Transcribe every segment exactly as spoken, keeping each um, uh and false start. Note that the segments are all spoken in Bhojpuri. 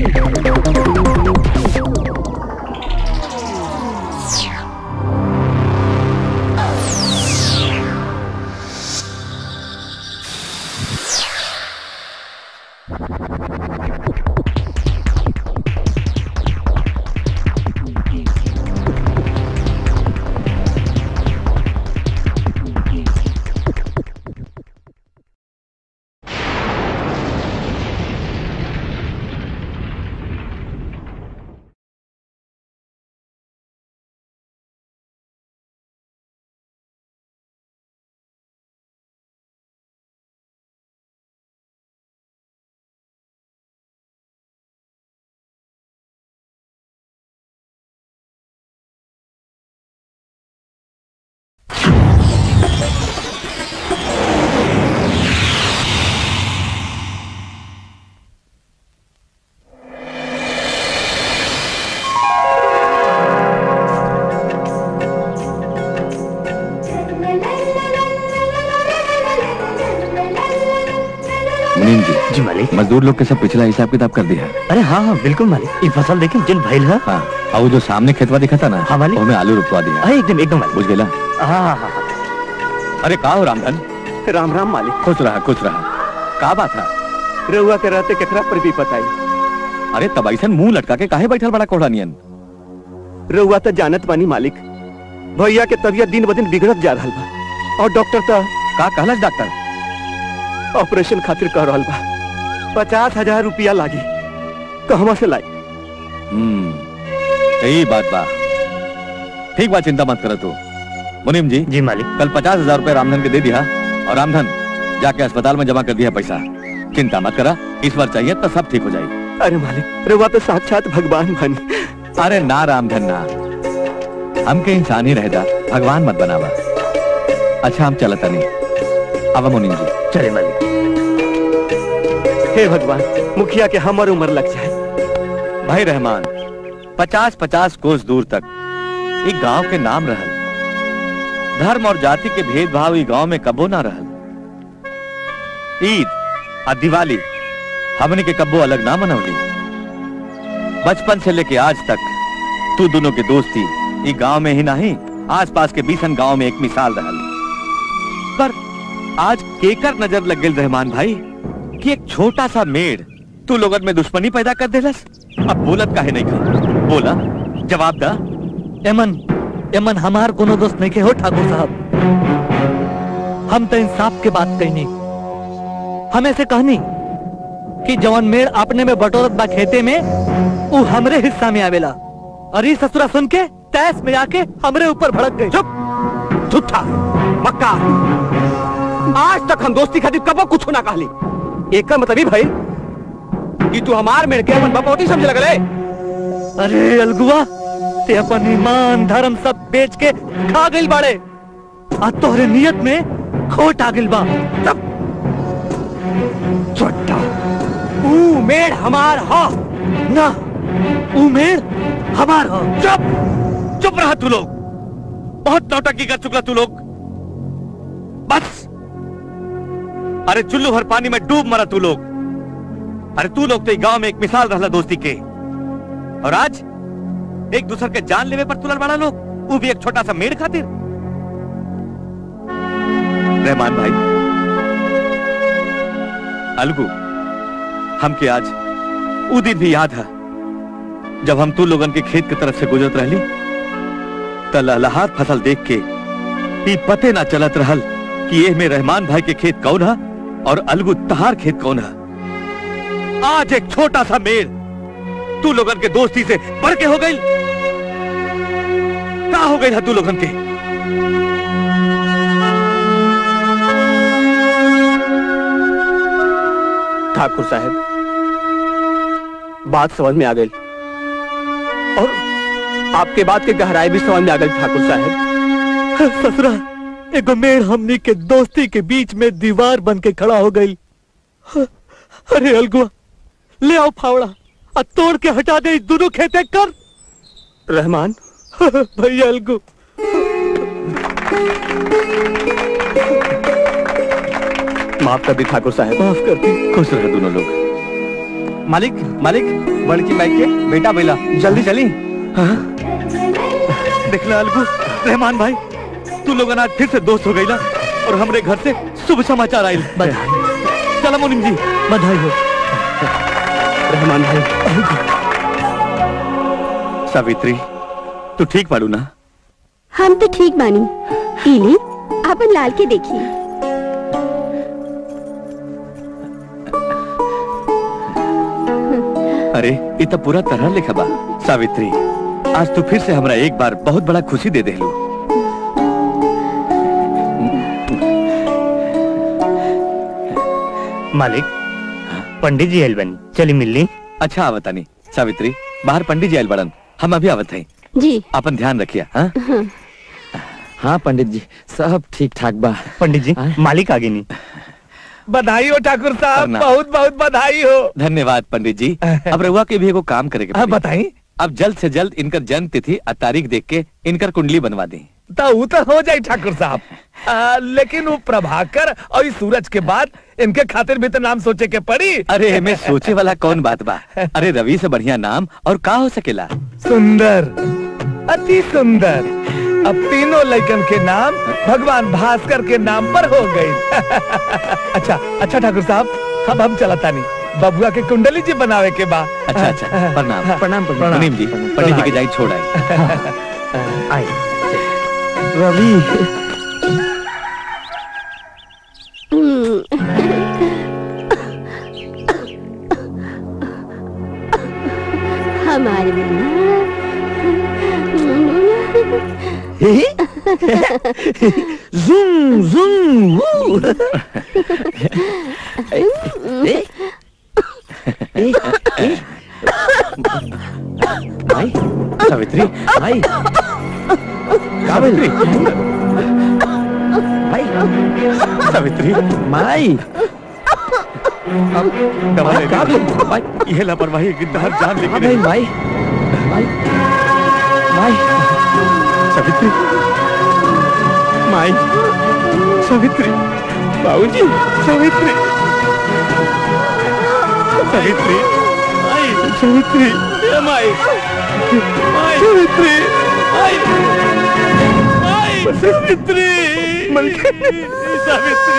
जी मालिक। मजदूर लोग के सब पिछला हिसाब किताब कर दिया। अरे हाँ हाँ बिल्कुल मालिक। ये फसल देखे जिन भइल है। हाँ और वो जो सामने खेतवा दिखा था ना, हाँ मालिक, वो में आलू रुपवा दिया। हाँ एकदम एकदम मालिक। बुझ गेला। हाँ हाँ हाँ। अरे का हो रामधन? राम राम मालिक। खुश रहा खुश रहा। का बात है? रउआ के रहते केकरा पर भी बताई। अरे तब ऐसा मुंह लटका के काहे बैठल बड़ा कोढ़ा नियन? रउआ तो जानत बानी मालिक, भैया के तबीयत दिन ब दिन बिगड़त जा रहा बा और डॉक्टर तो का कहलस डॉक्टर? ऑपरेशन खातिर कह रहा बा। पचास हजार रुपया लागी, कहवा से लाई? हम्म यही बात बा। ठीक बा, चिंता मत करो तू। मुनीम जी। जी मालिक। कल पचास हजार रुपए रामधन के दे दिया और रामधन जाके अस्पताल में जमा कर दिया पैसा। चिंता मत करा, इस बार चाहिए तो सब ठीक हो जाएगी। अरे मालिक, रउआ तो साक्षात भगवान बनी। अरे ना रामधन ना, हमके इंसान ही रह जा, भगवान मत बनावा। अच्छा हम चलता नहीं। अब मुनीम जी चले मालिक। हे भगवान, मुखिया के हमर उम्र लग जाए। भाई रहमान, पचास पचास कोस दूर तक एक गांव के नाम रहल। धर्म और जाति के भेदभाव ई गांव में कबो ना रहल। ईद और दिवाली हमने के कबो अलग ना मनौली। बचपन से लेके आज तक तू दोनों के दोस्ती ई गांव में ही नहीं, आसपास के बीसन गांव में एक मिसाल रहल। पर आज केकर नजर लग गई रहमान भाई कि एक छोटा सा मेड़ तू लोगन में दुश्मनी पैदा कर देलस। अब बोलत काहे नहीं खा? बोला, जवाब दा। एमन एमन हमार कोनो दोस्त नहीं के हो ठाकुर साहब। हम तो इंसाफ के बात कहनी। हम ऐसे कहनी कि जवान मेड़ अपने में बटोरत बा खेते में, वो हमरे हिस्सा में आवेला। अरे ससुरा सुन के तैस में आके हमरे ऊपर भड़क गए। चुप, झूठा मक्का। आज तक हम दोस्ती खातिर कबो कुछ ना कहली। एक का मतलब ही भाई कि तू हमार मेड़ के अपन बपौती समझ लगले। अरे अलगुआ, ते अपन ईमान धर्म सब बेच के खा गइल बाड़े। आ तोहरे नियत में खोट आ गइल बा। तब छोटा ऊ मेड़ हमार हो ना, ऊ मेड़ हमार हो। चुप चुप रहा तू लोग। बहुत नौटंकी कर चुका तू लोग। बस। अरे चुल्लू भर पानी में डूब मरा तू लोग। अरे तू लोग तो गांव में एक मिसाल रहला दोस्ती के, और आज एक दूसरे के जान लेवे पर तुलर बड़ा लोग, वो भी एक छोटा सा मेड़ खातिर। रहमान भाई, अलगू, हमके आज वो दिन भी याद है जब हम तू लोगन के खेत की तरफ से गुजरत रहली त लहलहात फसल देख के ई पते ना चलत रहल कि ये में रहमान भाई के खेत कौन है और अलगू तहार खेत कौन है। आज एक छोटा सा मेड़ तू लोगन के दोस्ती से बढ़ के हो गई। क्या हो गई है तू लोगन के? ठाकुर साहब, बात समझ में आ गई और आपके बात के गहराई भी समझ में आ गई ठाकुर साहब। ससुरा, एगो मेड़ हमनी के दोस्ती के बीच में दीवार बन के खड़ा हो गई। अरे अलगुआ, ले आओ फावड़ा और तोड़ के हटा दे दोनों खेते कर। रहमान भैया अलगू, माफ कर दी ठाकुर साहब। माफ कर दी। खुश रहे दोनों लोग। मालिक मालिक बड़की बाइक के बेटा बेला जल्दी चली। हाँ? देख ला अलगू, रहमान भाई तू लोग आज फिर से दोस्त हो गई ना और हमरे घर से शुभ समाचार आये। चलो मुनीम जी, बधाई हो। रहमान भाई। सावित्री तू ठीक बाड़ू ना? हम तो ठीक बानी। इली अपन लाल के देखी। अरे ये तो पूरा तरह लिखा बा। सावित्री आज तू फिर से हमरा एक बार बहुत बड़ा खुशी दे देलू। मालिक पंडित जी आयल बनी, चली मिलनी। अच्छा आवता नहीं सावित्री, बाहर पंडित जी आयल बड़न, हम अभी आवत हैं। जी अपन ध्यान रखिए। हाँ हाँ पंडित जी सब ठीक ठाक बा। पंडित जी मालिक आगे नहीं। बधाई हो ठाकुर साहब, प्रणाम। बहुत बहुत बधाई हो। धन्यवाद पंडित जी। अब रहुआ के भी एगो काम करे के बताई। अब जल्द से जल्द इनकर जन्म तिथि और तारीख देख के इनकर कुंडली बनवा दी। तो वो तो हो जाए ठाकुर साहब, आ, लेकिन वो प्रभाकर और इस सूरज के बाद इनके खातिर भी तो नाम सोचे के पड़ी। अरे हमें सोचे वाला कौन बात बा। अरे रवि से बढ़िया नाम और का हो सकेला। सुंदर, अति सुंदर। अब तीनों लड़कन के नाम भगवान भास्कर के नाम पर हो गए। अच्छा अच्छा ठाकुर साहब, अब हम चलता नहीं, बबुआ के कुंडली जी बनावे के बाद। अच्छा अच्छा प्रणाम प्रणाम मुनीम जी, पंडित जी के जाई छोड़ आए। आई रवि। हमारे ज़ूम ज़ूम वू। भाई सावित्री, भाई सावित्री, भाई सावित्री, माई दवा ले का भाई, ये लापरवाही गिरधार जान लेके भाई माई माई माई सावित्री, माई सावित्री, बाबूजी, सावित्री, सावित्री, सावित्री, माई माई सावित्री, माई माई सावित्री, सावित्री,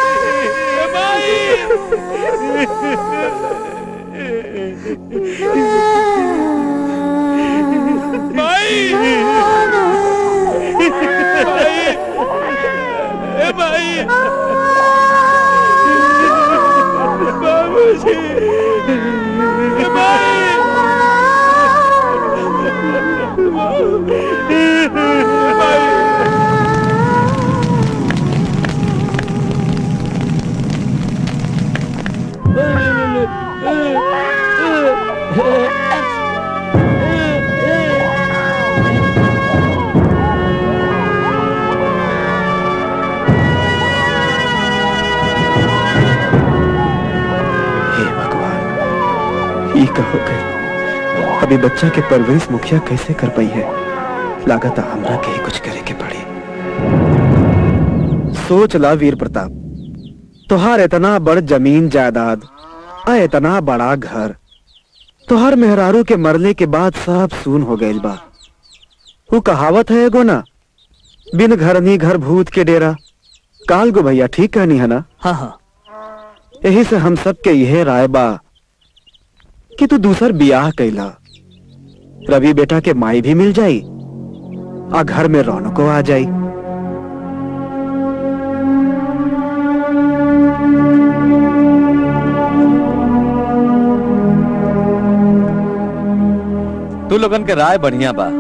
माई माई माई बाबूजी, ये कहो गई अभी बच्चा के परवरिश मुखिया कैसे कर पाई है। लागत हमरा के ही कुछ करे के पड़ी। सोच ला वीर प्रताप, तुहार इतना बड़ जमीन जायदाद आ इतना बड़ा घर, तुहार मेहरारू के मरने के बाद सब सून हो गइल बा। वो कहावत है एगो ना, बिन घरनी घर भूत के डेरा। काल गो भैया ठीक कहनी है ना। हाँ हाँ, यही से हम सब के यह राय बा कि तू दूसर बियाह कैला, रवि बेटा के माई भी मिल जाई आ घर में रौनको आ जाई। तू लोगन के राय बढ़िया बा।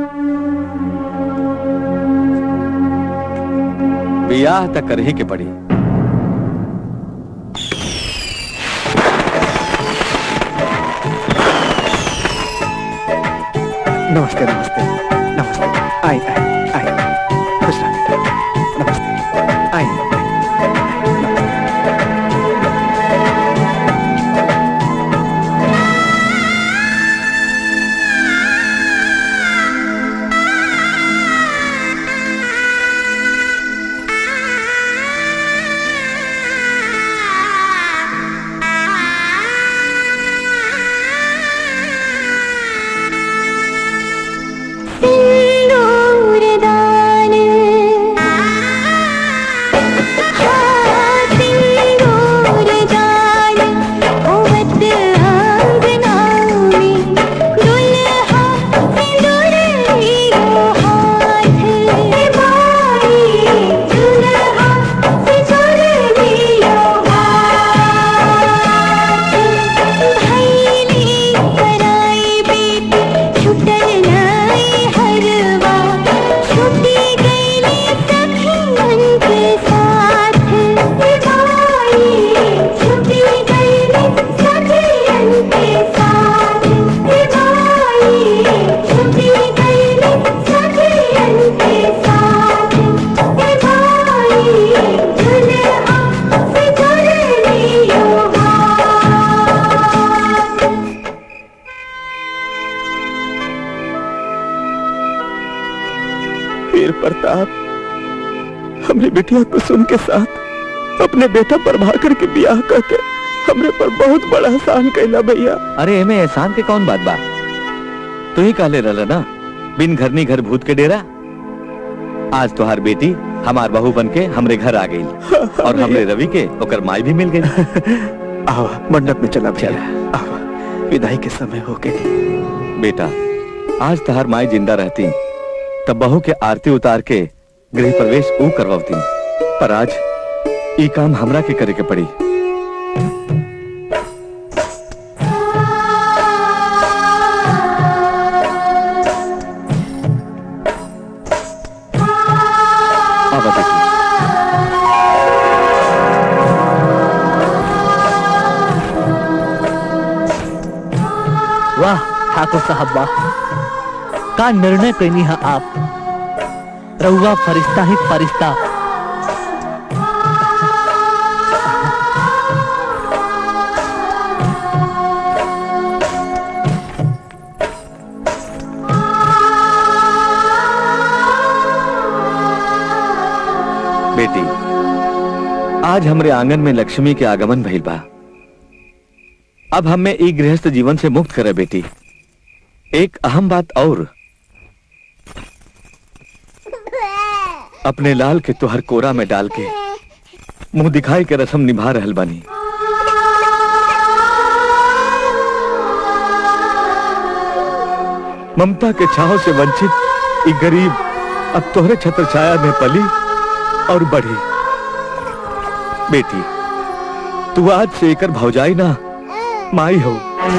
बियाह तक करही के पड़ी। नमस्ते नमस्ते नमस्ते। आए आए आए, खुश रह बेटा। नमस्ते, आए। वीर प्रताप हमरी बिटिया कुसुम के साथ अपने बेटा प्रभाकर के ब्याह करके हमरे पर बहुत बड़ा एहसान कैला भैया। अरे एमे एहसान के कौन बात बा? तू ही कहले रहला ना, बिन घरनी घर भूत के डेरा। आज तुहार बेटी हमार बहू बन के हमरे घर आ गई और हमरे रवि के ओकर माई भी मिल गई। आवा मंडप में चला भैया, आवा विदाई के समय हो गए। बेटा आज तुहार माई जिंदा रहती तब बहू के आरती उतार के गृह प्रवेश ऊ करवाती, पर आज ई काम हमरा के करे के पड़ी। वाह ठाकुर साहब वाह, का निर्णय कैनी है आप। रहुआ फरिश्ता ही फरिश्ता। बेटी आज हमरे आंगन में लक्ष्मी के आगमन भइल बा। अब हमें ई गृहस्थ जीवन से मुक्त करे बेटी। एक अहम बात और, अपने लाल के तुहर कोरा में डाल के मुंह दिखाई के रस्म निभा रहल बानी। ममता के छाव से वंचित ई गरीब अब तोहरे छत्र छाया में पली और बढ़ी। बेटी तू आज से एकर भौजाई ना माई हो।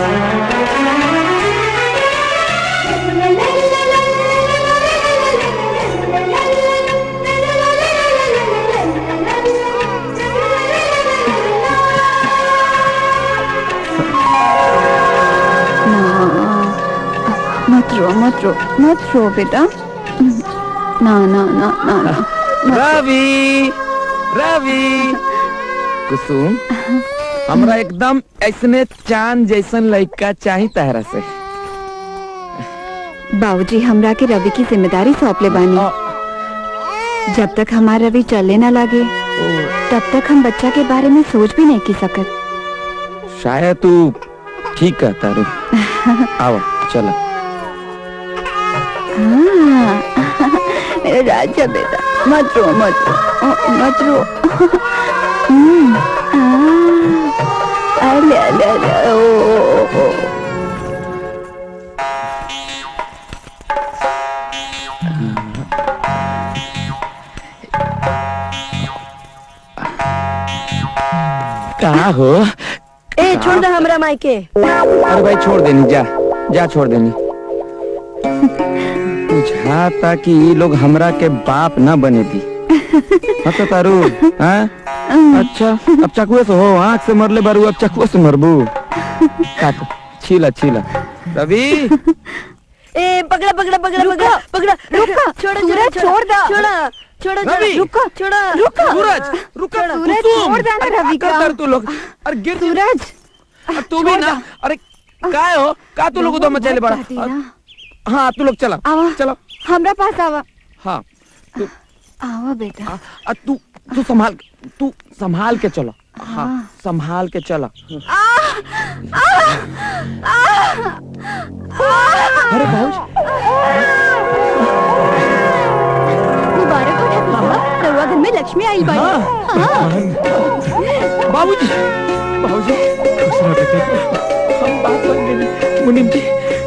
मत रो मत रो मत रो बेटा, ना ना ना ना ना। रवि रवि कुसुम, हमरा एकदम ऐसने चांद जैसन लड़का चाहिए तहरा से। बाबूजी हमरा के रवि की जिम्मेदारी सौंप ले बानी। जब तक हमारा रवि चलने ना लगे तब तक हम बच्चा के बारे में सोच भी नहीं की सकत। शायद तू ठीक कहता रू। आओ चलो। हाँ, मेरा राजा बेटा, मत रो मत रो मत रो। हम्म, हाँ, अले अले अले, ओ, ओ, ओ। कहाँ हो? ए छोड़ दे हमरा मायके। अरे भाई छोड़ देनी, जा जा छोड़ देनी। बुझाता कि ये लोग हमरा के बाप न बने दी। अच्छा तारू, हाँ? अच्छा अब चाकुए से हो, आँख से मरले बारू, अब चाकुए से मरबू। काट, छीला छीला। रवि ए पकड़ा पकड़ा पकड़ा पकड़ा पकड़ा, रुका छोड़ा छोड़ा छोड़ दो, छोड़ा छोड़ा रवि रुका छोड़ा रुका सूरज रुका, सूरज छोड़ देना रवि का। कर तू लोग, अरे गिर सूरज अब तू भी ना। अरे काय हो, का तू लोग उधर मचाले बड़ा। हाँ तू लोग चला आवा, चलो हमरा पास आवा। हाँ तू आवा बेटा। आ, आ, तू तू संभाल तू संभाल के चलो। हाँ संभाल के चलो। अरे भाऊज मुबारक हो ठाकुर साहब, रउआ घर में लक्ष्मी आई बाई। बाबूजी बाबूजी हम बात बन गई मुनीम जी।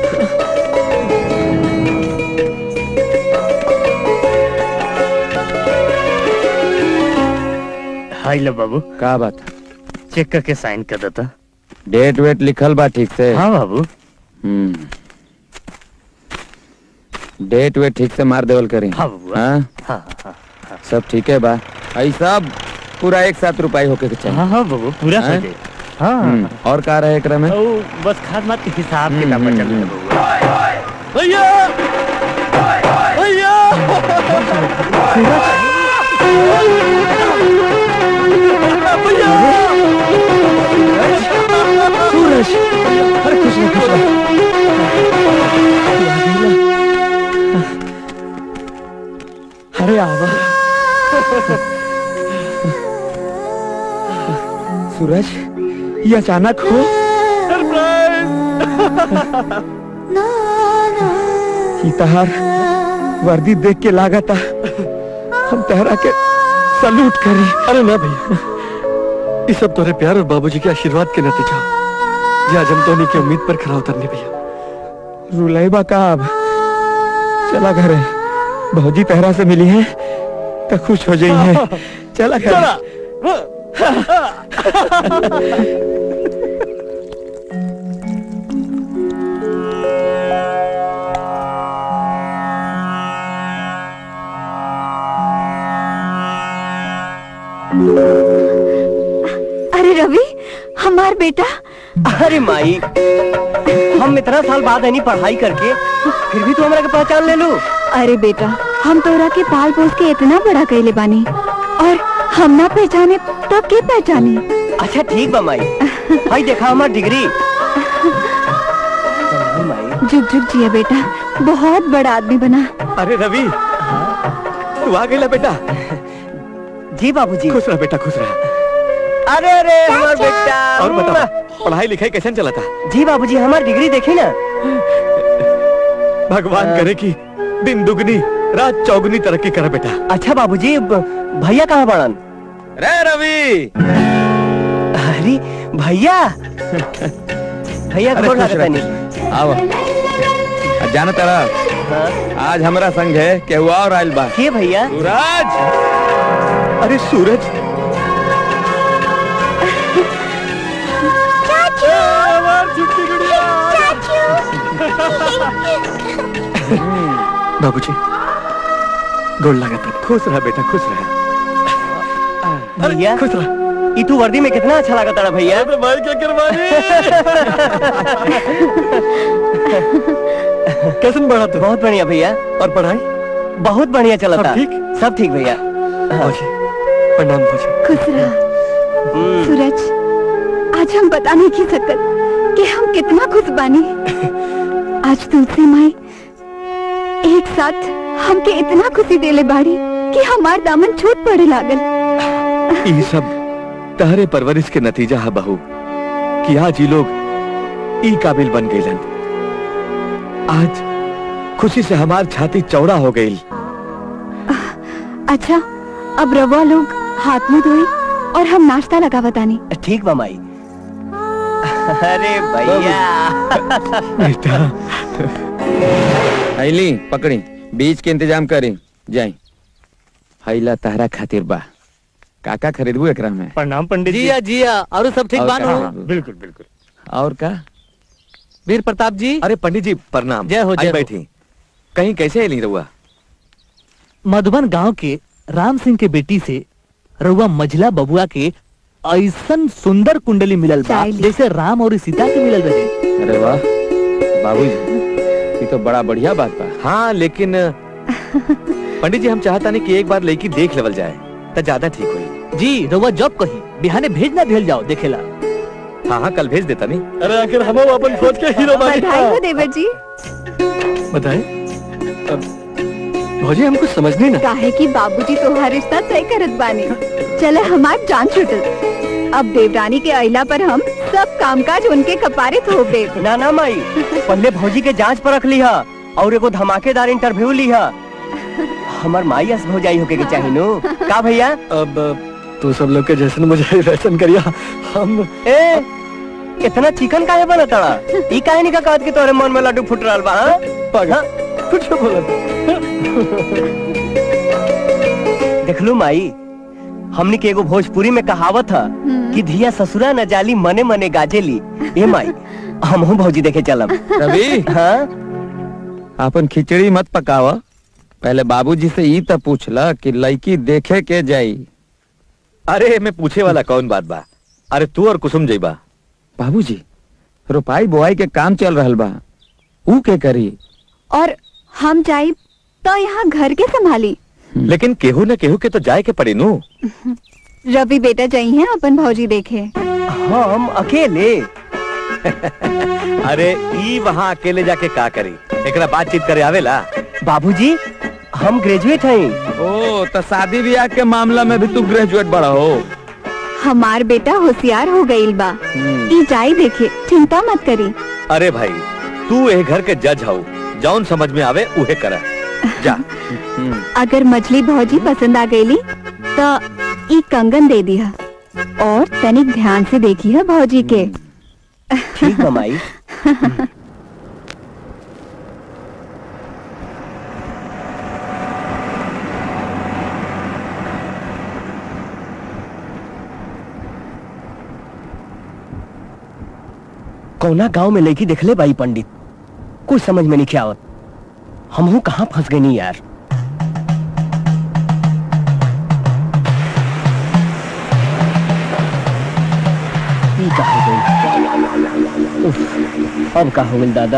हाय लो बाबू, का बात? चेक करके साइन कर देता। डेट वेट लिखल बा ठीक से? हाँ बाबू। हम्म डेट वेट ठीक से मार देवल करी। हाँ बाबू। हाँ हाँ हाँ हाँ सब ठीक है बा। आई सब पूरा एक साथ रुपये होके के चाहिए। हाँ हाँ बाबू पूरा हाँ? हो गए। हाँ हम्म, और का रहे एकरा में? ओ, बस खाद मात के हिसाब किताब में चल रहा है बाबू। भैया भैया सूरज, अरे कुछ नहीं कुछ नहीं। आवा। सूरज, ये अचानक हो? ई तहार वर्दी देख के लागता हम तहरा के सलूट करी। अरे ना भैया, ये सब तोरे प्यार और बाबूजी के आशीर्वाद के नतीजा जे आज हम तोनी की उम्मीद पर खरा उतरने भैया। रुलाइबा काब, चला घरे, भौजी तहरा से मिली है तो खुश हो जाई है। चला घरे। अरे रवि, हमार बेटा। अरे माई, हम इतना साल बाद नहीं पढ़ाई करके फिर भी तू हमरा के पहचान ले लू। अरे बेटा, हम तोरा के पाल पोस के इतना बड़ा कैले बानी और हम ना पहचाने तो के पहचाने। अच्छा ठीक बा माई, भाई देखा हमार डिग्री। जुग जुग जिया बेटा, बहुत बड़ा आदमी बना। अरे रवि, तू आ गया बेटा। जी बाबूजी। खुश रह बेटा, खुश रह। अरे अरे हमार बेटा। और बता, पढ़ाई लिखाई कैसे चला था? जी बाबूजी, हमार डिग्री देखी ना। भगवान करे कि दिन दुगनी रात चौगुनी तरक्की करे बेटा। अच्छा बाबूजी, भैया कहाँ बड़न? रे रवि। अरे भैया, भैया गोर लागता नहीं। आओ, जाना तारा आज हमारा संग है केहू और आइल बा। के भैया? सूरज। अरे सूरज, बाबूजी गोड़ लगा। खुश रहा बेटा, खुश रहा। भैया खुश रहा। ई तू वर्दी में कितना अच्छा लगा तारा भैया। भाई क्या करवानी। कैसे बढ़ा तू? बहुत बढ़िया भैया। और पढ़ाई? बहुत बढ़िया चला था। सब ठीक? सब ठीक भैया। प्रणाम भौजी। खुश रहा। सूरज, आज हम बता नहीं की सकत कि हम कितना खुश बानी। आज तुलसी माई एक साथ हमके इतना खुशी देले बाड़ी कि हमार दामन छूट पड़े लागल। ये सब तहरे परवरिश के नतीजा है बहू, कि आज ये लोग ई काबिल बन गए। आज खुशी से हमार छाती चौड़ा हो गई। अच्छा, अब रवा लोग हाथ मुंह धोई और हम नाश्ता लगा बतानी। ठीक बा माई। अरे भैया। बेटा आइली पकड़ी, बीज के इंतजाम करी जाई। हैला तहरा खातिर बा। काका खरीदबू एकरा में? प्रणाम पंडित जी। जिया जिया, और सब ठीक और बानो? का? बिल्कुल बिल्कुल। और का? वीर प्रताप जी। अरे पंडित जी प्रणाम। जय हो, जय आई हो। बैठी। कहीं कैसे नहीं रहुआ? मधुबन गांव के राम सिंह के बेटी से रउआ मझला बबुआ के ऐसन सुंदर कुंडली मिलल बा चाइली। जैसे राम और सीता के मिलल रहे। अरे वाह बाबूजी, ये तो बड़ा बढ़िया बात बा। हाँ लेकिन पंडित जी हम चाहता नहीं कि एक बार लड़की देख लेवल जाए तो ज्यादा ठीक हुई। जी रउआ जब कही बिहाने भेज ना भेज जाओ देखेला। हाँ हाँ कल भेज देता नहीं। अरे आखिर हम अपन खोज के हीरो बधाई हो देवर जी। बताए भौजी, हमको समझनी ना। काहे कि बाबूजी तोहार रिश्ता तय करत बानी। चले हमार जान छूटल। अब देवरानी के अइला पर हम सब कामकाज उनके कपारे थोप दे। ना ना माई, पहले भौजी के जांच परख लिहा और एगो धमाकेदार इंटरव्यू लिहा। हमार माई अस भौजाई होके के चाहिए नो। का भैया? अब तू सब लोग के जैसन मुझे वैसन करिया। हम ए इतना चिकन काहे बना तड़ा? ई काहे नहीं का कहत कि तोरे मन में लड्डू फुट रहल बा? हां पागल, कुछ बोला। देखलू माई, हमनी के एगो भोजपुरी में कहावत है कि धिया ससुरा न जाली मने मने गाजेली। ए माई, हमहू भौजी देखे चलब। रवि, हाँ अपन खिचड़ी मत पकावा, पहले बाबूजी से ई तो पूछला कि लड़की देखे के जाई। अरे मैं पूछे वाला कौन बात बा? अरे तू और कुसुम जइबा। बाबूजी, रोपाई बोआई के काम चल रहल बा, ऊ के करी? और हम जाई तो यहाँ घर के संभाली। लेकिन केहू न केहू के तो जाए के पड़ी नू। रवि बेटा जाई हैं अपन भौजी देखे। हम अकेले? अरे ई वहाँ अकेले जाके का करी? एकरा बातचीत करे आवेला? बाबूजी, हम ग्रेजुएट हैं। ओ तो शादी ब्याह के मामला में भी तू ग्रेजुएट बड़ा हो। हमार बेटा होशियार हो गईल बा। ई जाई देखे, चिंता मत करी। अरे भाई तू ए घर के जज हो, जौन समझ में आवे उहे करा जा। अगर मछली भौजी पसंद आ गईली तो ई कंगन दे दिया और तनिक ध्यान से देखी है भौजी के। ठीक बा माई। कौना गांव में लड़की देखले बाई पंडित, कुछ समझ में नहीं आवत। हमहू कहाँ फंस गए नहीं यार। ई का हो गई? उफ, अब का हो गई दादा,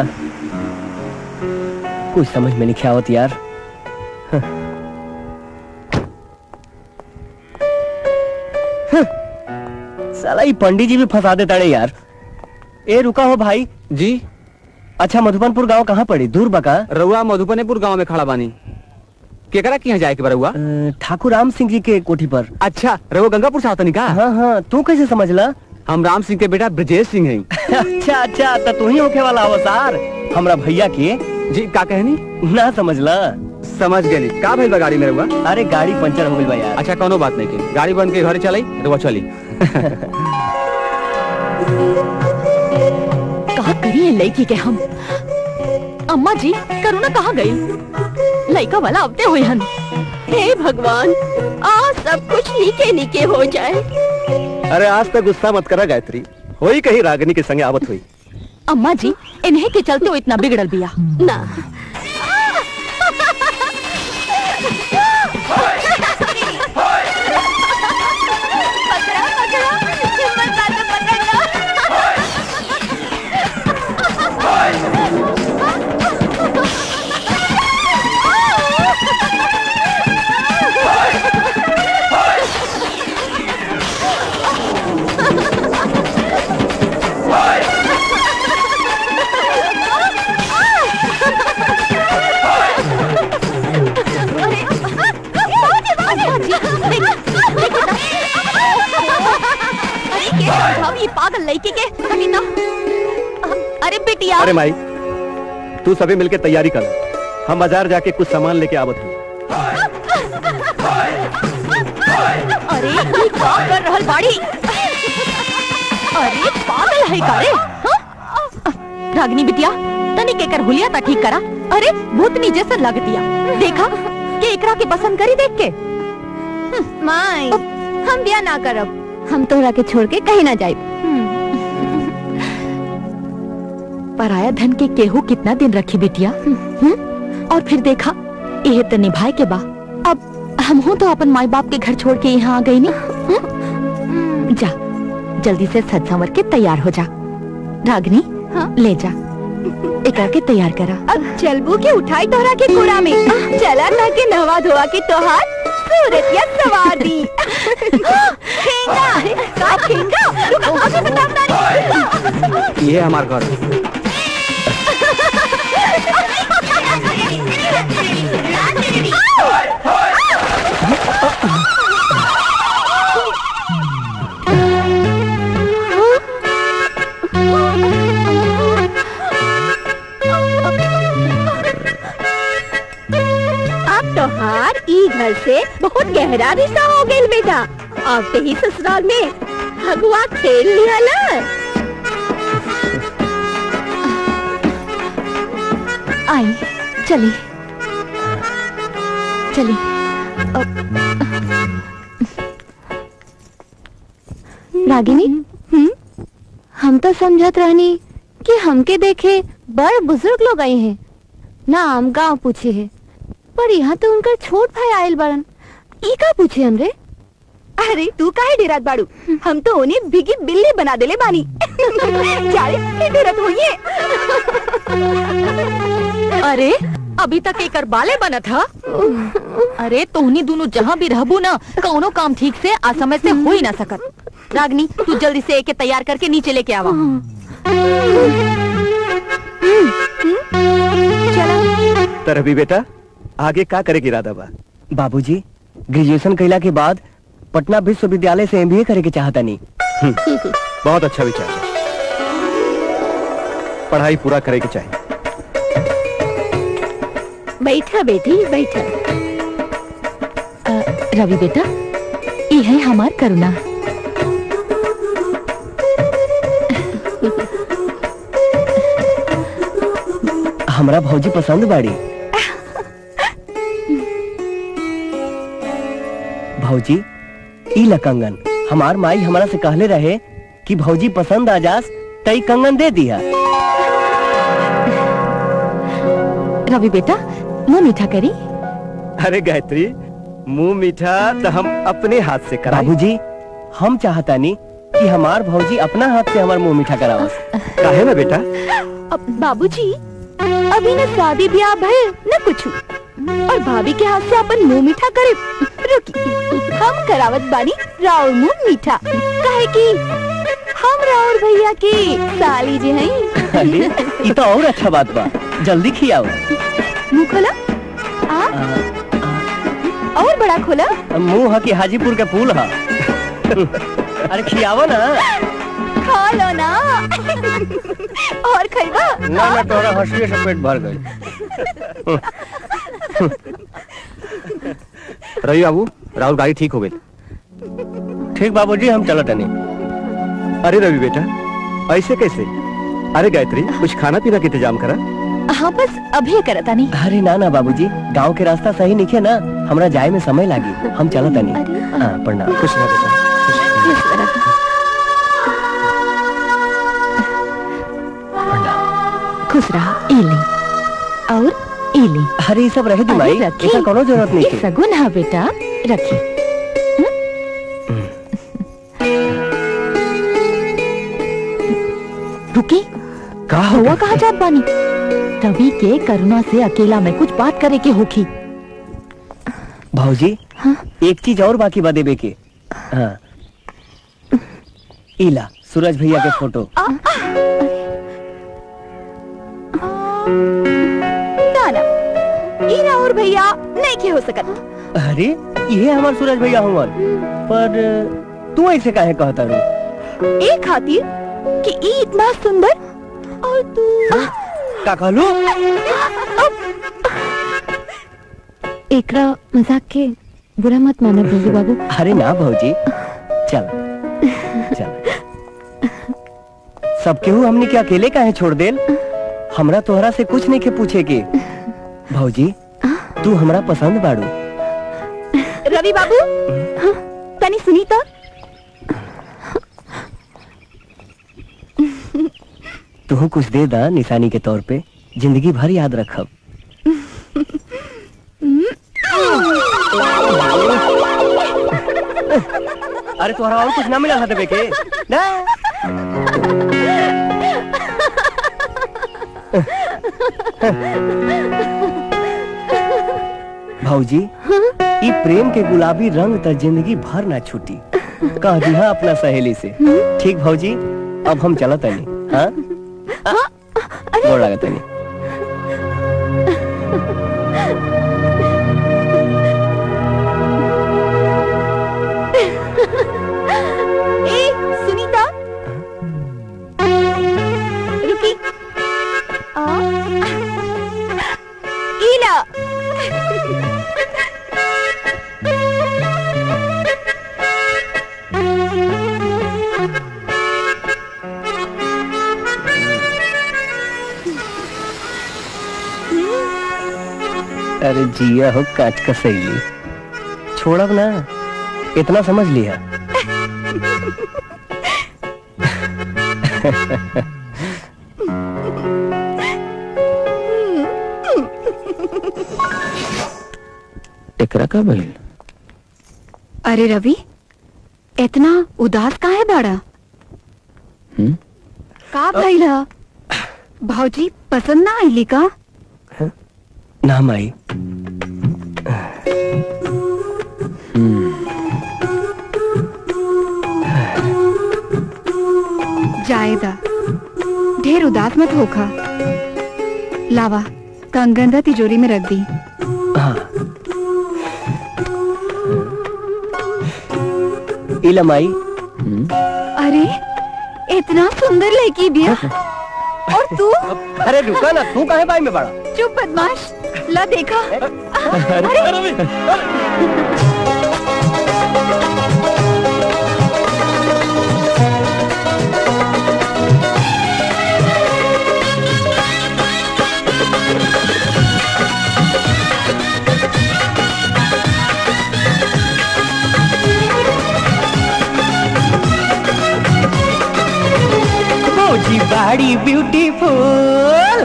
कुछ समझ में नहीं आवत यार। हाँ। हाँ। साला ये पंडित जी भी फंसा देता है यार। ए रुका हो भाई जी। अच्छा मधुबनपुर गांव कहाँ पड़ी, दूर बका? रउआ मधुबनपुर गांव में खड़ा बानी। केकरा की यहाँ जाए के बा रउआ? ठाकुर राम सिंह जी के कोठी पर। अच्छा रउआ गंगापुर से आवतनी का? हाँ हाँ, तू कैसे समझला? हम राम सिंह के बेटा ब्रजेश सिंह हैं। अच्छा अच्छा, तो तू ही होके वाला हो सार हमरा भैया के। जी का कहनी? ना समझला? समझ गए। का भइल बा गाड़ी में रउआ? अरे गाड़ी पंचर हो गई बा यार। अच्छा कोनो बात नहीं के, गाड़ी बंद के घर चलाई, रउआ चली। कहा करिए लड़की के हम। अम्मा जी करुणा कहाँ गई? लड़का वाला अबते हुए हन। हे भगवान, आज सब कुछ नीके नीके हो जाए। अरे आज तक गुस्सा मत करा गायत्री, होई कहीं रागिनी के संगे आवत हुई। अम्मा जी इन्हें के चलते वो इतना बिगड़ल बिया ना। ये पागल लड़की के कमीना। अरे बिटिया। अरे माई तू सभी मिलके तैयारी कर, हम बाजार जाके कुछ सामान लेके आवत हूँ। अरे ये क्या कर रहल बाड़ी? अरे पागल है का रे? रागिनी बिटिया तनी के कर हुलिया ता ठीक करा। अरे भूतनी जैसा लगतिया, देखा के एकरा के पसंद करी देख के। माई हम ब्याह ना करब, हम तोहरा के छोड़ के कहीं ना जाए। पराया धन के केहू कितना दिन रखी बिटिया। और फिर देखा यह तो निभाए के बा। अब हम हूँ तो अपन माई बाप के घर छोड़ के यहाँ आ गई नहीं। जा जल्दी से सज संवर के तैयार हो जा। रागिनी हाँ? ले जा एकरा के तैयार करा। अब चलबू के उठाई तोहरा के कोड़ा में चला था के नहवा धोवा के तोहार सूरतिया सवार दी। ठेंगा का ठेंगा? रुक अभी बताऊं। ये हमार घर। तोहार ई घर से बहुत गहरा रिश्ता हो गई बेटा। अब ही ससुराल में हगुआ खेल लिया ना। आई चली चली। रागिनी हम तो समझत रहनी कि हमके देखे बड़ बुजुर्ग लोग आए हैं ना, हम गाँव पूछे है, पर यहाँ तो उनका छोट भाई आयल बड़न। ई का पूछे हमरे? अरे तू काहे डेरात बाड़ू? हम तो उन्हें बिगी बिल्ली बना देले बानी। चारे के डेरात होइए। अरे अभी तक एक बाले बना था। अरे तोहनी दोनों जहाँ भी रहबू ना, कौनो काम ठीक से आ समय से हो ही ना सकत। रागिनी तू जल्दी से एके तैयार करके नीचे लेके आवा। तरह भी बेटा आगे का करे के इरादा बा? बाबूजी ग्रेजुएशन कैला के बाद पटना विश्वविद्यालय से एमबीए करे के चाहता नहीं। बहुत अच्छा विचार है। पढ़ाई पूरा करे के चाहिए। बैठा बेटी बैठा। अ, रवि बेटा ये है हमार करुणा। हमरा भौजी पसंद बाड़ी। भौजी ई कंगन हमार माई हमारा से कहले रहे कि भौजी पसंद आ जास तई कंगन दे दिया। रवि बेटा मुंह मीठा करी। अरे गायत्री, मुंह मीठा तो हम अपने हाथ से कराएं। बाबूजी हम चाहता नहीं कि हमार भौजी अपना हाथ से हमार मुंह मीठा करावस। काहे ना बेटा? अब बाबूजी अभी न शादी ब्याह भय न कुछ और भाभी के हाथ से अपन मुंह मीठा करे। रुकी हम करावत बानी राउर मुंह मीठा, काहे कि हम राउर भैया के साली जी हैं। अरे ये तो और अच्छा बात बा, जल्दी खियाओ। मुंह खोला आ? और बड़ा खोला। मुंह है कि हाजीपुर के फूल है। अरे खियावो ना। खा लो ना। और खइबा? ना ना तोरा हंसुए से पेट भर गई। रवि बाबू राहुल गाड़ी ठीक हो गई। ठीक बाबूजी हम चलत नहीं। अरे रवि बेटा ऐसे कैसे? अरे गायत्री कुछ खाना पीना का इंतजाम करा। हाँ बस अभी करता नहीं। अरे ना ना बाबूजी गांव के रास्ता सही निके ना, हमरा जाए में समय लागी, हम चलत नहीं। हाँ प्रणाम। खुश रह बेटा। खुश रहा। इली और इली। अरे ये सब रहे दी माई, इसका कोनो जरूरत नहीं है। सगुन है बेटा, रखी। रुकी का हुआ कहाँ जात बानी? रवि के करुणा से अकेला में कुछ बात करे के होखी। भौजी हाँ? एक चीज और बाकी बा देबे के। हाँ इला सूरज भैया के फोटो। ना ना और भैया नहीं के हो सकत। अरे ये हमार सूरज भैया हुआ, पर तू ऐसे काहे कहता रू? एक खातिर कि ई इतना सुंदर और तू का कहलू? एकरा मजाक के बुरा मत मानो भोलू बाबू। अरे ना भौजी चल चल। सब केहू हमने क्या अकेले काहे छोड़ देल? हमरा तोहरा से कुछ नहीं के पूछे के। भौजी तू हमरा पसंद बाड़ू। रवि बाबू तनी सुनी तो। तू कुछ दे दा निशानी के तौर पे, जिंदगी भर याद रखब। अरे तोहरा और कुछ ना मिला था देबे के ना? भौजी ई प्रेम के गुलाबी रंग त जिंदगी भर ना छूटी, कह दिया अपना सहेली से। ठीक भौजी अब हम चलत नहीं। हाँ गोड़ लागत नहीं। ए सुनीता रुकी आ इला। अरे जिया हो काच का सहेली, छोड़ब ना, इतना समझ लिया। टेकरा का भइल? अरे रवि इतना उदास काहे बाड़ा? हम्म? का भइल? भौजी पसंद ना आईली का? ना माई। जायदा ढेर उदास मत होखा। लावा कंगन दा तिजोरी में रख दी। हाँ इला माई। अरे इतना सुंदर लड़की भी है। और तू? अरे रुका ना, तू काहे बाई में बड़ा? चुप बदमाश, ला देखा। भौजी बाड़ी ब्यूटीफुल,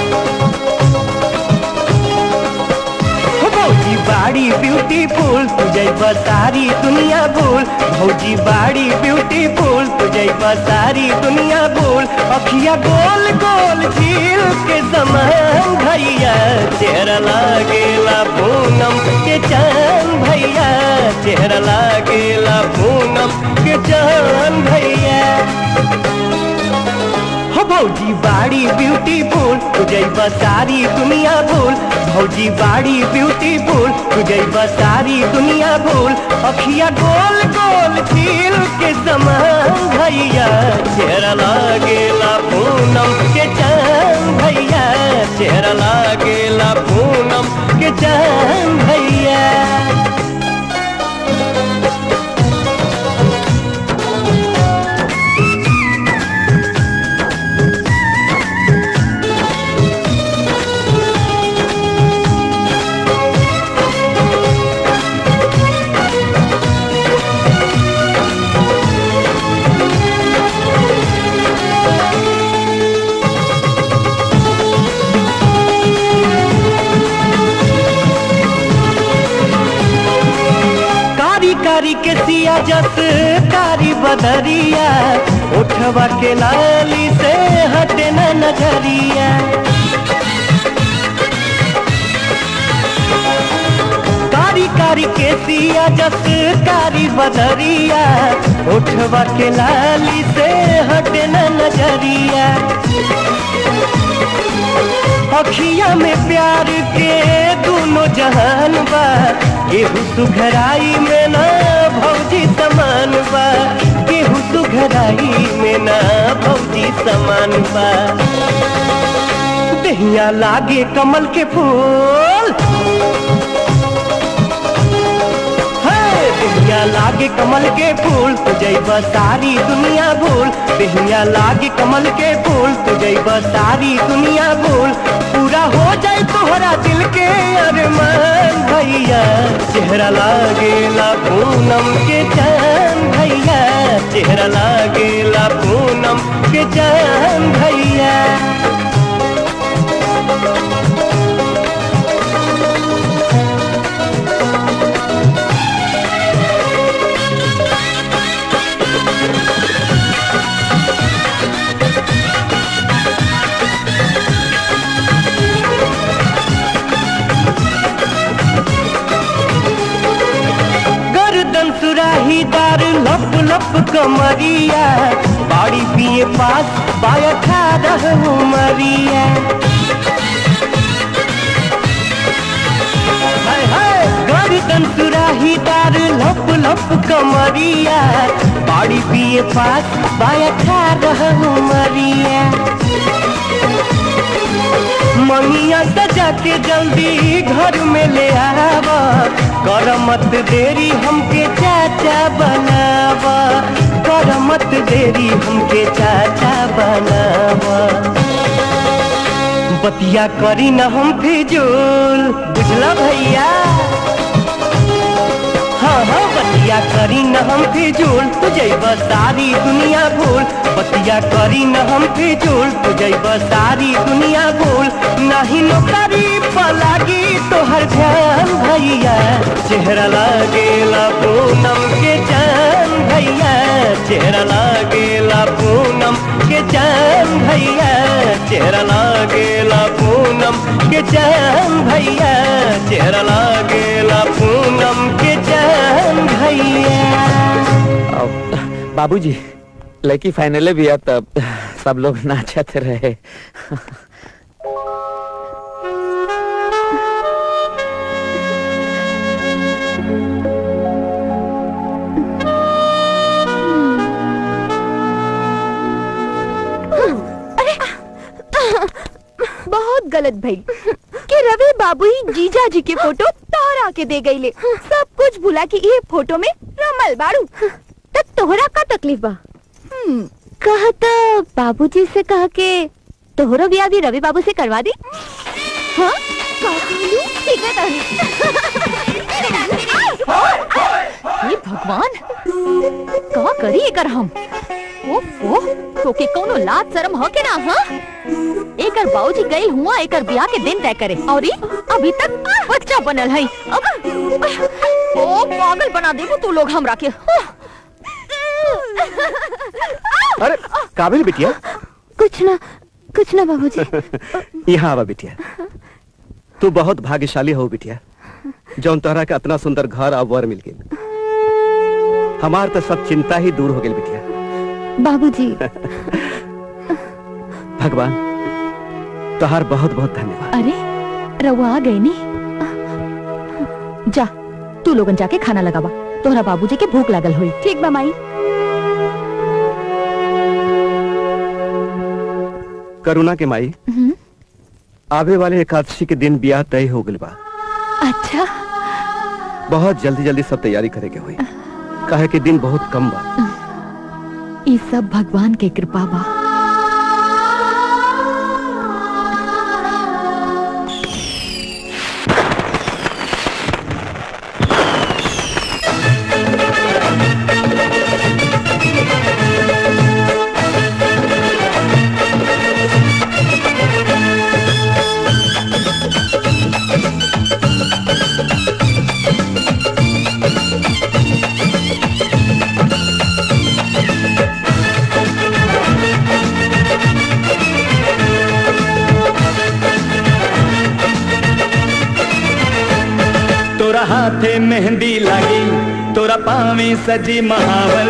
भौजी बाड़ी ब्यूटीफुल, तुझे सारी दुनिया भूल। भौजी बाड़ी ब्यूटीफुल, तुझे सारी दुनिया भूल। अखिया गोल गोल झील के समान भैया, चेहरा लागेला पूनम के चांद भैया, चेहरा लागेला पूनम के चांद भैया। भौजी बाड़ी ब्यूटीफुल, तुझे सारी दुनिया भूल। भौजी बाड़ी ब्यूटीफुल, तुझे सारी दुनिया भूल। अखिया गोल गोल झील के समान भैया, चेहरा लागेला पूनम के चांद भैया, चेहरा लागेला पूनम के चांद भैया। कारी के सिया जस कारी बदरिया, उठवा के लाली से हटे न नजरिया। कारी कारी के सिया जस कारी बदरिया, उठवा के लाली से हटे न नजरिया। अखिया में प्यार के दोनों जहान बा, केहू सुघराई में ना भौजी समान बा, केहू सुघराई में ना भौजी समान बा। देहिया लागे कमल के फूल, देहिया लागे कमल के फूल, तुझे सारी दुनिया भूल। देहिया लागे कमल के फूल, तुझे सारी दुनिया भूल। पूरा हो जाए तोहरा दिल के अरमान भैया, चेहरा लागेला पूनम के चांद भैया, चेहरा लागेला पूनम के चांद भैया। सुराहीदार लप लप कमरिया, बाड़ी पिए पास बाया खा रहू मरिया। हाय हाय गर्दन सुराहीदार लप लप कमरिया, बाड़ी पिए पास बाया खा रहू मरिया। मंगिया सजा के जल्दी घर में ले आवा, कर मत देरी हमके चाचा बनावा, कर मत देरी हमके चाचा बनावा। बतिया करी न हम फिजूल, बुझला भैया। हाँ हाँ बतिया करी न हम फिजूल, तुझे सारी दुनिया भूल। बतिया करी न हम फिजूल, तुझे सारी दुनिया भूल। नहीं नौकरी पलागी तो हर ध्यान भैया, चेहरा लागेला पूनम के चांद भैया, चेहरा लागेला पूनम के चांद भैया, चेहरा लागेला पूनम के चांद भैया, चेहरा लागेला पूनम के चांद भैया। बाबूजी लड़की फाइनले भी है, तब सब लोग नाचते रहे। बहुत गलत भई कि रवि बाबू ही जीजा जी के फोटो तोहरा के दे गईले। सब कुछ भुला कि ये फोटो में रमल बाड़ू। तब तोहरा का तकलीफ बा? कहा तो बाबूजी से कहा के तोहरो ब्याह भी रवि बाबू से करवा दी। हाँ ठीक है तारी। हे भगवान का करी एकर हम। ओफो तो के कोनो लाज शर्म हो के ना? हाँ एकर बाबूजी गई हुआ एकर ब्याह के दिन तय करे और अभी तक बच्चा बनल है। अब ओ पागल बना देबो तू लोग हमरा के। अरे काबिल बिटिया। कुछ ना कुछ ना बाबूजी। यहाँ आवा बिटिया। तू बहुत भाग्यशाली हो बिटिया जौन तोहरा के इतना सुंदर घर और वर मिल गई। हमार तो सब चिंता ही दूर हो गई बिटिया। बाबूजी भगवान तोहार बहुत बहुत धन्यवाद। अरे रवा आ गई नी। जा तू लोगन जाके खाना लगावा, तोहरा बाबूजी के भूख लागल हुई। ठीक बा माई। करुणा के माई आवे वाले एकादशी के दिन ब्याह तय हो गई बा। अच्छा बहुत जल्दी जल्दी सब तैयारी करेके हुई काहे कि दिन बहुत कम बा। ये सब भगवान के कृपा बा। तोरा हाथे मेहंदी लागी तोरा पावे सजी महावल।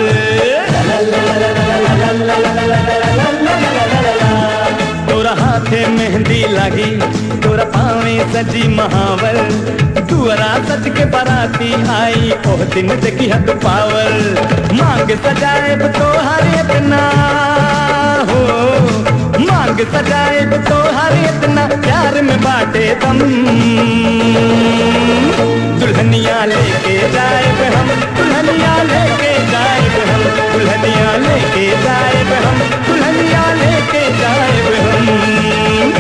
तोरा हाथे मेहंदी लागी तोरा पावे सजी महावल। तुअरा सच के बराती आई ओह दिन देखी हद पावल। मांग सजाए तो हर इतना हो, मांग सजाए तो हर इतना प्यार में बाटे दम। दुल्हनिया लेके जाए हम, दुल्हनिया लेके जाए हम, दुल्हनिया लेके जाए हम, दुल्हनिया लेके जाए हम।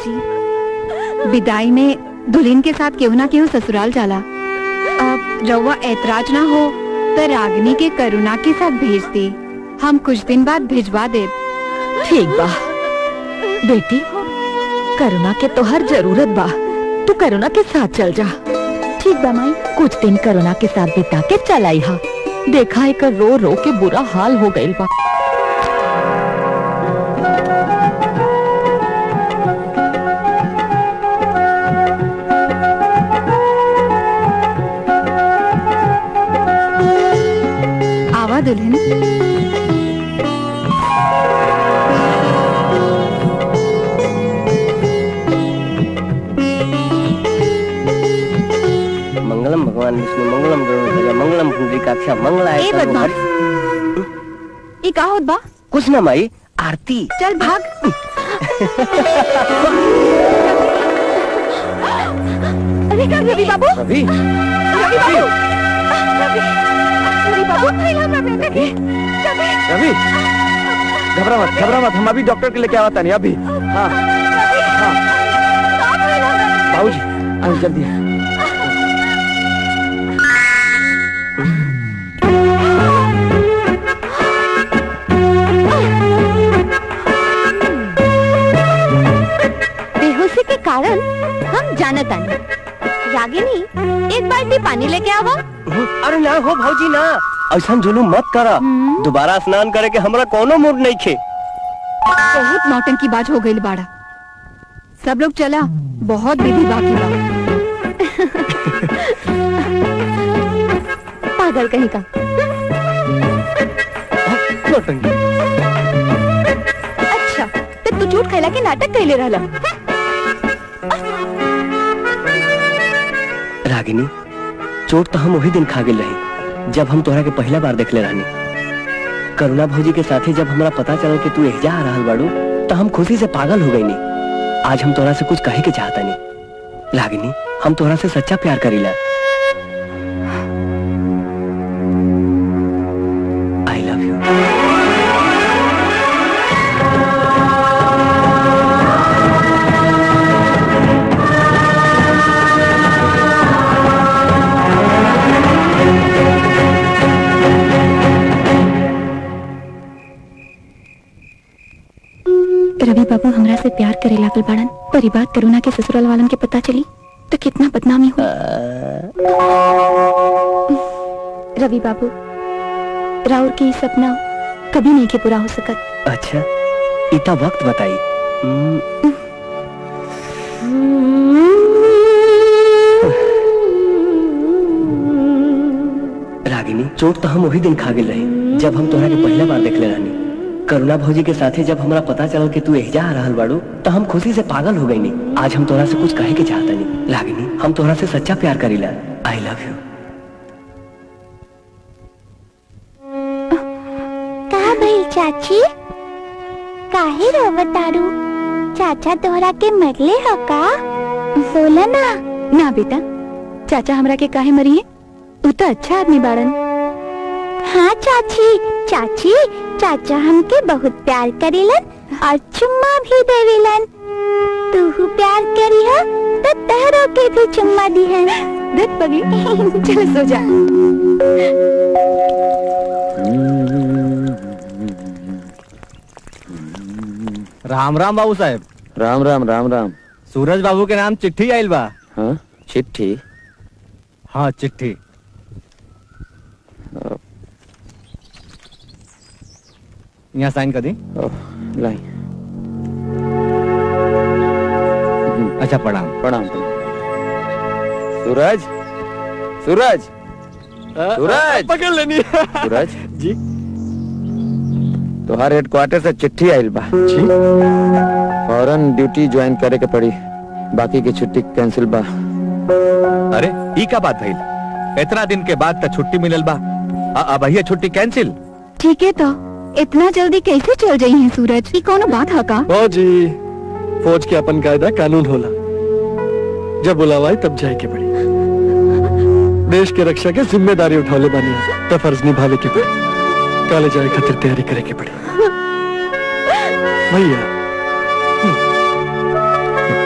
बाजी, विदाई में दुल्हन के साथ केहू ना केहू ससुराल जाला। अब रउआ ऐतराज ना हो तो रागिनी के करुणा के साथ भेज दे, हम कुछ दिन बाद भिजवा दे। ठीक बा बेटी, करुणा के तो हर जरूरत बा, तू करुणा के साथ चल जा। ठीक बा माई। कुछ दिन करुणा के साथ बिता के चल आई हा। देखा है कर रो रो के बुरा हाल हो गइल बा। आवा दुल्हन। मंगलम भगवान विष्णु मंगलम गरुड़ मंगलम पुंडरीकाक्ष मंगलाय। ए बदमाश, ई का होत बा? कुछ ना माई, आरती। चल भाग। अरे का रवि बाबू, रवि रवि बाबू, रवि बाबू, थैला में बेटे के। रवि घबरा मत, घबरा मत, हम अभी डॉक्टर के लेके आवता नहीं अभी। हाँ हाँ बाबूजी आओ जल्दी। बेहोशी के कारण हम जानत आनी। रागिनी एक बाल्टी पानी लेके आवा। अरे ना हो भौजी ना, ऐसा जुलूम मत करा। दोबारा स्नान करे के हमरा कोनो मूड नहीं खे। बहुत नौटंकी बाज हो गई बाड़ा। सब लोग चला, बहुत विधि बाकी बा। पागल कहीं का। अच्छा तो तू झूठ खैला के नाटक कैले रहला। रागिनी, चोट तो हम वही दिन खा गेल रही जब हम तोहरा के पहला बार देखले रहनी। करुणा भौजी के साथे जब हमरा पता चलल कि तू एहजा आ रहल बाड़ू तो हम खुशी से पागल हो गईनी। आज हम तोहरा से कुछ कहे के चाहता नहीं। रागिनी, हम तोहरा से सच्चा प्यार करीला। I love you. रवि बाबू हमरा से प्यार करे लागल बाड़न, पर ई बात करुणा के ससुराल वालन के पता चली तो कितना बदनामी हो। रवि बाबू, राउर के ई सपना कभी नहीं के पूरा हो सकत। अच्छा, इतना वक्त बताई। रागिनी, चोट तो हम वही दिन खा गेल रही जब हम तोहरा के पहला बार देखले रहनी। करुणा भौजी के साथे जब हमरा पता चलल कि तू एहजा आ रहल बाड़ू तो हम खुशी से पागल हो गईनी। आज हम तोहरा से कुछ कहे के चाहता नहीं। रागिनी, हम तोहरा से सच्चा प्यार करीला। I love you. कहा भइल चाची, काहे रोवतारू? चाचा तोहरा के मरले हो का? बोला ना। ना बेटा, चाचा हमरा के काहे मरिए? तू तो अच्छा आदमी बाड़न। हाँ चाची, चाची चाचा हमके बहुत प्यार करेलन और चुम्मा भी देवेलन। तू प्यार करी हो तो तहरो के भी चुम्मा दिहन। देख पगली, चल सो जा। राम राम बाबू साहब। राम राम राम राम। सूरज बाबू के नाम चिट्ठी आइल बा। हाँ चिट्ठी? हाँ चिट्ठी। यहाँ साइन कर दी। लाई। अच्छा प्रणाम। प्रणाम। सूरज, सूरज, सूरज पकड़ लेनी। सूरज जी, तुम्हारे हेडक्वार्टर से चिट्ठी आइल बा। जी, फौरन ड्यूटी ज्वाइन करे के पड़ी, बाकी की छुट्टी कैंसिल बा। अरे ई का बात भइल? इतना दिन के बाद तो छुट्टी मिलल बा, अब ये छुट्टी कैंसिल? ठीक है, तो इतना जल्दी कैसे चल जाई हैं सूरज? ये कौन बात है का? फौजी, फौज के अपन कायदा कानून होला, जब बुलावाई तब जाए के पड़ी। देश के रक्षा के जिम्मेदारी उठाले बानी तो फर्ज निभावे के पड़ी। काले जाए खातिर तैयारी करे के पड़ी भैया।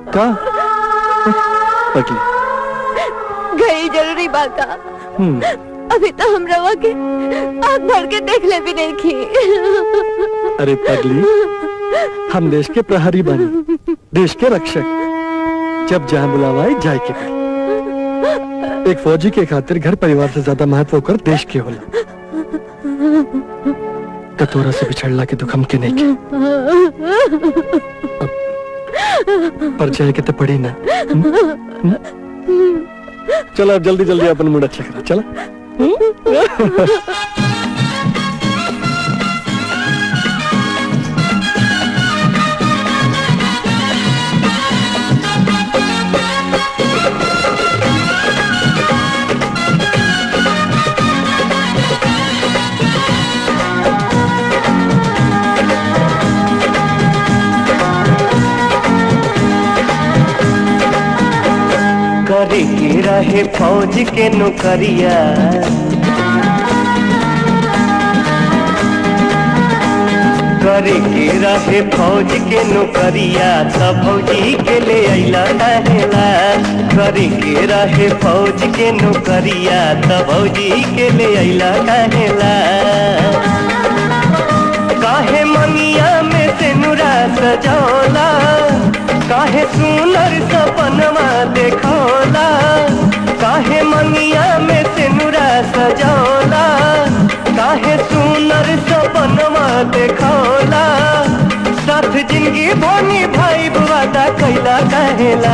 का पगली गई जरूरी बात का हम्म अभी तो हम रवा के आग भर के देख ले भी नहीं की। अरे पगली, हम देश के प्रहरी बने, देश के रक्षक। जब जहाँ बुलावा आए जाए के पड़े। एक फौजी के खातिर घर परिवार से ज्यादा महत्व कर देश के होला। कटोरा से बिछड़ला के दुख हमके नहीं के। पर जाए के तो पड़ी ना। चलो अब जल्दी जल्दी अपन मुंड अच्छा करा। चला करे के रहे फौज के नौकरिया, करे के रहे फौज के नौकरिया, तब फौजी के ले अइला कहेला। करे के रहे फौज के नौकरिया, तब फौजी के ले अइला कहेला। काहे मनिया में से नुरा सजौला, काहे सुनर सपनमा देखौला। काहे मनिया में से नुरा सजौला, काहे सुनर सपनमा देखौला। साथ जिंदगी भोनी भाई वादा कैला कहेला।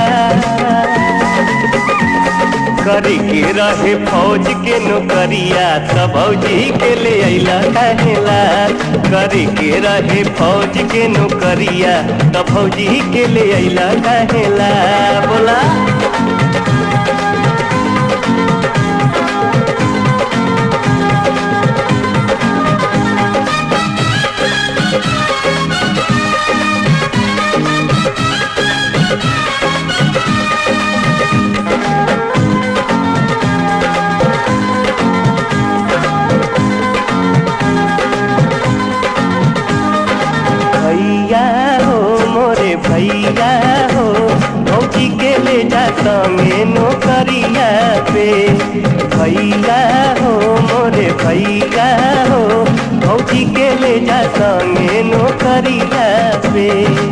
करे के रहे फौज के नौकरिया, तब फौजी के ले अइला कहेला। करे के रहे फौज के नौकरिया, तब फौजी के ले अइला कहेला। बोला भैया हो मोरे भैया हो, फौजी के ले जा संगे नौकरिया पे। भैया हो मोरे भैया हो, फौजी के ले जा संगे नौकरिया पे।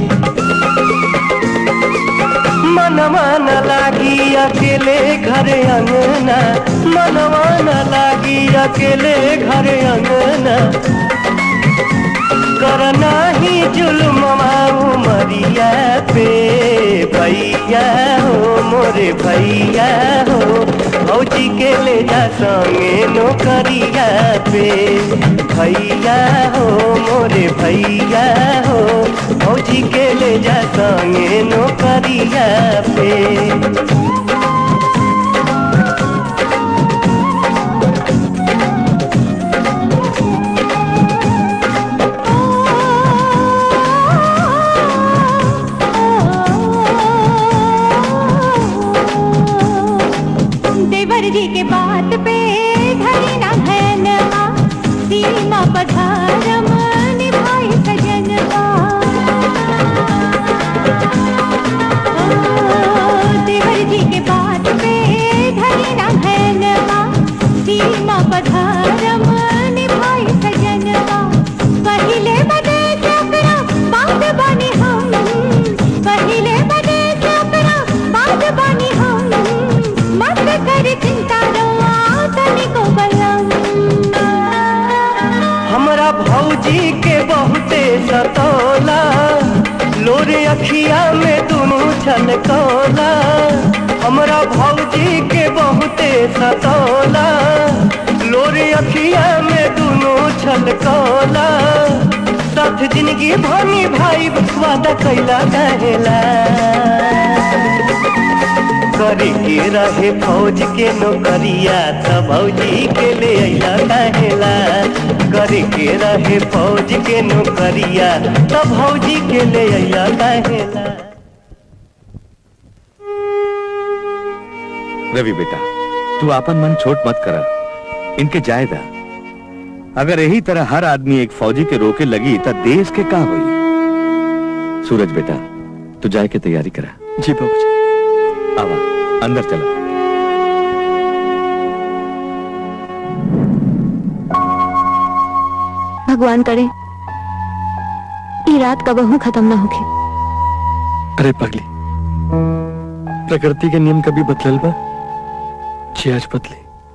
मनवा न लागी अकेले घर अंगना, मनवा न लागी अकेले घर अंगना। करना ही जुल्म उमरिया पे। भैया हो मोरे भैया हो, फौजी के ले जा संगे नौकरिया पे। भैया हो मोरे भैया हो, फौजी के ले जा संगे नौकरिया पे। जी के बात पे धरी ना भैनवा, सीमा पधारम निभाई सजनवा। देवर जी के बात पे धरी ना भैनवा, सीमा पधारम निभाई सजनवा। पहिले बदे चपरा बात बनी हम, पहिले बदे चपरा बात बनी हम। मत कर चिंता रवा तनिको बलम। हमरा भौजी के बहुते सतौला, लोरे अखिया में दुनू छलकौला। हमरा भौजी के बहुते सतौला, लोरे अखिया में दुनू छलकौला। साथ जिंदगी भनी भाई वादा कैला कहेला। करे के रहे फौज के नौकरिया, तब फौजी के ले अइला कहेला। करे के रहे फौज के नौकरिया, तब फौजी के ले अइला कहेला। रवि बेटा, तू आपन मन छोट मत करा, इनके जायदा। अगर यही तरह हर आदमी एक फौजी के रोके लगी तो देश के का हुई। सूरज बेटा, तू जाए के तैयारी करा। जी बाबूजी। आवा अंदर चला। भगवान करे ये रात कबहू खत्म ना होके। अरे पगली, प्रकृति के नियम कभी बदलल बा? जी आज बदले।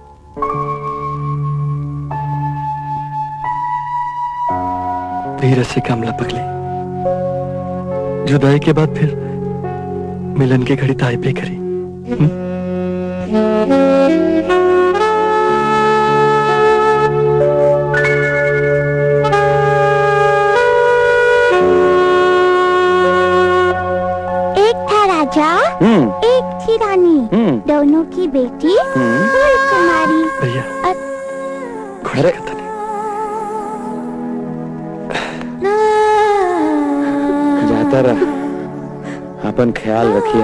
धीरज से काम ला पगली, जुदाई के बाद फिर मिलन की घड़ी ताई पे करी। हुँ? एक थी रानी, दोनों की बेटी कुमारी। भैया अरे जाता रहा, अपन ख्याल रखिए।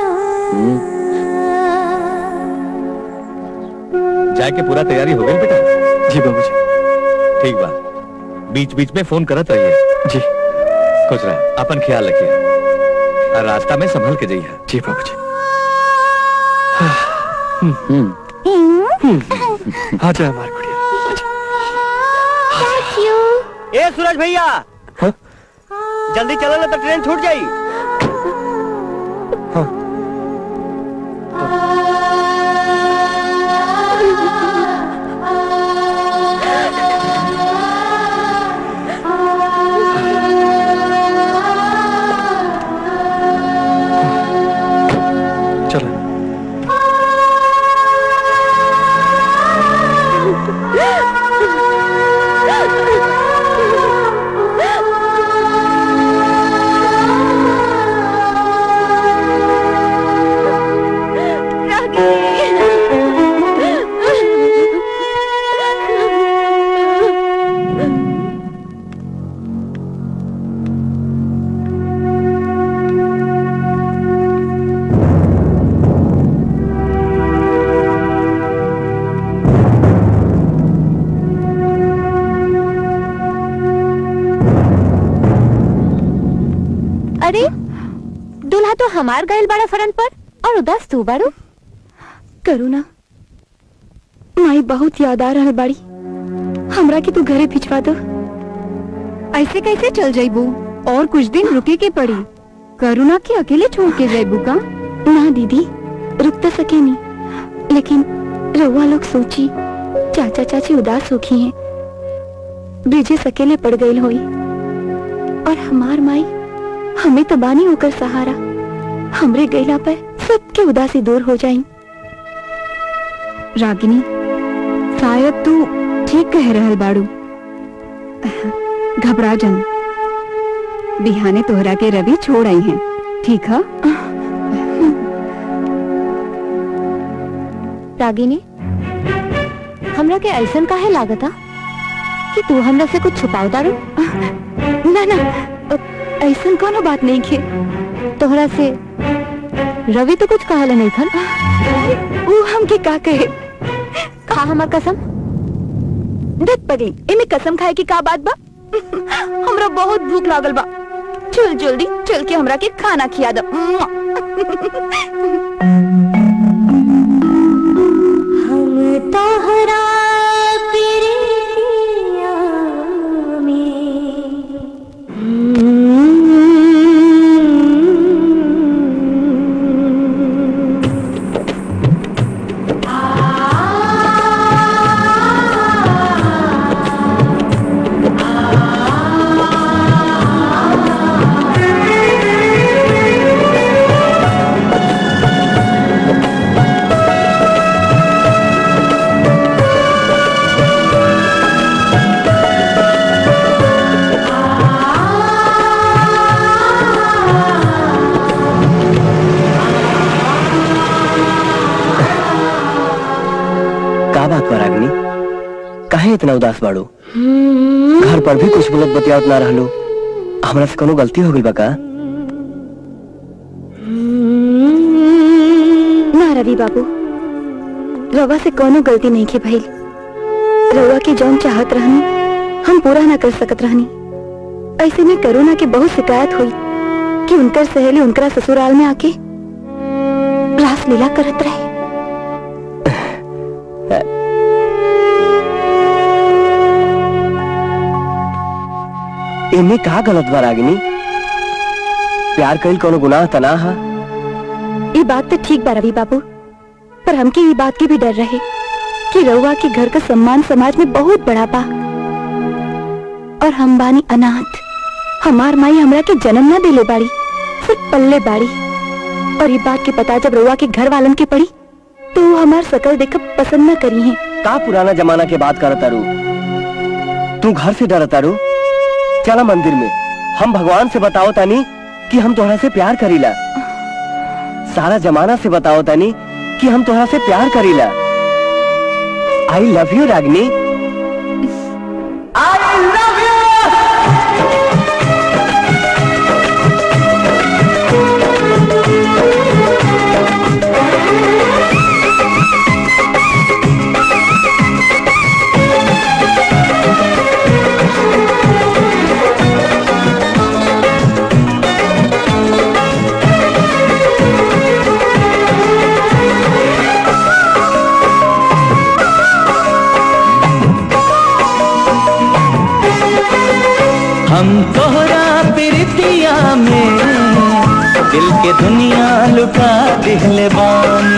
जाए के पूरा तैयारी हो गई बेटा? जी बाबूजी। ठीक बा, बीच बीच में फोन करत रहिए। जी। खुश रह, अपन ख्याल रखिए और रास्ता में संभल के जाइए। जी बाबूजी। आ जाए हमारी गुड़िया। ए सूरज भैया, जल्दी चलो ना तो ट्रेन छूट जाई। हाँ। चलो। अरे दूल्हा तो हमार गैल बड़ा फरन पर और उदास तू बारू। करुणा, माई बहुत याद आ रहा बाड़ी, हमरा के तू घरे भिजवा दो। ऐसे कैसे चल जाइबू? और कुछ दिन रुके के पड़ी। करुणा के अकेले छोड़ के जाइबू का? ना दीदी, रुक तो सके नहीं, लेकिन रउआ लोग सोची चाचा चाची उदास होखी हैं, ब्रिजेश अकेले पड़ गई होई, और हमार माई हमें तो बानी होकर सहारा। हमरे गैला पर सबके उदासी दूर हो जाएं। रागिनी, शायद तू ठीक कह रहल बाड़ू। घबरा जन, बिहाने तोहरा के रवि छोड़ आई हैं, ठीक है? रागिनी, हमरा के ऐसन काहे लागता कि तू हमरा से कुछ छुपाव दारू? ना ना, ऐसन कोनो बात नहीं खे। तोहरा से रवि तो कुछ कहले नहीं खन? वो हमके का कहे? खा हमार कसम। दत पगली, इमे कसम खाए की का बात बा? हमरा बहुत भूख लागल बा, चल जल्दी चल के हमरा के खाना खिया दो। हम तोहरा इतना उदास बाड़ू? घर पर भी कुछ बोलत बतियावत ना रहलू, हमरा से कोनो गलती हो गई बा का? ना रवि बाबू, रवा से कोनो गलती नहीं के भइल। रवा के जौन चाहत रहनी हम पूरा ना कर सकत रहनी। ऐसे में करुणा के बहुत शिकायत हुई, कि उनकर सहेली उनकरा ससुराल में आके रास लीला करत रहे। इनमें का गलत बा रागिनी? प्यार कईल कोनो गुनाह त ना हा। ये बात तो ठीक बा रवि बाबू, पर हमके ये बात की भी डर रहे कि रउआ के घर का सम्मान समाज में बहुत बड़ा बा और हम बानी अनाथ। हमार माई हमरा के जन्म ना देले बाड़ी, सिर्फ पल्ले बाड़ी। और ये बात की पता जब रउआ के घर वालन के पड़ी तो वो हमार शकल देखकर पसंद न करी है। का पुराना जमाना के बात करता रू? तू घर से डरता रू? चला मंदिर में, हम भगवान से बताओ तानी कि हम तोहरा से प्यार करीला। सारा जमाना से बताओ तानी कि हम तोहरा से प्यार करीला। I love you Ragini. I love you. हम तोहरा प्रीतिया में दिल के दुनिया लुटा दिहले बानी।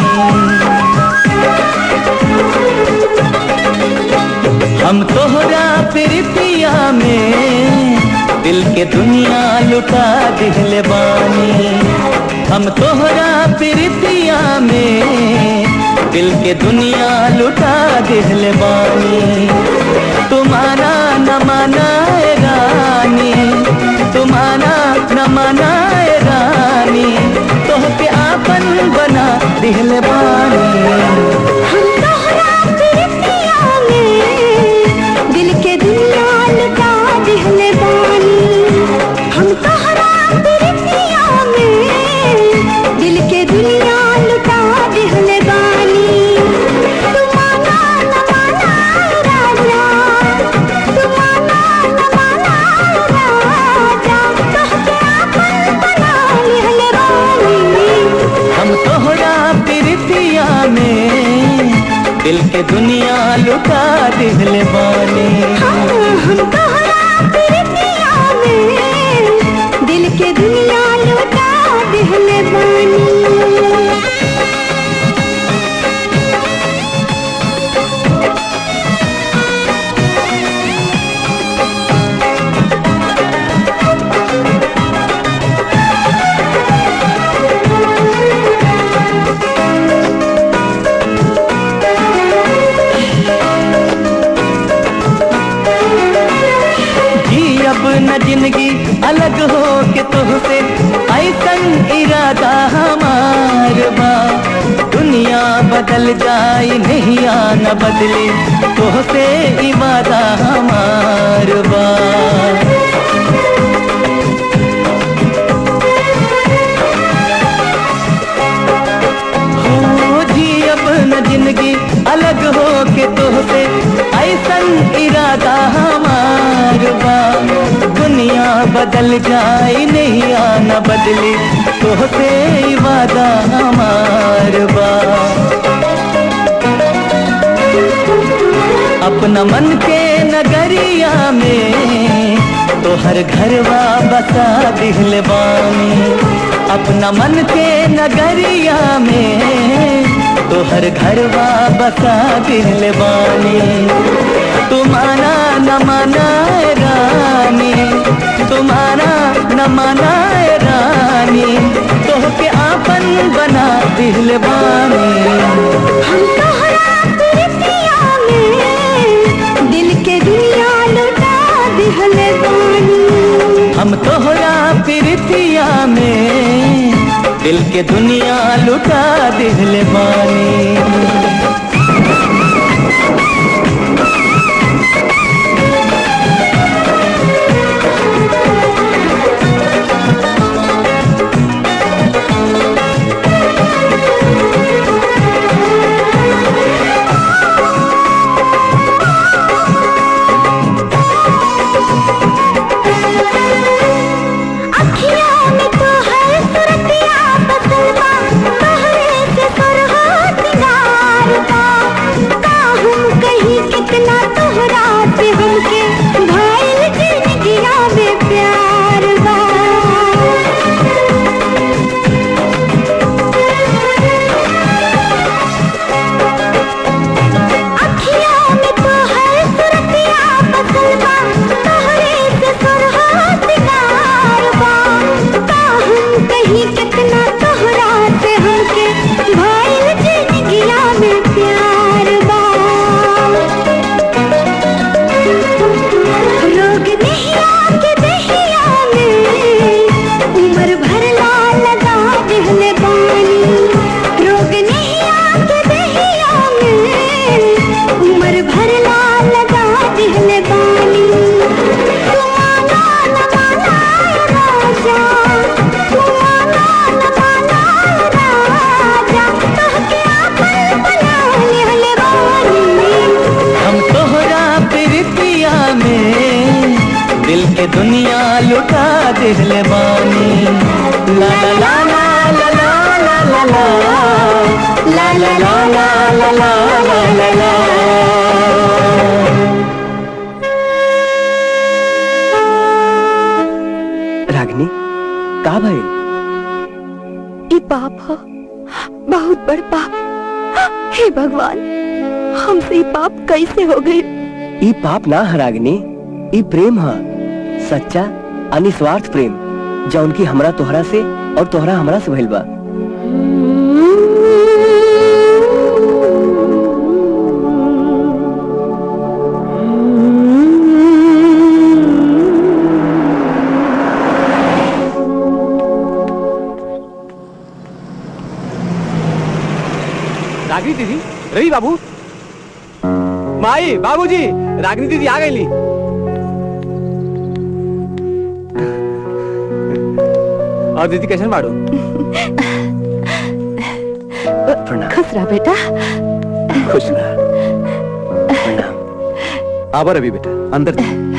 हम तोहरा प्रीतिया में दिल के दुनिया लुटा दिहले बानी। हम तोहरा प्रीतिया में दिल के दुनिया लुटा दिहले बानी। तुम्हारा न माना रानी, तुम्हारा न माना रानी, तोहके आपन बना दिहले बानी। हम तोहरा प्रीतिया में दिल के दुनिया लुटा दिहले बानी। हम तोहरा प्रीतिया में दिल के दुनिया लुटा दिहले बानी। तुम्हारा न माना राजा, तुम्हारा न माना राजा, तोहके आपन बना दिहले बानी। हम तोहरा प्रीतिया में दिल के दुनिया लुटा दिहले बानी। हम तोहरा प्रीतिया में दिल के दुनिया लुटा दिहले बानी। अब न जिंदगी अलग हो के तुझसे, ऐसन इरादा हमार बा। दुनिया बदल जाए नहीं आना बदले, तुझसे इवादा हमार बा। हो जी अब न जिंदगी अलग हो के तुझसे, ऐसन इरादा हमार बा। दुनिया बदल जाए नहीं आना बदले, तोहसे वादा हमार बा। अपना मन के नगरिया में तोहर घरवा बसा दिहले बानी। अपना मन के नगरिया में तोहर घरवा बसा दिहले बानी। तुम्हारा न माना रानी, तुम्हारा न माना रानी, तोहके आपन बना दिहले बानी। हम तोहरा प्रीतिया में दिल के दुनिया लुटा दिहले बानी। हम तोहरा प्रीतिया में दिल के दुनिया लुटा दिहले बानी। अखियों में तो दिहले बानी ला ला ला ला ला ला ला ला ला ला ला ला ला ला ला ला। रागिनी का भइल? ये पाप है, बहुत बड़ पाप। हे भगवान, हमसे ये पाप कैसे हो गए? ई पाप ना है रागिनी, ई प्रेम है, सच्चा अनिस्वार्थ प्रेम, जौन की हमरा तोहरा से और तोहरा हमरा से भइल बा। रागिनी दीदी, रवि बाबू, माई, बाबूजी, रागिनी दीदी आ गई। और दीदी कैसे मारो? खुश रह बेटा। खुश रह। आबर अभी बेटा अंदर।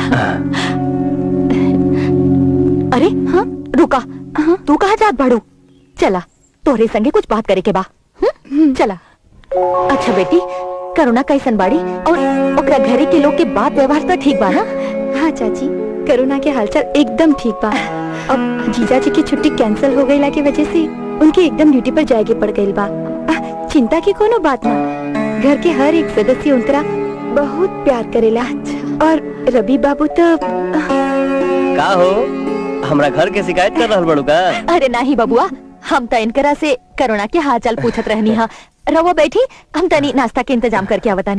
अरे हाँ रुका, हाँ? तू कहाँ जात बाड़ू? चला तोहरे संगे कुछ बात करे के बा। हुँ? चला। अच्छा बेटी, करुणा कैसन बाड़ी और ओकरा घरे के लोग के बात व्यवहार तो ठीक बा ना? हाँ चाची, करुणा के हालचाल एकदम ठीक बा। अब जीजा जी की छुट्टी कैंसिल हो गई की वजह से उनके एकदम ड्यूटी पर जाएगी पड़ गई बा। चिंता की कोनो बात ना, घर के हर एक सदस्य उनकरा बहुत प्यार करेला। और रवि बाबू तो का हो, हमरा घर के शिकायत कर रहल बड़ू का? अरे नहीं बबुआ, हम तो इनकरा से करुणा के हाल चाल पूछत रहनी हा। रवा बैठी, हम तनी नाश्ता के इंतजाम करके आवतानी।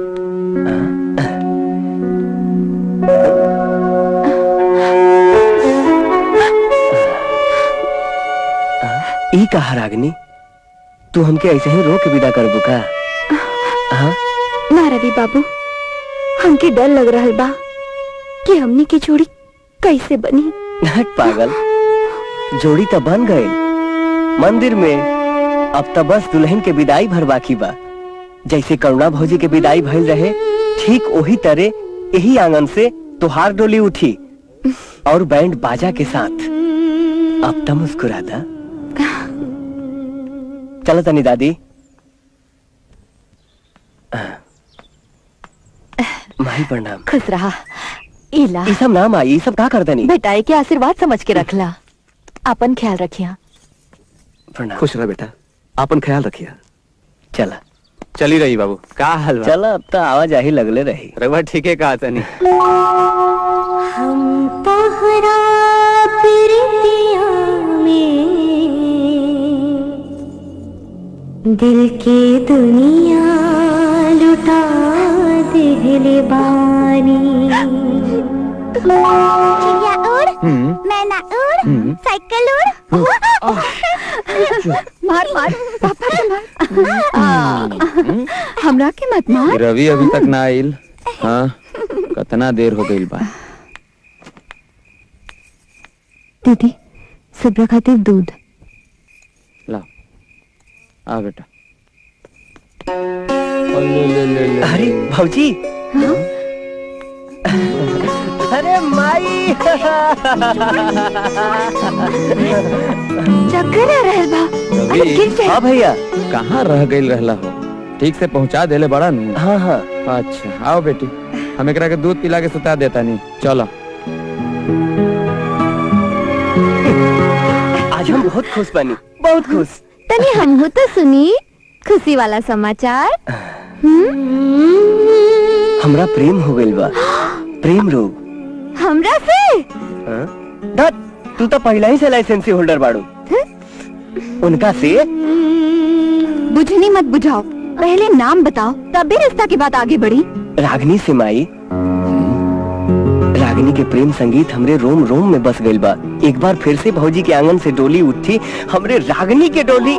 ई कहा रागिनी, तू हमके ऐसे ही रोक के विदा करबू का? हाँ? ना रवि बाबू, हमके डर लग रहा बा कि हमनी की जोड़ी कैसे बनी। हट पागल, जोड़ी तो बन गए मंदिर में, अब तो बस दुल्हन के विदाई भर बाकी बा। जैसे करुणा भौजी के विदाई भइल रहे, ठीक वही तरह यही आंगन से तुहार डोली उठी और बैंड बाजा के साथ। अब तो मुस्कुरा दा। चलो तनी दादी। माही प्रणाम। खुश रहा। इला ई सब नाम आई, ई सब का कर दनी? बेटा के आशीर्वाद समझ के रखला। अपन ख्याल रखिया। प्रणाम। खुश रह बेटा, अपन ख्याल रखिया। चला चली रही बाबू, का हाल बा? चला, अब तो आवाजाही लगले रही। रवा ठीक है कहा तनी। हम तोहरा प्रीतिया में दिल की दुनिया लुटा दिल बानी। चिड़िया उड़, मैना उड़, साइकिल उड़। मार मार पापा के मार। हमरा के मत मार। रवि अभी तक ना आइल। हाँ, कितना देर हो गई बा। दीदी, सुब्रा खातिर दूध ला। आ बेटा। अरे भौजी। हाँ? अरे माई। चक्कर आ रहल बा। अरे गिर जाए। हाँ भैया, कहाँ रह गई रहला हो? ठीक से पहुँचा देले बड़ा नू। हाँ हाँ। अच्छा आओ बेटी, हम एकरा के दूध पिला के सुता देता नहीं। चलो। आज हम बहुत खुश बनी, बहुत खुश। तनी हम हो तो सुनी खुशी वाला समाचार। हमरा प्रेम हो गइल बा, प्रेम रोग। हमरा से? हाँ? दा, तू तो पहला ही से लाइसेंसी होल्डर बाड़ू। उनका से? बुझनी मत बुझाओ, पहले नाम बताओ, तब भी रिश्ता की बात आगे बढ़ी। रागिनी से माई। रागिनी के प्रेम संगीत हमरे रोम रोम में बस गइल बा। एक बार फिर से भौजी के आंगन से डोली उठी, हमरे रागिनी के डोली।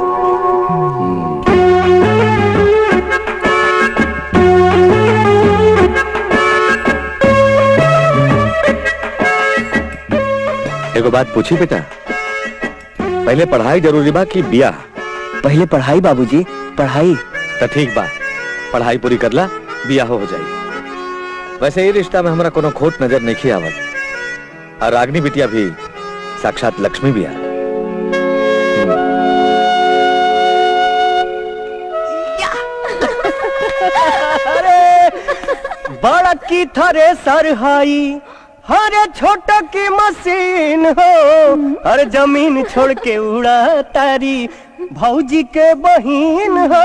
एगो बात पूछी बेटा, पहले पढ़ाई जरूरी बा कि बियाह? पहले पढ़ाई बाबूजी, पढ़ाई। तो ठीक बा, पढ़ाई पूरी करला, बियाह हो जाई। वैसे ये रिश्ता में हमरा कोनो खोट नजर नहीं आवत। और रागनी बिटिया भी साक्षात लक्ष्मी भी आ रही। बड़ा की थरे सरहाई हरे छोटा की मशीन हो, अरे जमीन छोड़ के उड़ा तारी भौजी के बहिन हो।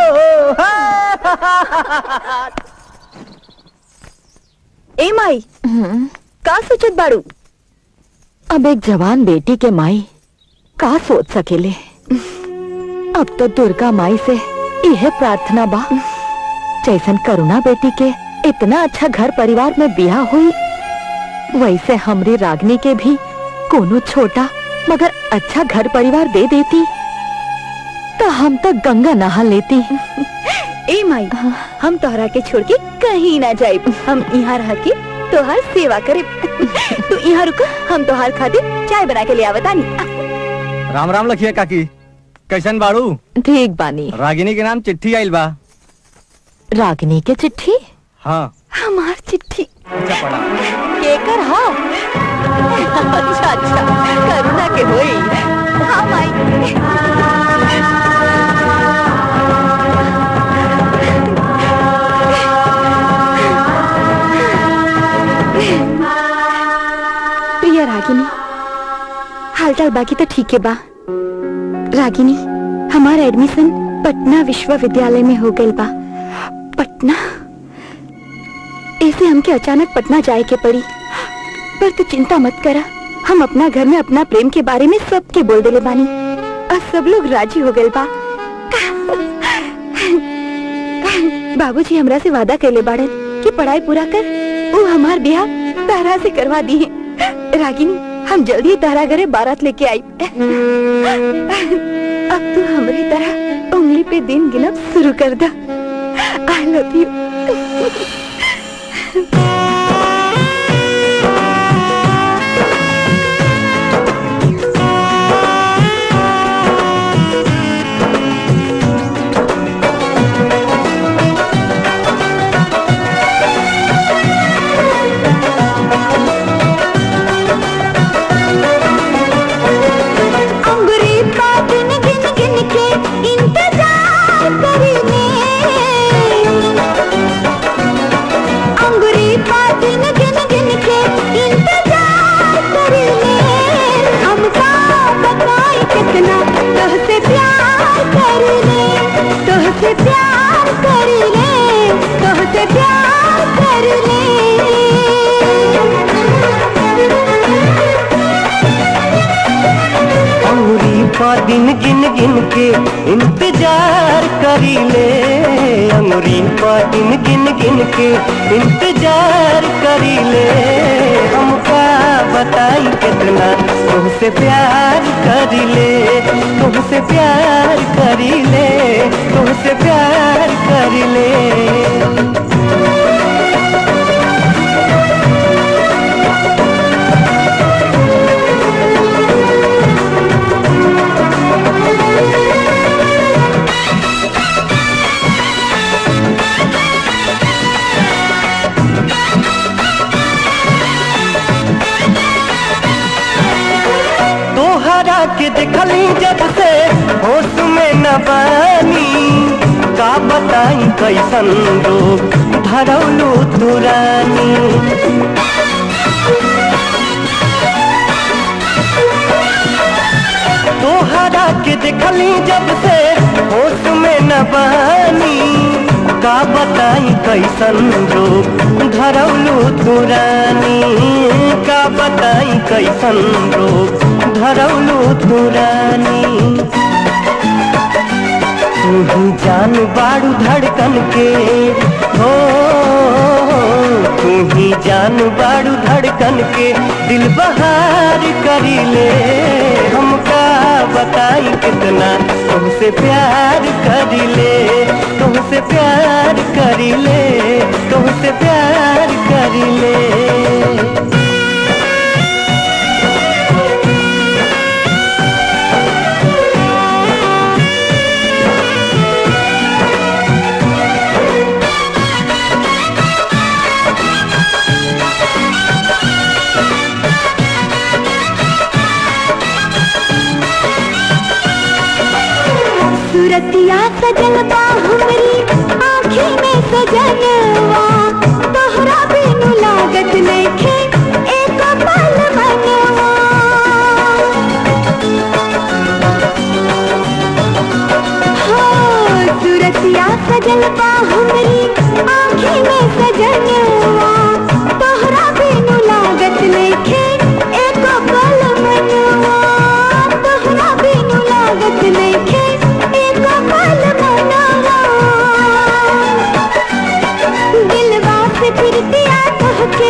ए माई का सोचत बाड़ू? अब एक जवान बेटी के माई का सोच सकेले? अब तो दुर्गा माई से यह प्रार्थना बा, जैसन करुणा बेटी के इतना अच्छा घर परिवार में ब्याह हुई, वैसे हमरी रागनी के भी कोनो छोटा मगर अच्छा घर परिवार दे देती तो हम तो गंगा नहा लेती। ए माई, हम तोहरा के छोड़ के कहीं ना जाए, हम यहाँ रह के तोहार सेवा करे। तू यहाँ रुक, हम तोहार खातिर चाय बना के ले आवतानी। राम राम लखिया काकी, कैसन बाड़ू? ठीक बानी। रागिनी के नाम चिट्ठी आइल बा। रागिनी के चिट्ठी? हाँ। हमार चिट्ठी अच्छा पढ़ा। केकर हाँ? अच्छा अच्छा, करुणा के होई। हाँ माई। प्रिया रागिनी, हालचाल बाकी तो ठीक है बा। रागिनी, हमारा एडमिशन पटना विश्वविद्यालय में हो गई बा। पटना ऐसे हमके अचानक पटना जाए के पड़ी, पर तू चिंता मत करा, हम अपना घर में अपना प्रेम के बारे में सबके बोल देले बानी और सब लोग राजी हो गए बा। बाबूजी हमरा से वादा कैले बाड़न कि पढ़ाई पूरा कर वो हमार ब्याह तारा से करवा दी है। रागिनी, हम जल्दी ही तारा घरे बारात लेके आई। अब तू हमारी तरह उंगली पे दिन गिनब शुरू कर दा। I love you. दिन गिन गिन के इंतजार करी ले, अंगुरी पर दिन गिन गिन के इंतजार करी ले। हमका बताई कितना तुमसे प्यार करी ले, तुमसे प्यार करी ले, तुमसे प्यार करी ले। के देखली जब से होश में न बानी, का बताई कैसन रोग धरौलू तुरानी। तोहरा के देखली जब से होश में न बानी, का बताई कैसन रोग धरौलू तुरानी, का बताई कैसन रोग धरौलू तुरानी। तू ही जान बाड़ू धड़कन के हो, तू ही जान बाड़ू धड़कन के दिल बहार करी ले। हमका बताई कितना तुमसे प्यार करी ले, तुमसे प्यार करी ले, तुमसे प्यार करी ले। सूरतिया सजल बा हमरी आँखी में सजनवा तोहरा बिनु लागत नइखे एक पल मनवा हाँ सूरतिया सजल बा हमरी आँखी में सजनवा तोहरा बिनु लागत नइखे एक पल मनवा तोहरा बिनु लागत नइखे एक पल मनवा दिलवा से फिर दिया कहके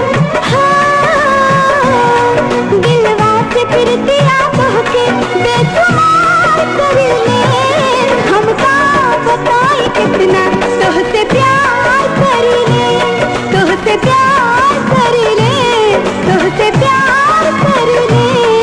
हाँ दिलवा से फिर दिया कहके बेशुमार कर ले हमका बताई कितना तोहसे प्यार कर ले तोहसे प्यार कर ले तोहसे प्यार कर ले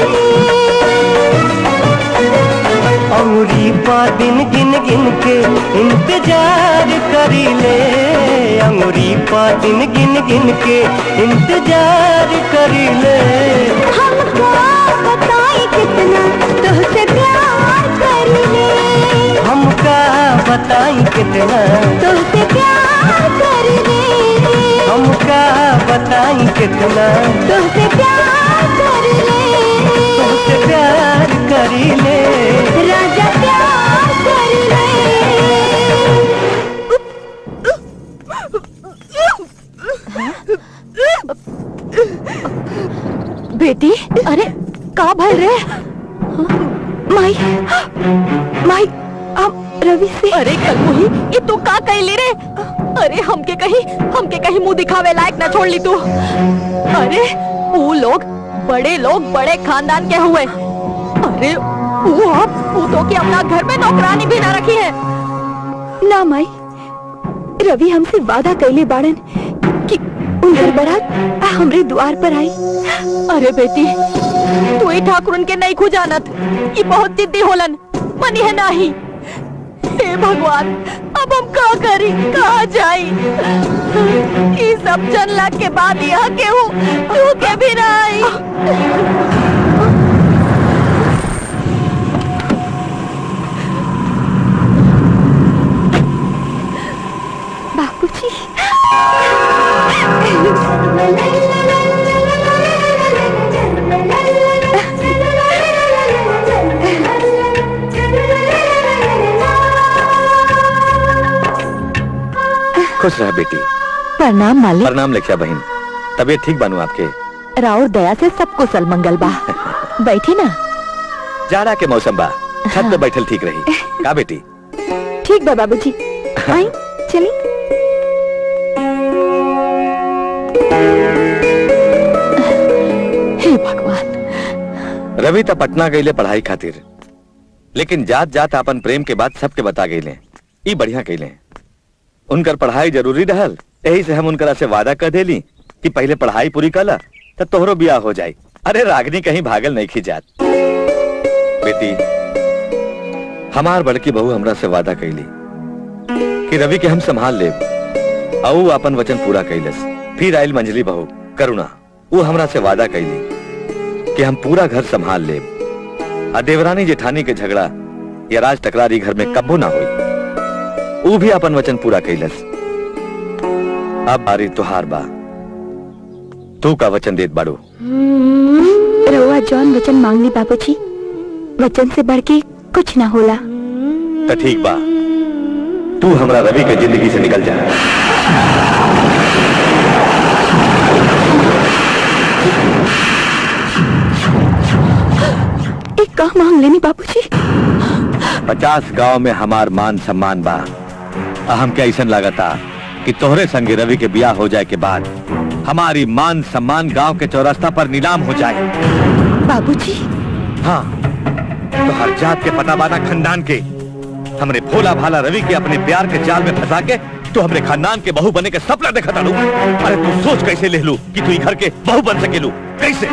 अंगुरी पा दिन गिन गिन के इंतजार करी ले अंगुरी पा दिन गिन गिन के इंतजार करी ले हमको बताई कितना तोहसे प्यार कर ले हमका बताई कितना तोहसे प्यार कर ले हमका बताई कितना तोहसे प्यार कर ले तुमसे प्यार करी ले राजा प्यार कर ले बेटी अरे का भर रे माई माई आप रवि से अरे कलमुही ये तू का कहली रे अरे हमके कहीं हमके कहीं मुंह दिखावे लायक ना छोड़ ली तू अरे वो लोग बड़े लोग बड़े खानदान के हुए अरे वो आप वो तो के अपना घर में नौकरानी भी ना रखी है ना माई रवि हमसे वादा कैले बाड़न कि उनकर बारात हमरे द्वार पर आई अरे बेटी तू ही ठाकुरन के नहीं खुजानत ये बहुत जिद्दी होलन मनी है नहीं हे भगवान अब हम का करी कहाँ जाई ये सब जनला के बाद यहाँ के हूँ तू के भी ना आई बापूजी खुश रह बेटी। प्रणाम मालिक। प्रणाम लेखिया बहन, तबीयत ठीक बानू आपके? राउर दया से सब कुशल मंगल बा। बैठी ना। जाड़ा के मौसम बा, छत पे बैठल ठीक रही का बेटी? ठीक बा बाबूजी, आई चली। हे भगवान। रवि तो पटना गईले पढ़ाई खातिर, लेकिन जात जात अपन प्रेम के बाद सबके बता गईले, ई बढ़िया कईले। उनकर पढ़ाई जरूरी रहल, यही से हम उनकरा से वादा कर देली कि पहले पढ़ाई पूरी कला तब तोहरो बियाह हो जाई। अरे रागनी कहीं भागल नहीं खिजात। बेटी हमार बड़की बहू हमरा से वादा कैली कि रवि के हम संभाल लेब, औ अपन वचन पूरा कैलस। फिर आयल मंजली बहू करुणा, वो हमरा से वादा कैली कि हम पूरा घर संभाल लेब। आ देवरानी जेठानी के झगड़ा या राज टकरारी घर में कब्बो ना हुई, वो भी अपन वचन पूरा कैलस। अब बारी तुहार बा, तू का वचन देत बाड़ू? रउआ जौन वचन मांगली बाबूजी, वचन से बढ़ के कुछ ना होला। तो ठीक बा, तू हमरा रवि के जिंदगी से निकल जा। एक का मांग लेनी बाबूजी? पचास गांव में हमार मान सम्मान बा। हमके ऐसा लागता कि तोहरे संगे रवि के ब्याह हो जाए के बाद हमारी मान सम्मान गांव के चौरास्ता पर नीलाम हो जाए। बाबूजी? हाँ, तो हर जात के पता बाना खानदान के हमरे भोला भाला रवि के अपने प्यार के जाल में फंसा के तो हमरे खानदान के बहू बने के सपना देखा था। अरे तू सोच कैसे ले लू कि तू घर के बहू बन सकेलू? कैसे?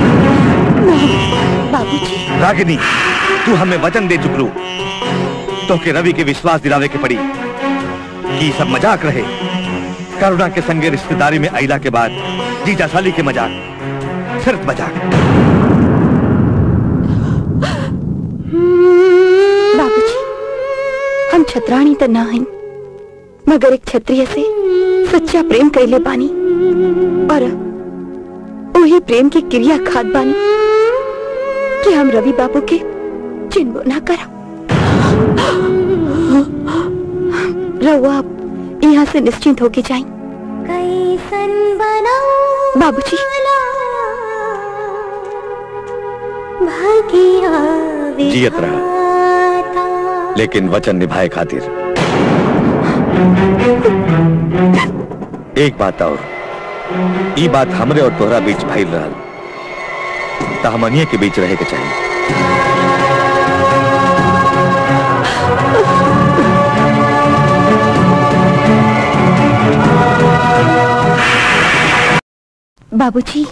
बाबूजी। रागिनी, तू हमें वचन दे चुकलू तो के रवि के विश्वास दिलावे के पड़ी कि सब मजाक रहे। करुणा के संगे रिश्तेदारी में आइला के बाद जीजा साली के मजाक, सिर्फ मजाक। बाबूजी, हम छतरानी त ना हई, मगर एक क्षत्रिय से सच्चा प्रेम कैले बानी और वही प्रेम की क्रिया खाद बानी कि हम रवि बाबू के चिन्ह ना करा। रहुआ आप यहाँ से निश्चिंत होके जाएं। बाबूजी, जियत रहा, लेकिन वचन निभाए खातिर। एक बात और, ई बात हमरे और तोहरा बीच भइल रहल त हमनिए के बीच रहे के चाहिए। बाबूजी,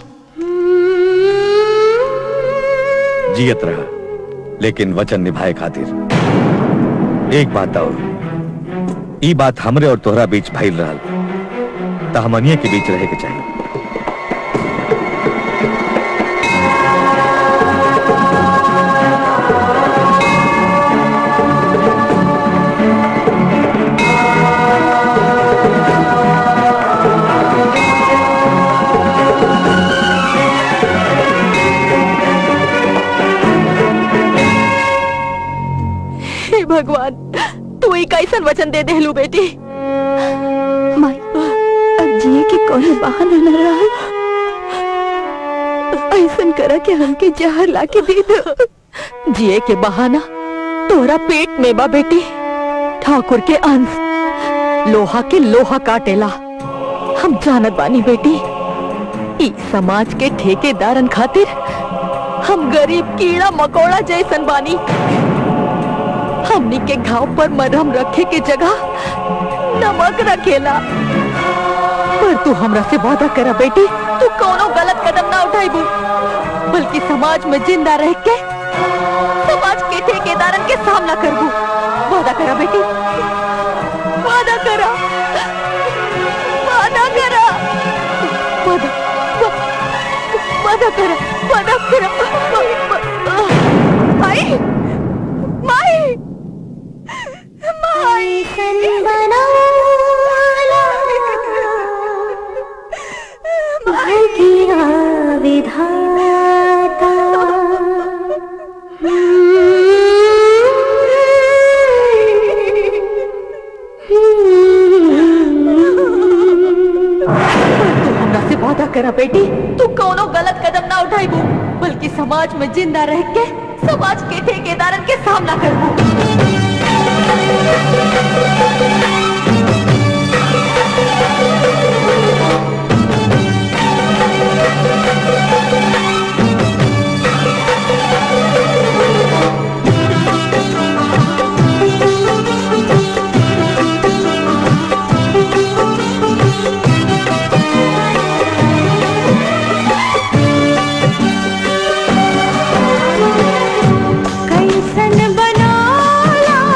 जियत रहा, लेकिन वचन निभाए खातिर। एक बात और, ई बात हमरे और तोहरा बीच भइल रहल त हमनिए के बीच रहे के चाहिए। भगवान, तू एक ऐसा वचन दे देलू बेटी। माई, अब जिए के कोई बहाना न रहा, ऐसा करा कि हमके जहर लाके दे दो। जिए के बहाना तोरा पेट में बा बेटी। ठाकुर के अंश लोहा के लोहा काटेला, हम जानत बानी बेटी। ई समाज के ठेकेदारन खातिर हम गरीब कीड़ा मकोड़ा जैसन बानी। हमनी के घाव पर मरहम रखे के जगह नमक रखेला। पर तू हमरा से वादा करा बेटी, तू कोनो गलत कदम ना उठाइबू, बल्कि समाज में जिंदा रह के समाज के ठेकेदारन के सामना करबू। वादा करा बेटी, वादा करा, वादा करा, वादा वादा करा, वादा करा। माई, माई, माई बना भाग्य विधाता। हमरा से वादा करा बेटी, तू कोनो गलत कदम ना उठाइबू, बल्कि समाज में जिंदा रह के समाज के ठेकेदारन के सामना करबू। कैसन बनाला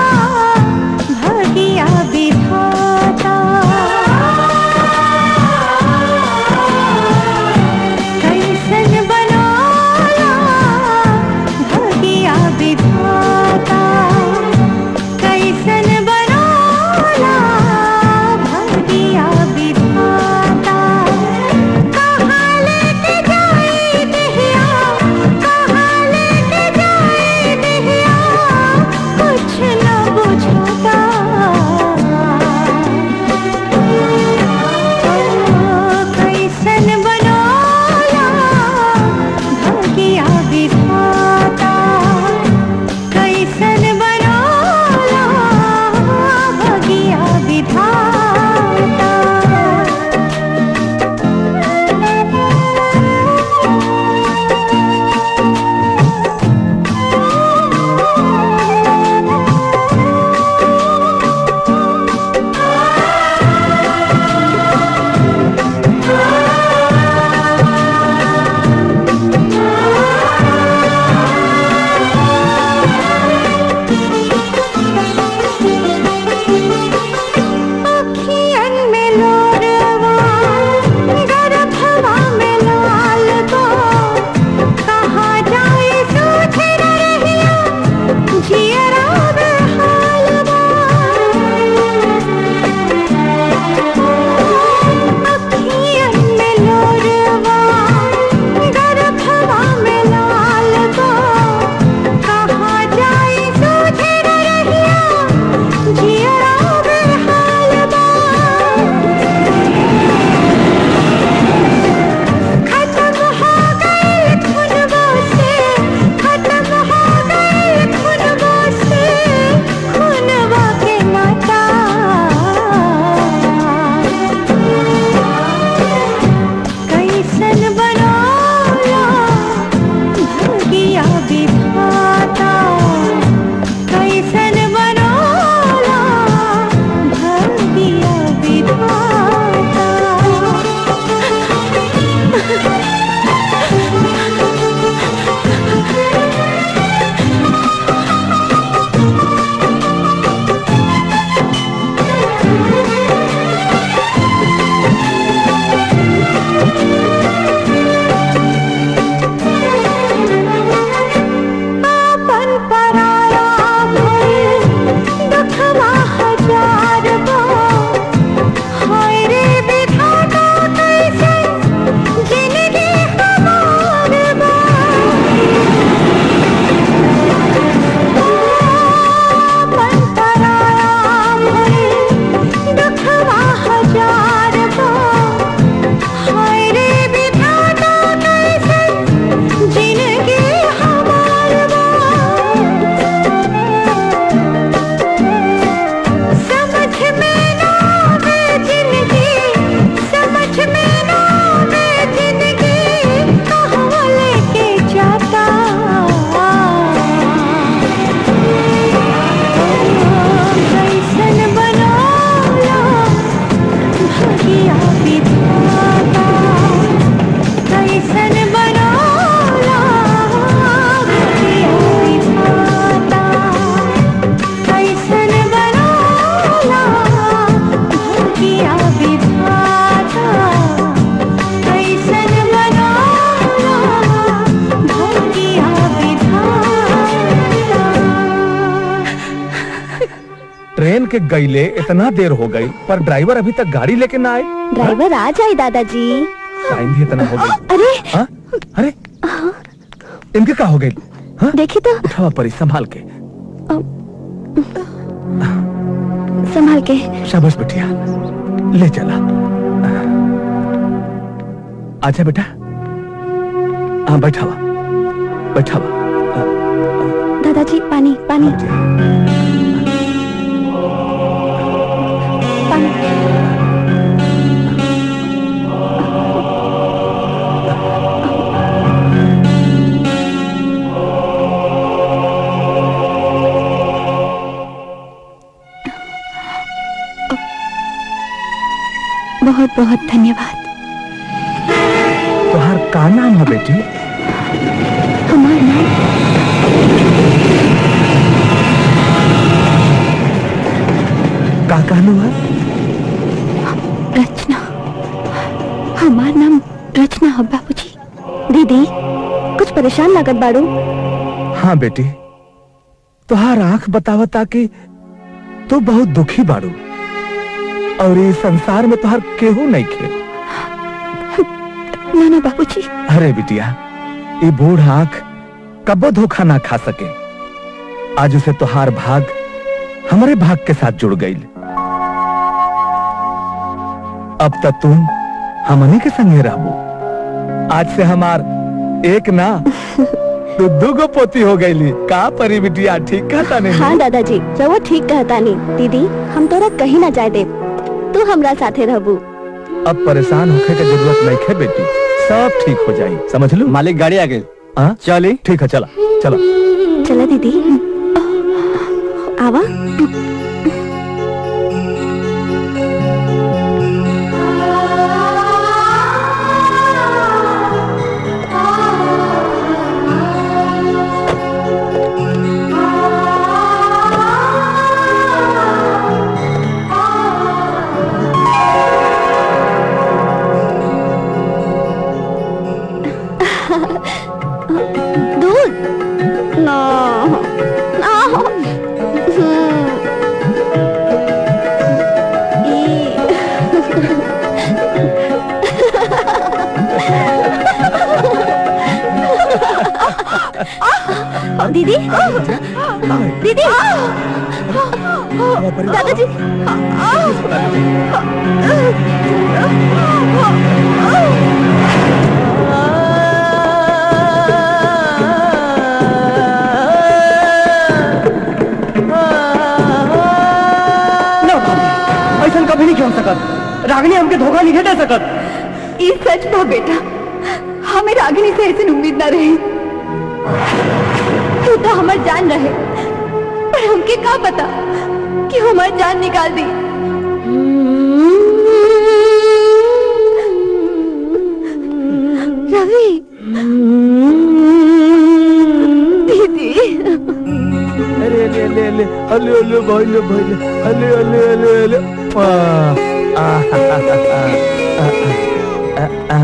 स्टेशन के गईले इतना देर हो गई पर ड्राइवर अभी तक गाड़ी लेके ना आए। ड्राइवर आ जाए दादाजी। टाइम भी इतना हो गई। अरे हाँ? अरे इनके क्या हो गई? देखी तो। उठावा परी संभाल के। संभाल के। शाबाश बिटिया, ले चला। आजा बेटा। हाँ बैठावा बैठावा। दादाजी पानी पानी पानी। बहुत बहुत धन्यवाद। तुम्हार का नाम है बेटी? हमारा नाम का कहलू है? रचना। हमारा नाम रचना है बाबूजी। दीदी कुछ परेशान लागत बाड़ू? हाँ बेटी, तुहार आंख बतावता कि तू बहुत दुखी बाड़ू और ये संसार में तुहार केहू नहीं खे। ना ना बाबूजी। अरे बिटिया, ये बूढ़ आंख कबो धोखा ना खा सके। आज उसे तुहार भाग हमारे भाग के साथ जुड़ गई। अब तक तुम हमने के संगे रहबो। आज से हमार एक ना तो दुगो पोती हो गई। का परी बिटिया ठीक कहता नहीं? हाँ दादाजी रवो ठीक कहता नहीं। दीदी हम तोरा कहीं ना जाए दे, तू हमरा साथे रहबू। अब परेशान होने की जरूरत नहीं है बेटी, सब ठीक हो जाए, समझ लो। मालिक गाड़ी आ गई। हाँ चली। ठीक है चला चला चला दीदी। आवा। दीदी दीदी दादाजी ऐसा कभी नहीं खेल सकत। रागिनी हमके धोखा नहीं दे सकत। ये सच बा बेटा, हमें रागिनी से ऐसी उम्मीद न रही। तू तो हमार जान रहे, पर हमके क्या पता कि हमार जान निकाल दी। रवि दीदी। अरे ले ले ले अले अले भाई ले भाई ले अले अले अले अले आ आ आ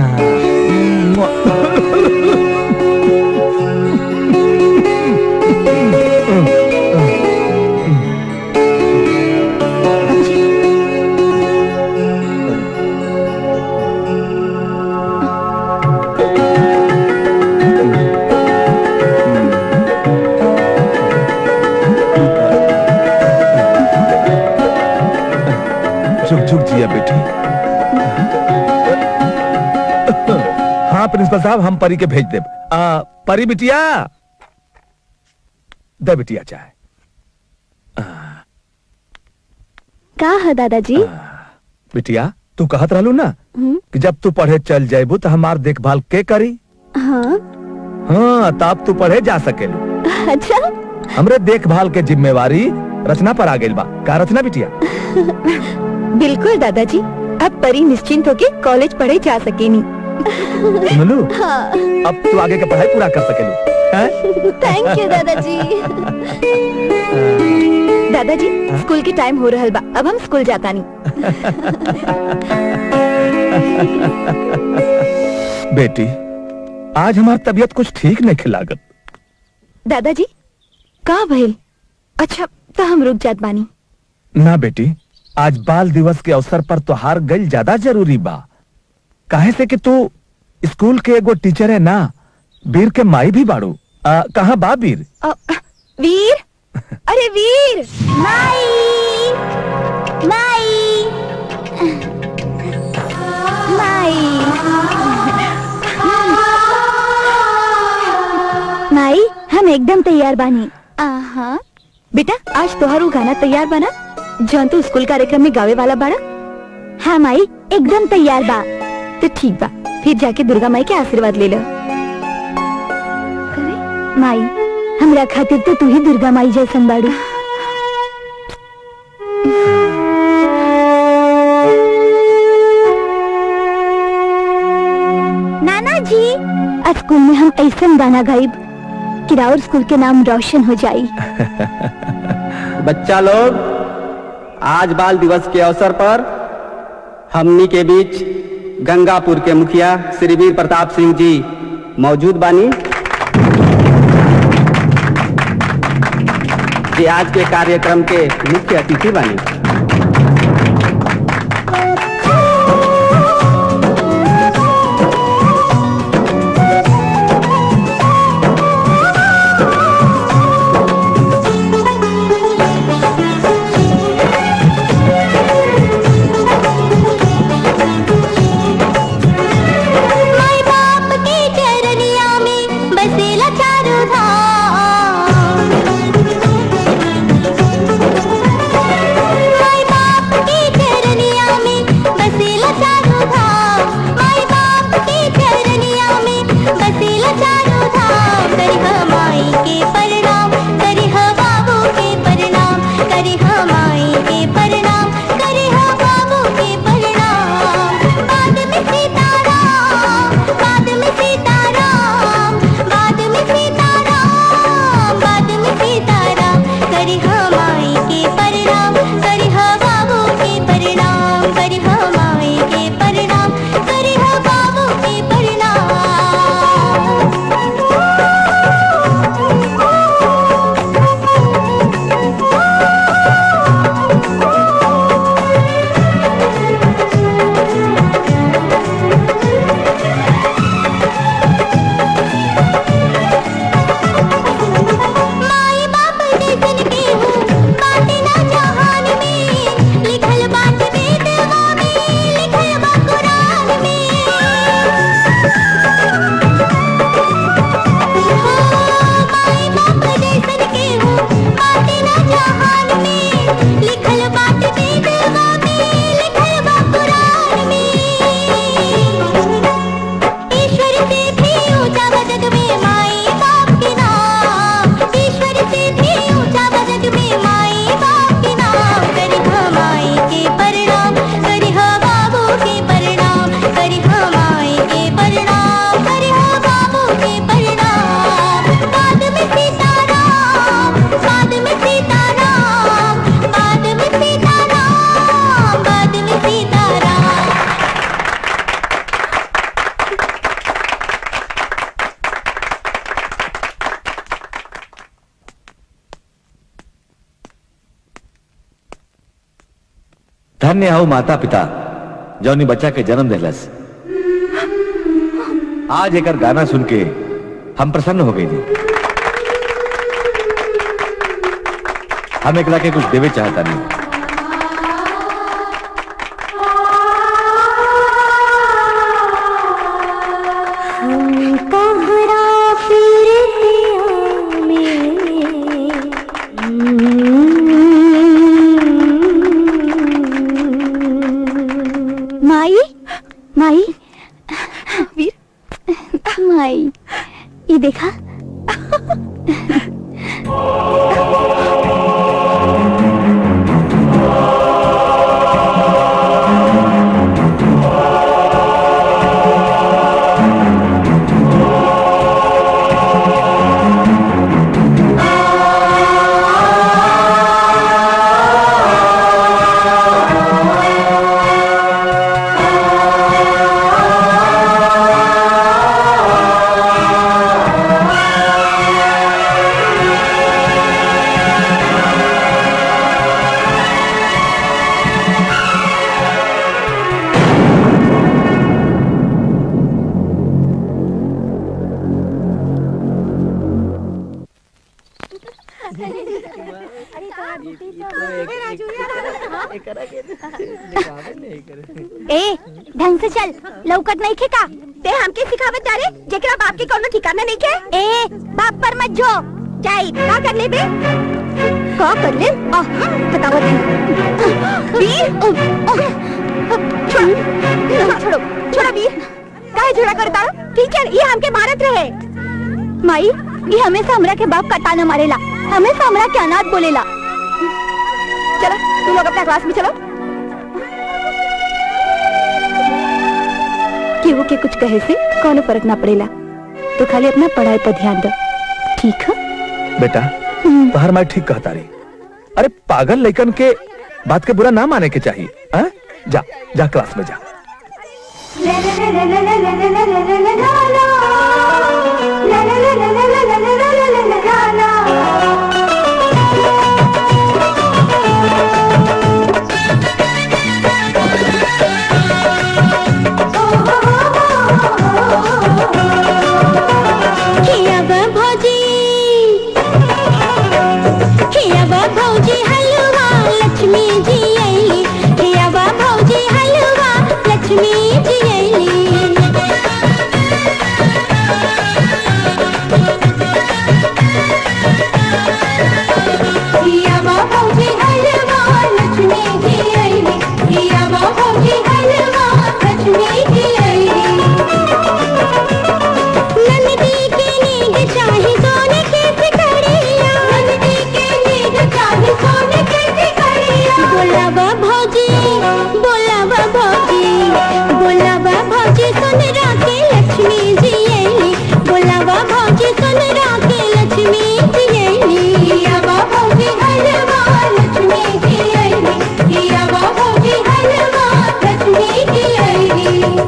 बेटी। हाँ प्रिंसिपल साहब, हम परी के भेज दे। आ, परी बिटिया दे बिटिया चाहे। का है दादाजी? बिटिया तू कहत रहलू ना कि जब तू पढ़े चल जाबू तो हमार देखभाल के करी। हाँ हाँ तब तू पढ़े जा सकेलू। अच्छा हमरे देखभाल के जिम्मेवारी रचना पर आ गई बा। का रचना बिटिया? बिल्कुल दादाजी, अब परी निश्चिंत होके कॉलेज पढ़े जा सकेनी। सुनलू? हाँ। अब तू आगे का पढ़ाई पूरा कर सकेलू। थैंक यू दादाजी। दादाजी स्कूल के टाइम हो रहा बा, अब हम स्कूल जाता नहीं। बेटी आज हमारी तबीयत कुछ ठीक नहीं खिलागत। दादाजी का भइल? अच्छा तो हम रुक जात बानी। ना बेटी, आज बाल दिवस के अवसर पर त्योहार गई ज्यादा जरूरी बा। काहे से कि तू स्कूल के एगो टीचर है ना, वीर के माई भी बाड़ू। कहाँ बा वीर? अ, वीर, अरे वीर, माई माई माई माई हम एकदम तैयार बानी। आहा बेटा आज तोहारू गाना तैयार बना जौन तू स्कूल कार्यक्रम में गावे वाला बाड़ा? हाँ माई एकदम तैयार बा। तो ठीक बा, फिर जाके दुर्गा माई के आशीर्वाद ले लो। माई हमरा खातिर तो तू ही दुर्गा माई जैसन बाड़ू। नाना जी आज स्कूल में हम ऐसा गाना गाइब कि राउर स्कूल के नाम रोशन हो जाई। बच्चा लोग, आज बाल दिवस के अवसर पर हमनी के बीच गंगापुर के मुखिया श्री वीर प्रताप सिंह जी मौजूद बानी, जे आज के कार्यक्रम के मुख्य अतिथि बानी। धन्य हो माता पिता जौनी बच्चा के जन्म दिलस। आज एक गाना सुन के हम प्रसन्न हो गए जी। हम एकला के कुछ देवे चाहता नहीं। माई माई वीर माई ये देखा Oh ए ढंग से चल, लौकत नहीं खे का ते हमके सिखावत जा रे जेकरा बाप के कोनो ठिकाना नहीं खे। ए बाप पर मत जो जाई का कर ले बे, का कर ले आ बतावत वीर। छोड़ो छोड़ो छोड़ो वीर, काहे झगड़ा करता? टीचर ये हमके मारत रहे। माई ये हमेशा हमरा के बाप का ताना मारेला, हमेशा हमरा के अनाथ बोलेला। चलो तुम लोग अपना क्लास में चलो। केहू के कुछ कहे से कोनो फर्क ना पड़ेला, तो खाली अपना पढ़ाई पर ध्यान दो, ठीक है? बेटा तोहर माई ठीक कहता रही। अरे पागल लइकन के बात के बुरा ना माने के चाहिए। आ? जा जा क्लास में जा। भौजी हलवा लक्ष्मी जी आई, खियावा भौजी हलवा लक्ष्मी जी आई। खियावा भौजी हलवा लक्ष्मी जी आई, खियावा भौजी हलवा लक्ष्मी जी आई। नंदी के नींद चाहे सोने के सिकड़िया, नंदी के नींद चाहे सोने के सिकड़िया। बोलावा भौजी बोलावा भौजी बोलावा भौजी सुन राके लक्ष्मी जी आई, बोलावा भौजी सुन राके लक्ष्मी जी आई। खियावा भौजी हलवा लक्ष्मी जी आई, खियावा भौजी हलवा लक्ष्मी जी आई।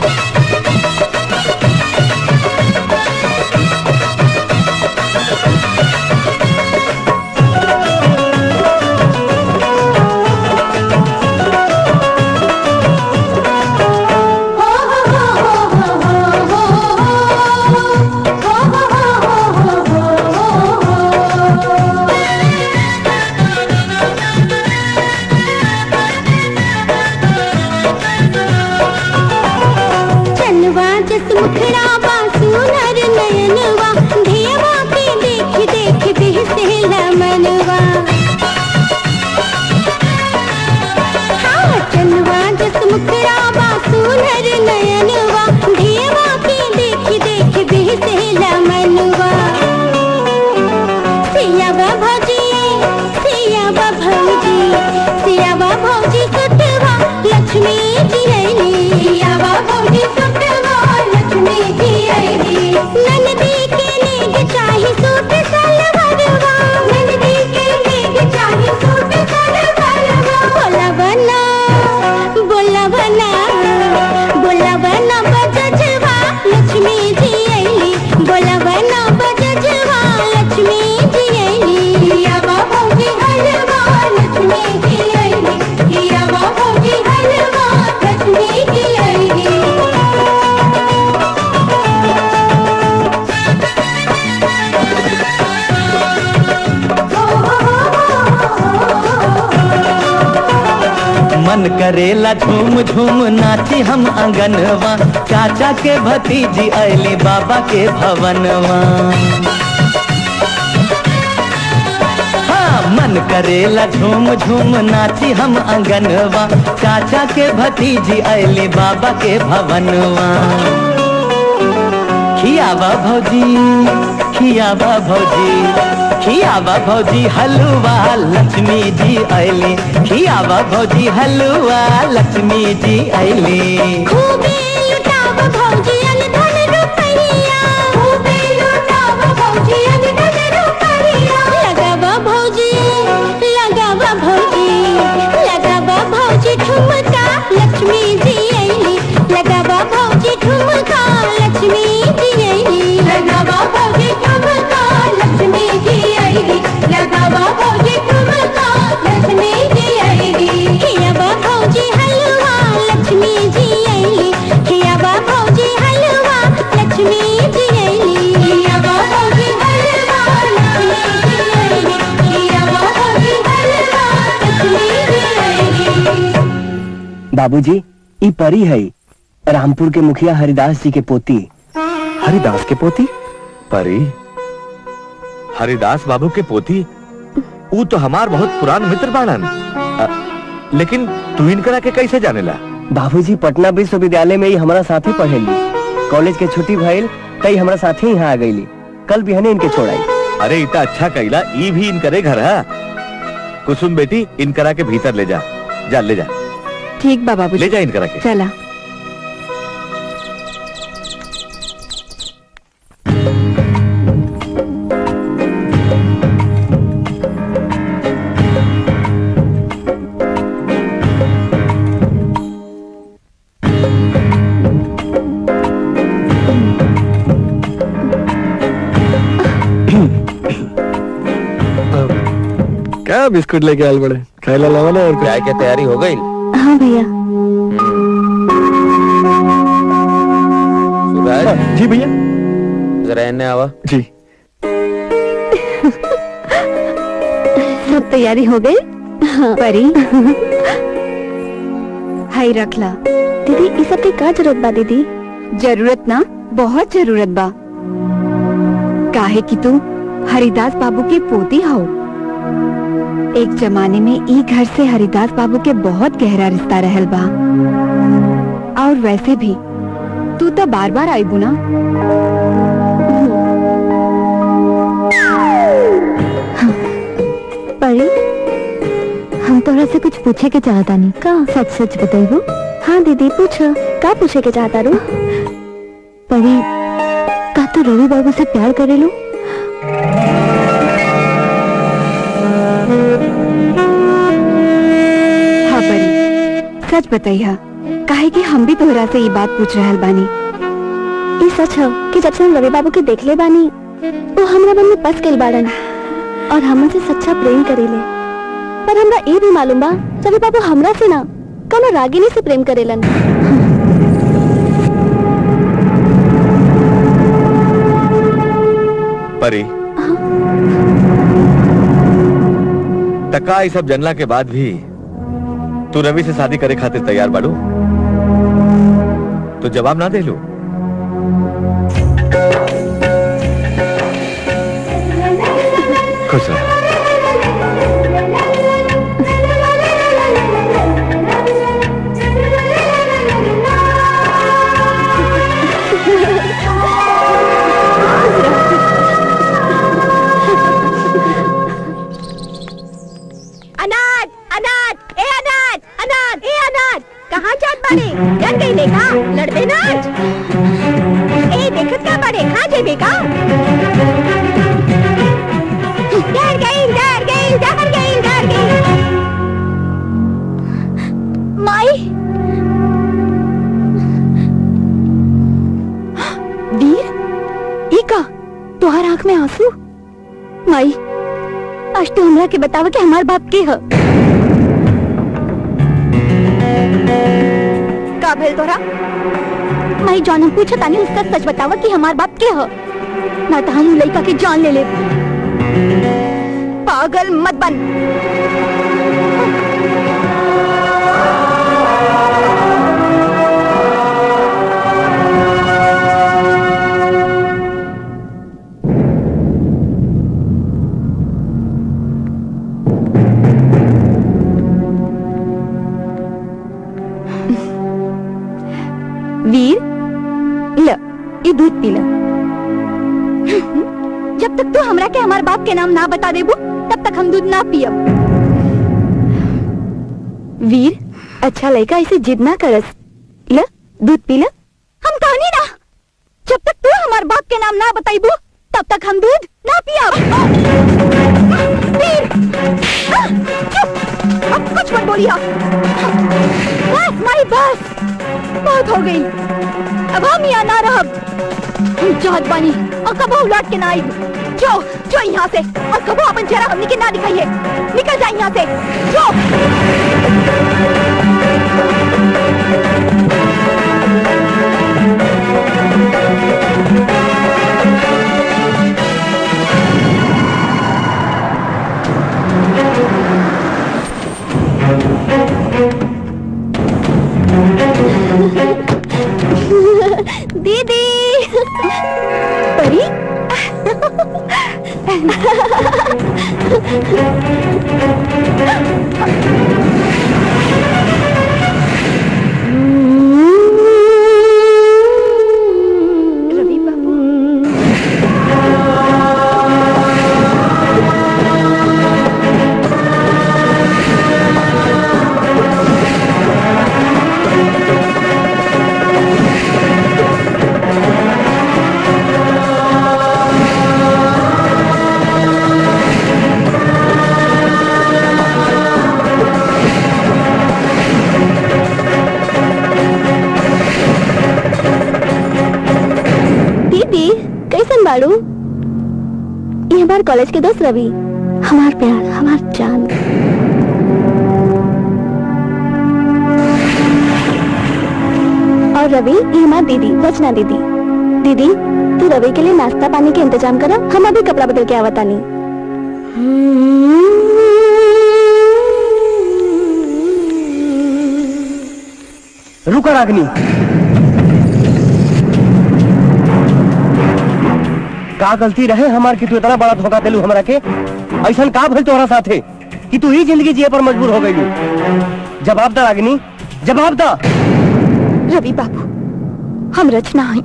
चनवा जस मुखड़ा बासु नर नयनवा, धियवा के देख देख बिहसेला मनवा। हाँ चनवा जस मुखड़ा बासु नर नयनवा, धियवा के देख देख बिहसेला मनवा। सियावा भौजी सियावा भौजी सियावा भौजी सुतवा लक्ष्मी जी आई, सियावा भौजी सुतवा लक्ष्मी जी आई। नंदी के नींद चाहे सूट सलवारवा, नंदी के नींद चाहे सूट सलवारवा। बोलावना बोलावना बोलावना बजजवा लक्ष्मी जी आई, बोलावना बजजवा लक्ष्मी जी आई। खियावा भौजी हलवा लक्ष्मी जी आई, खियावा भौजी हलवा लक्ष्मी जी आई। मन करेला झूम झूम नाची हम अंगनवा, चाचा के भतीजी अली बाबा के भवनवा। हाँ मन करेला झूम झूम नाची हम अंगनवा, चाचा के भतीजी अली बाबा के भवनवा। खियावा भौजी खियावा भौजी खियावा भौजी हलवा लक्ष्मी जी अली, खियावा भौजी हलवा लक्ष्मी जी अली। खूबे लुटाव भौजी अनधन रुपैया, खूबे लुटाव भौजी अनधन रुपैया। लगावा भौजी लगावा भौजी लगावा भौजी ठुमका लक्ष्मी जी आई, लगावा भौजी ठुमका लक्ष्मी जी आई। लगावा भौजी ठुमका लक्ष्मी जी आई, लगावा भौजी ठुमका लक्ष्मी जी आई। खियावा भौजी हलवा लक्ष्मी जी आई, खियावा भौजी हलवा बाबूजी, ई परी है, रामपुर के मुखिया हरिदास जी के पोती। हरिदास के पोती? परी? हरिदास बाबू के पोती? वो तो हमार बहुत पुरान मित्र बाड़न। लेकिन तू इनकरा के कैसे जानेला? बाबूजी, पटना विश्वविद्यालय में ही हमारा साथी पढ़ेली। कॉलेज के छुट्टी भइल तई हमारा साथी यहाँ आ गईली। कल बिहने इनके छोड़ाई। अरे इतना अच्छा कैला, ई भी इनकरे घर है। कुसुम बेटी, इनकरा के भीतर ले जा। जा ले जा। ठीक बा बाबूजी। ले जा इनकरा के। चला। क्या बिस्कुट लेके आल बड़े? खाइला लावा ना। और चाय की तैयारी हो गई? हाँ भैया। सूरज। जी भैया। जरा इन्हें आवा। जी। सब तैयारी हो गई? हाँ। परी हाई रख ला। दीदी इस सब की का जरूरत बा? दीदी जरूरत ना, बहुत जरूरत बा। काहे कि तू हरिदास बाबू के पोती हो। एक जमाने में ई घर से हरिदास बाबू के बहुत गहरा रिश्ता रहल बा। और वैसे भी तू तो बार बार आई बुना। हाँ। परी, हम तोरा से कुछ पूछे के चाहता नहीं का? सच सच बताइबो? हाँ दीदी पूछो। का पूछे के चाहता रू? परी, का तू रवि बाबू से प्यार करेलू? हाँ परी, सच बताइया। काहे कि हम भी तोहरा से ये बात पूछ रहल बानी। ये सच है कि जब से हम रवि बाबू के देखले बानी वो हमरा मन में बस गइल बाड़न और हमसे सच्चा प्रेम करेले। पर हमरा ये भी मालूम बा रवि बाबू हमरा से ना कौनो रागिनी से प्रेम करेलन। परी, टका ये सब जनला के बाद भी तू रवि से शादी करे खातिर तैयार बाड़ू? तो जवाब ना दे लो। खुश रह। अनाथ, अनाथ, ए अनाथ, अनाथ, ए अनाथ, कहाँ जात बाड़े? जन गई देखा लड़बे नाच। ए देखत का बाड़े? कहाँ जेबे का? डर गई, डर गई, डर गई, डर गई। माई, वीर, ई का तुहार आँख में आंसू? माई, आज तो हमरा के बतावा कि हमार बाप के है। का भेल तोरा? माई जौन हम पूछा तानी उसका सच बतावा कि हमार बाप के है, ना तो हम लड़का के जान ले ले। पागल मत बन। वीर, ल, ये दूध पी ल। जब तक तू हमरा के हमार बाप के नाम ना बता देबू तब तक हम दूध ना पियब। वीर, अच्छा लड़का ऐसे जिद ना करस। ल, दूध पी ल। हम कहनी ना, जब तक तू हमार बाप के नाम ना बताइबू तब तक हम दूध ना पियब। वीर, चुप, अब कुछ मत बोलिया। बस माई, बस बहुत हो गई। अब हम यहाँ ना रहब। हम चाहत बानी और कबो लौट के ना आई। जो जो यहाँ से, और कबो अपन चेहरा हमनी के ना दिखाइए। निकल जाए यहाँ से। जो दीदी परी रवि बाबू कैसन बाड़ू? ये हमार कॉलेज के दोस्त रवि, हमार प्यार, हमार जान। और रवि ये हमार दीदी रचना दीदी। दीदी तू रवि के लिए नाश्ता पानी के इंतजाम करा, हम अभी कपड़ा बदल के आवतानी। रुको रागनी, का गलती रहे हमार कि तू इतना बड़ा धोखा दिलू हमरा के? ऐसा का भइल तोहरा साथे कि तू ही जिंदगी जिए पर मजबूर हो गई? जवाब दा रागिनी, जवाब दा। रवि बाबू हम रचना हैं।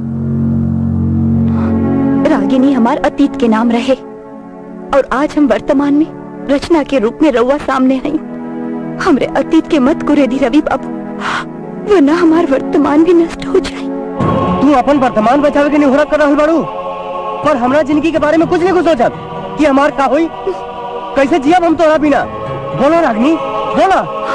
रागिनी हमार अतीत के नाम रहे और आज हम वर्तमान में रचना के रूप में रउआ सामने हैं। हमरे अतीत के मत कुरे दी रवि बाबू, वरना हमार वर्तमान भी नष्ट हो जाए। तू अपन वर्तमान बचावे के निहुरत कर रहल बाड़ू, पर हमरा जिंदगी के बारे में कुछ नहीं कुछ सोचत कि हमार का होई, कैसे जियब हम तोरा बिना? बोलो रागनी बोला।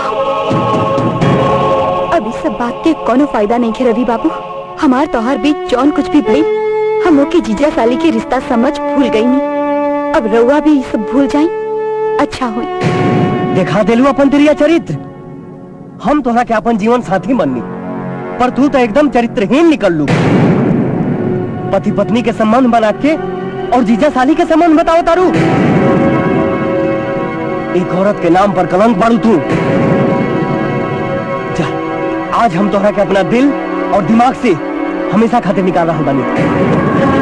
अभी सब बात के कोनो फायदा नहीं है रवि बाबू। हमार तोहार बीच जौन कुछ भी भई, हम ओके जीजा साली के रिश्ता समझ भूल गई नहीं। अब रउआ भी सब भूल जाए, अच्छा हुई। देखा देलू अपन तेरिया चरित्र। हम तोहरा के अपन जीवन साथी मननी, पर तू तो एकदम चरित्रहीन निकल लू। पति पत्नी के संबंध बना के और जीजा साली के संबंध बताओ तारू। एक औरत के नाम पर कलंक बाड़ू तू। जा, आज हम तोहरा के अपना दिल और दिमाग से हमेशा खातिर निकाल रहा बानी।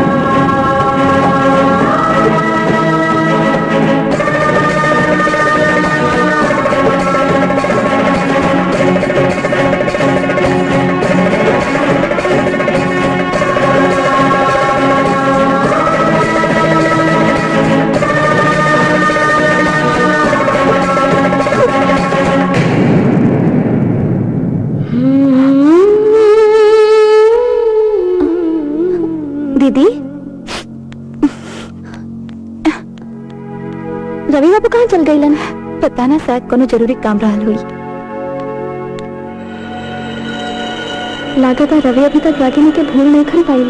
दीदी रवि बाबू कहाँ चल गई लन? पता ना, शायद कोनो जरूरी काम रहल हुई। लागत है रवि अभी तक रागिनी के भूल नहीं कर पाई।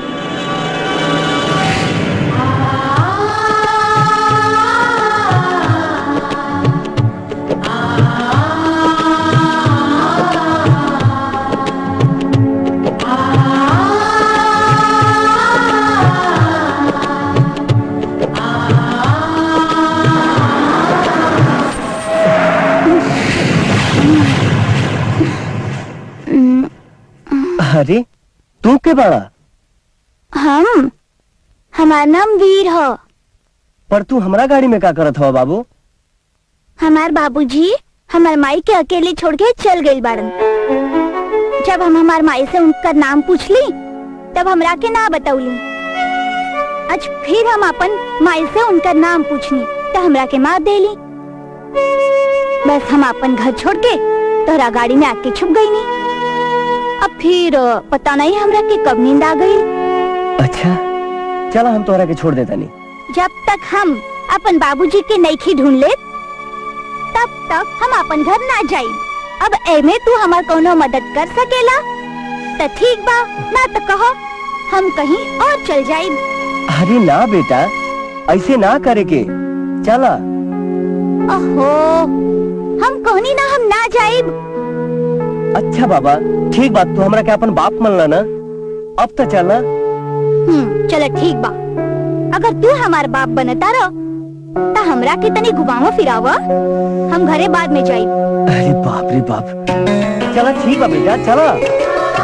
अरे तू के बड़ा? हम हमार नाम वीर हो। पर तू हमरा गाड़ी में क्या करत हो बाबू? हमार बाबूजी हमार माई के अकेले छोड़ के चल गई बाड़न। जब हम हमार माई से उनका नाम पूछली तब हमरा के ना बतौली। आज फिर हम अपन माई से उनका नाम पूछनी तो हमरा के मार देली। बस हम अपन घर छोड़ के तोरा गाड़ी में आके छुप गई नहीं। अब फिर पता नहीं हमरा के कब नींद आ गई। अच्छा चला हम तोहरा के छोड़ देता नहीं। जब तक हम अपन बाबूजी के नईखी ढूंढ ले तब तक हम अपन घर ना जाई। अब एमे तू हमार कोनो मदद कर सकेला तो ठीक बा, ना तो कहो हम कहीं और चल जाई। अरे ना बेटा, ऐसे ना करे के, चला। ओहो, हम कहनी ना हम ना जाइब। अच्छा बाबा ठीक बात, तू हमरा के अपन बाप मनला ना, अब तो चला। हम्म चलो ठीक बा। अगर तू हमार बाप बनता रहो तो हमरा के तनी घुमावा फिरावा, हम घरे बाद में जाई। अरे बाप रे बाप, चला ठीक बा बेटा चला।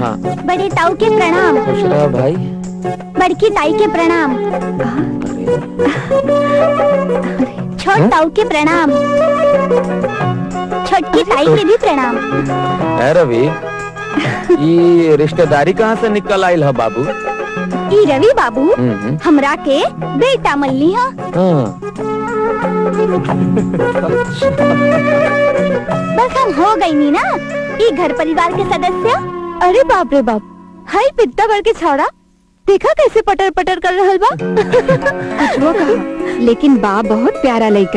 हाँ बड़े ताऊ के प्रणाम। खुश रहो भाई। बड़की ताई के प्रणाम। छोट ताऊ के प्रणाम। छोटकी ताई के भी प्रणाम। है रवि, ये रिश्तेदारी कहाँ से निकल आयल है बाबू? ई रवि बाबू हमरा के बेटा मल्ली है। हाँ। बस हम हो गई नी ना ई घर परिवार के सदस्य। अरे बाप रे बाप, हाय पित्ता भर के छौड़ा, देखा कैसे पटर पटर कर रहल बा। कुछ वो कहा, लेकिन बा बहुत प्यारा लड़का।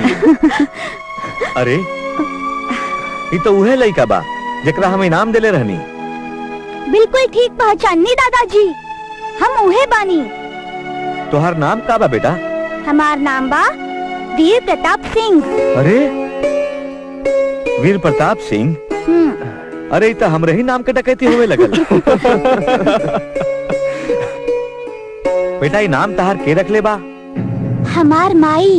अरे ये तो उहे लड़का बा जेकरा हम इनाम देले रहनी। बिल्कुल ठीक पहचाननी दादाजी, हम उहे बानी। तोहार नाम का बा बेटा? हमार नाम बा वीर प्रताप सिंह। अरे वीर प्रताप सिंह, अरे तो हमरे ही नाम के डकैती हुए लगल। बेटा ये नाम तहार के रख ले बा? हमार माई।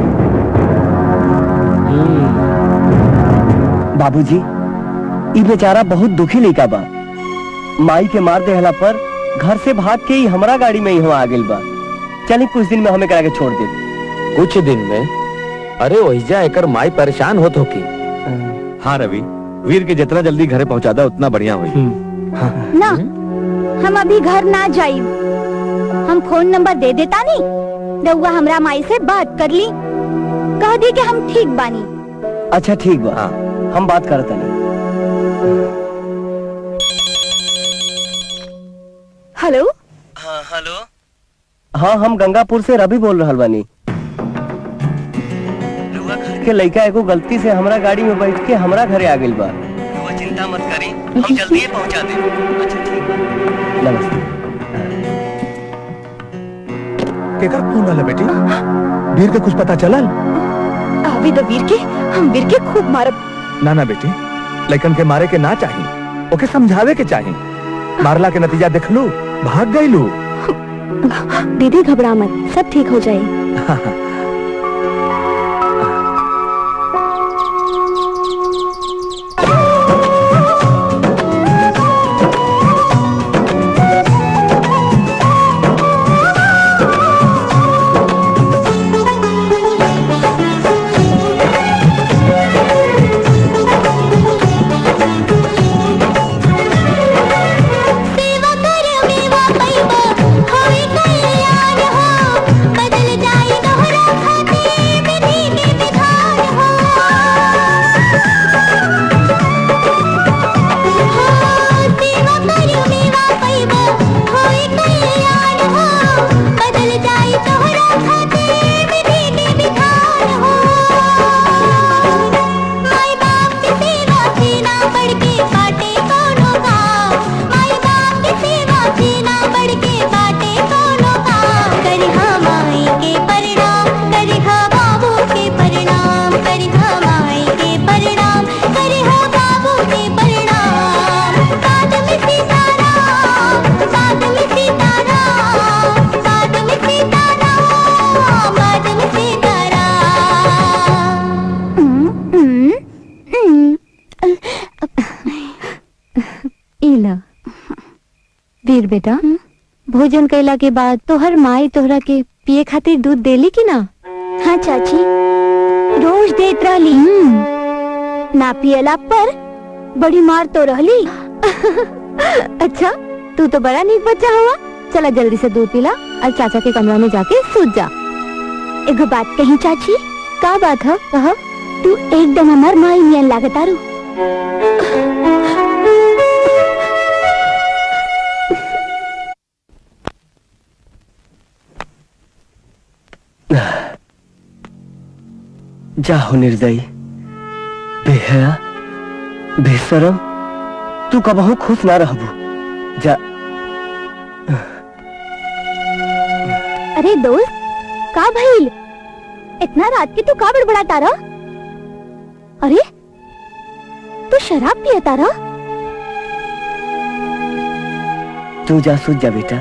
बाबूजी, ई बेचारा बहुत दुखी लड़का बा। माई के मार देहला पर घर से भाग के ही हमारा गाड़ी में ही हम आ गेल बा। चलिए कुछ दिन में हमें करा के छोड़ दे। कुछ दिन में? अरे वहीजा एकर माई परेशान होत होकी। हाँ रवि, वीर के जितना जल्दी घरे पहुंचा दा उतना बढ़िया हुई। ना हम अभी घर ना जाई, हम फोन नंबर दे देता नी, रउआ हमरा माई से बात कर ली, कह दी कि हम ठीक बानी। अच्छा ठीक बा, हाँ। हम बात करता नहीं। हेलो। हाँ हेलो। हाँ हम गंगापुर से रवि बोल रहल बानी। रउआ घर के लड़का एगो गलती से हमरा गाड़ी में बैठ के हमरा घरे आ गेल बा। रउआ चिंता मत करी, हम जल्दी ही पहुंचा देब। अच्छा ठीक बा, नमस्ते। केकर फोन वाला बेटी? वीर के कुछ पता चलल? आवे द वीर के, हम वीर के खूब मारब। ना ना बेटी, लेकिन के मारे के ना चाहिए, ओके समझावे के चाहिए। मारला के नतीजा देख लू, भाग गई लू। दीदी घबरा मत, सब ठीक हो जाए। वीर बेटा, भोजन कैला के बाद तोहर माई तोहरा के पिए खातिर दूध देली की ना? हाँ चाची, रोज देत रहली। ना पियला पर बड़ी मार तो रहली। अच्छा, तू तो बड़ा नीक बच्चा हुआ। चला जल्दी से दूध पिला और चाचा के कमरा में जाके सूत जा। एगो बात कही चाची। का बात है? कहा। तू एकदम हमार माई नियन लागतारू। जाहो निर्दयी, बेहया, बेशरम, तू कबहू खुश ना रहबू। जा। अरे दोस्त, का भइल? इतना रात के तू का बड़बड़ाता रहा? अरे तू शराब पियता रहा? तू जा सूत जा बेटा,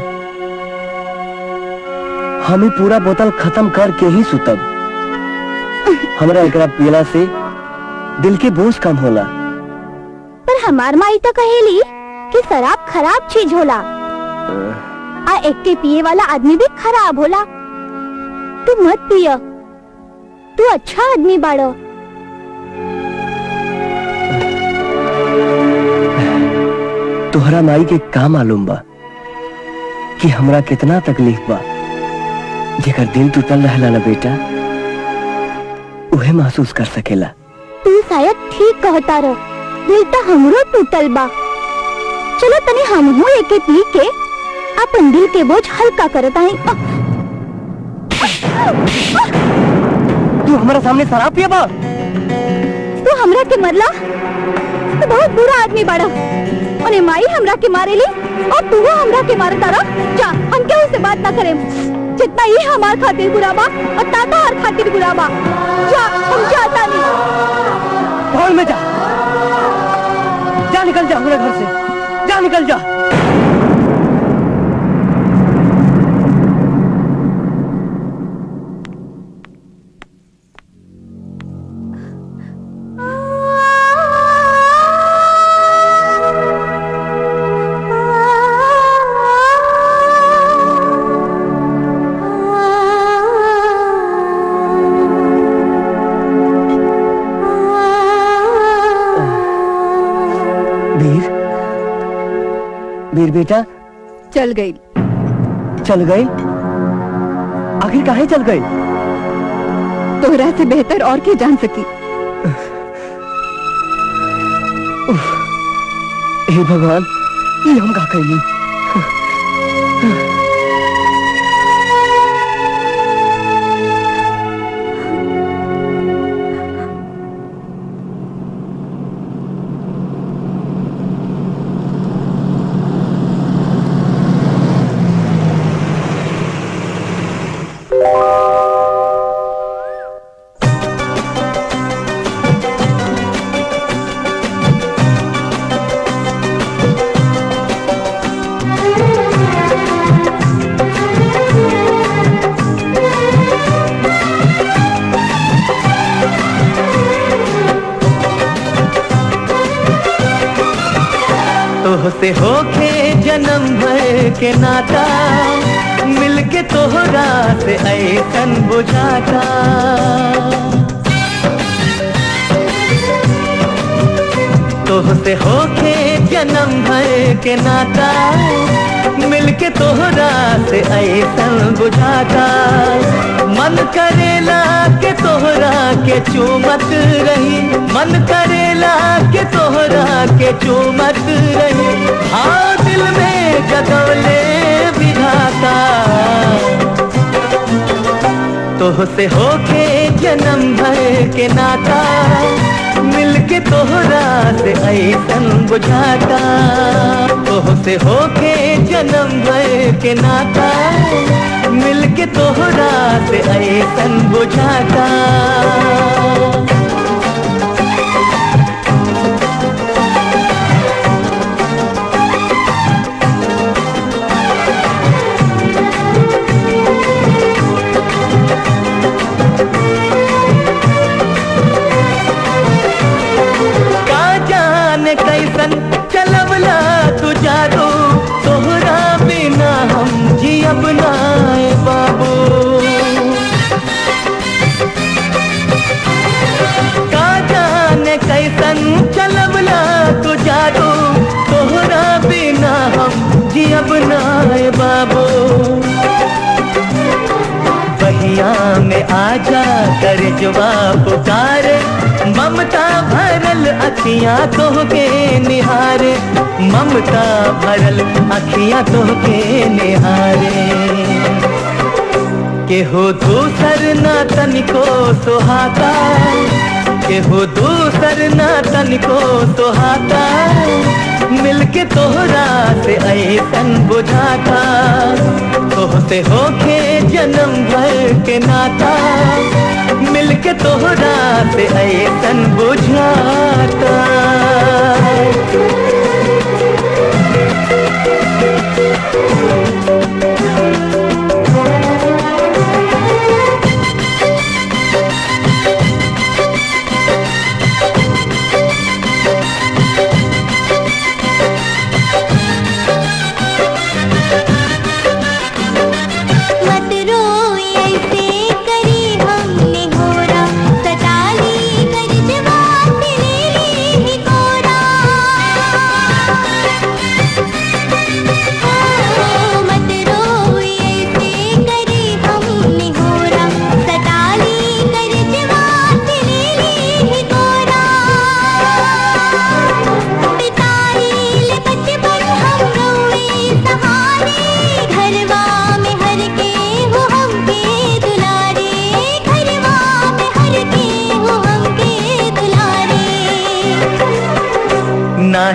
हमें पूरा बोतल खत्म करके ही सुतब। हमरा एकरा पियला से दिल के बोझ कम होला। पर हमार माई तो कहेली कि शराब खराब चीज होला आ एक के पिए वाला आदमी भी खराब होला। तू मत पिया, तू अच्छा आदमी बाड़ो। तोहरा माई के का मालूम बा कि हमरा कितना तकलीफ बा। जेकर दिल टूटल रहला ना बेटा, उहे महसूस कर सकेला। तू शायद ठीक कहता रहो, दिल तो हमरो टूटल बा। चलो तनी हमहू एके पी के अपन दिल के बोझ हल्का करत आई। तू हमारा सामने शराब पिया बा? तू हमरा के मरला? तू बहुत बुरा आदमी बाड़ा। ओने माई हमरा के मारेली और तू हमरा के मारे तारा। जा, हम केहू से बात ना करें। जितना ये हमार खातिर बुरा बा और ताता हर खातिर बुरा बा। जा, हम जाता नहीं। हॉल में जा, जा निकल जा हमारे घर से, जा निकल जा। वीर बेटा चल गई। चल गई? आखिर काहे चल गई? तोहरा से बेहतर और के जान सकी। हे भगवान, ये हम का कैली? तोहसे होके जन्म भर के नाता, मिलके तोहरा से ऐसन बुझाता। तोहसे होके जन्म भर के नाता, मिलके तोहरा से ऐसन बुझाता। मन करेला के तोहरा के चूमत रही, मन करेला के तोहरा के चूमत रही। हाँ, दिल में जगवले विधाता। तोहसे होके जन्म भर के नाता, मिलके तोहरा से ऐसन बुझाता। तोहसे होके जन्म भर के नाता, मिलके तोहरा से ऐसन बुझाता। कैसन चलवला तू जादू, तोहरा बिना हम जियब नाए बाबू। का जाने कैसन चलवला तू जादू, तोहरा बिना हम जियब नाए बाबू। बहिया में आजा कर जवाब पुकारे, ममता भरल अखियां तोहके निहारे। ममता भरल अखियां तोहके निहारे। केहू दूसर ना तनिको सुहाता, केहू दूसर ना तनिको सुहाता। मिलके तोहरा से ऐसन बुझाता। तोहसे होके जन्म भर के नाता, मिलके तोहरा से ऐसन बुझाता।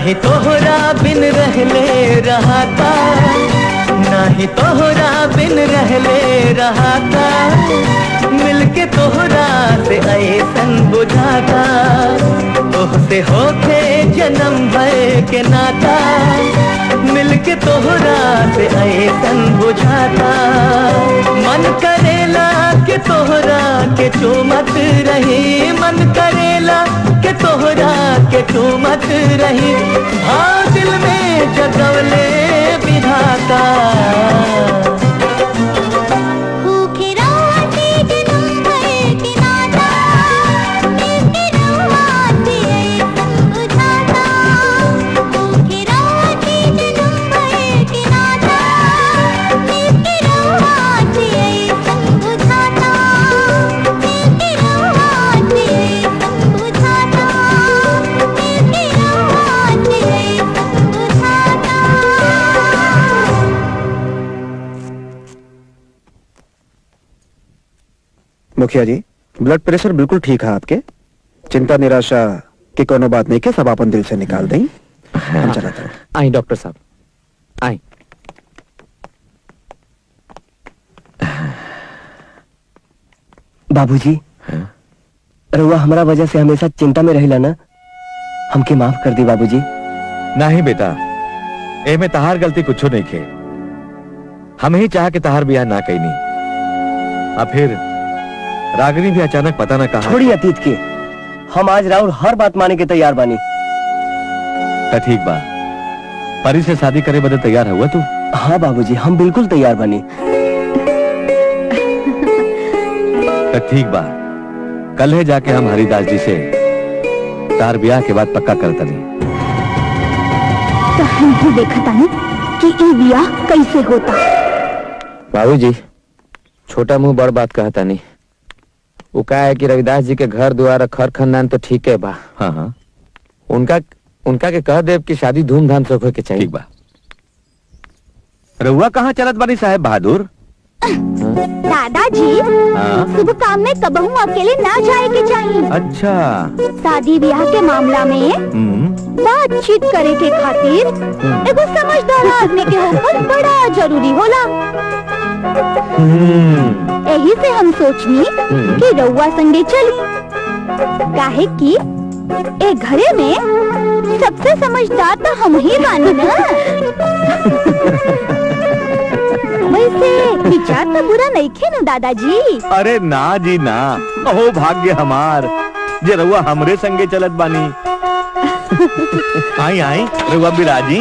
नाही तोहरा बिन रहले रहाता, नाही तोहरा बिन रहले रहाता, मिलके तोहरा से ऐसन बुझाता, तोहसे होके जन्म भर के नाता, मिलके तोहरा से ऐसन बुझाता, मन करेला के तोहरा के चूमत रही, मन करेला के तोहरा के चूमत रही, हाँ दिल में जगवले विधाता। मुखिया जी, ब्लड प्रेशर बिल्कुल ठीक है आपके, चिंता निराशा की कोनो बात नहीं के, सब अपन दिल से निकाल दें। हम चलाते हैं। आई डॉक्टर साहब, आई। बाबूजी, रउआ हमारा वजह से हमेशा चिंता में रहिला ना, हमके माफ कर दी बाबूजी। नहीं बेटा, ए में तहार गलती कुछ नहीं खे, हम ही चाह के तहार बियाह ना कहीं नहीं। अब फिर रागिनी भी अचानक पता ना कहा। छोड़ी अतीत के, हम आज राउर हर बात माने के तैयार बानी। तो ठीक बा, परी से शादी करे बदे तैयार हुआ तू? हाँ बाबूजी, हम बिल्कुल तैयार बानी। तो ठीक बा, कल है जाके हम हरिदास जी से तार ब्याह के बाद पक्का करता नहीं। तो हम भी देखा था कि ये ब्याह कैसे होता। बाबूजी, छोटा मुंह बड़ बात कहता नहीं, वो कहा है कि रविदास जी के घर द्वार खर खानदान तो ठीक है बा। हाँ हाँ, उनका उनका के कह देव कि शादी धूमधाम से होके चाहिए। ठीक बा। रउआ कहाँ चलत बानी साहेब बहादुर? दादाजी, शुभ काम में कबहू अकेले ना जाए के चाहिए। अच्छा, शादी ब्याह के मामला में बातचीत करे के खातिर एगो समझदार आदमी के होकर बड़ा जरूरी होला। यही से हम सोचनी कि रउआ संगे चली, काहे कि ए घरे में सबसे समझदार तो हम ही बानी ना। वैसे विचार तो बुरा नहीं खे ना दादाजी? अरे ना जी ना, अहो भाग्य हमार जे रउआ हमरे संगे चलत बानी। आई आई रउआ बिराजी।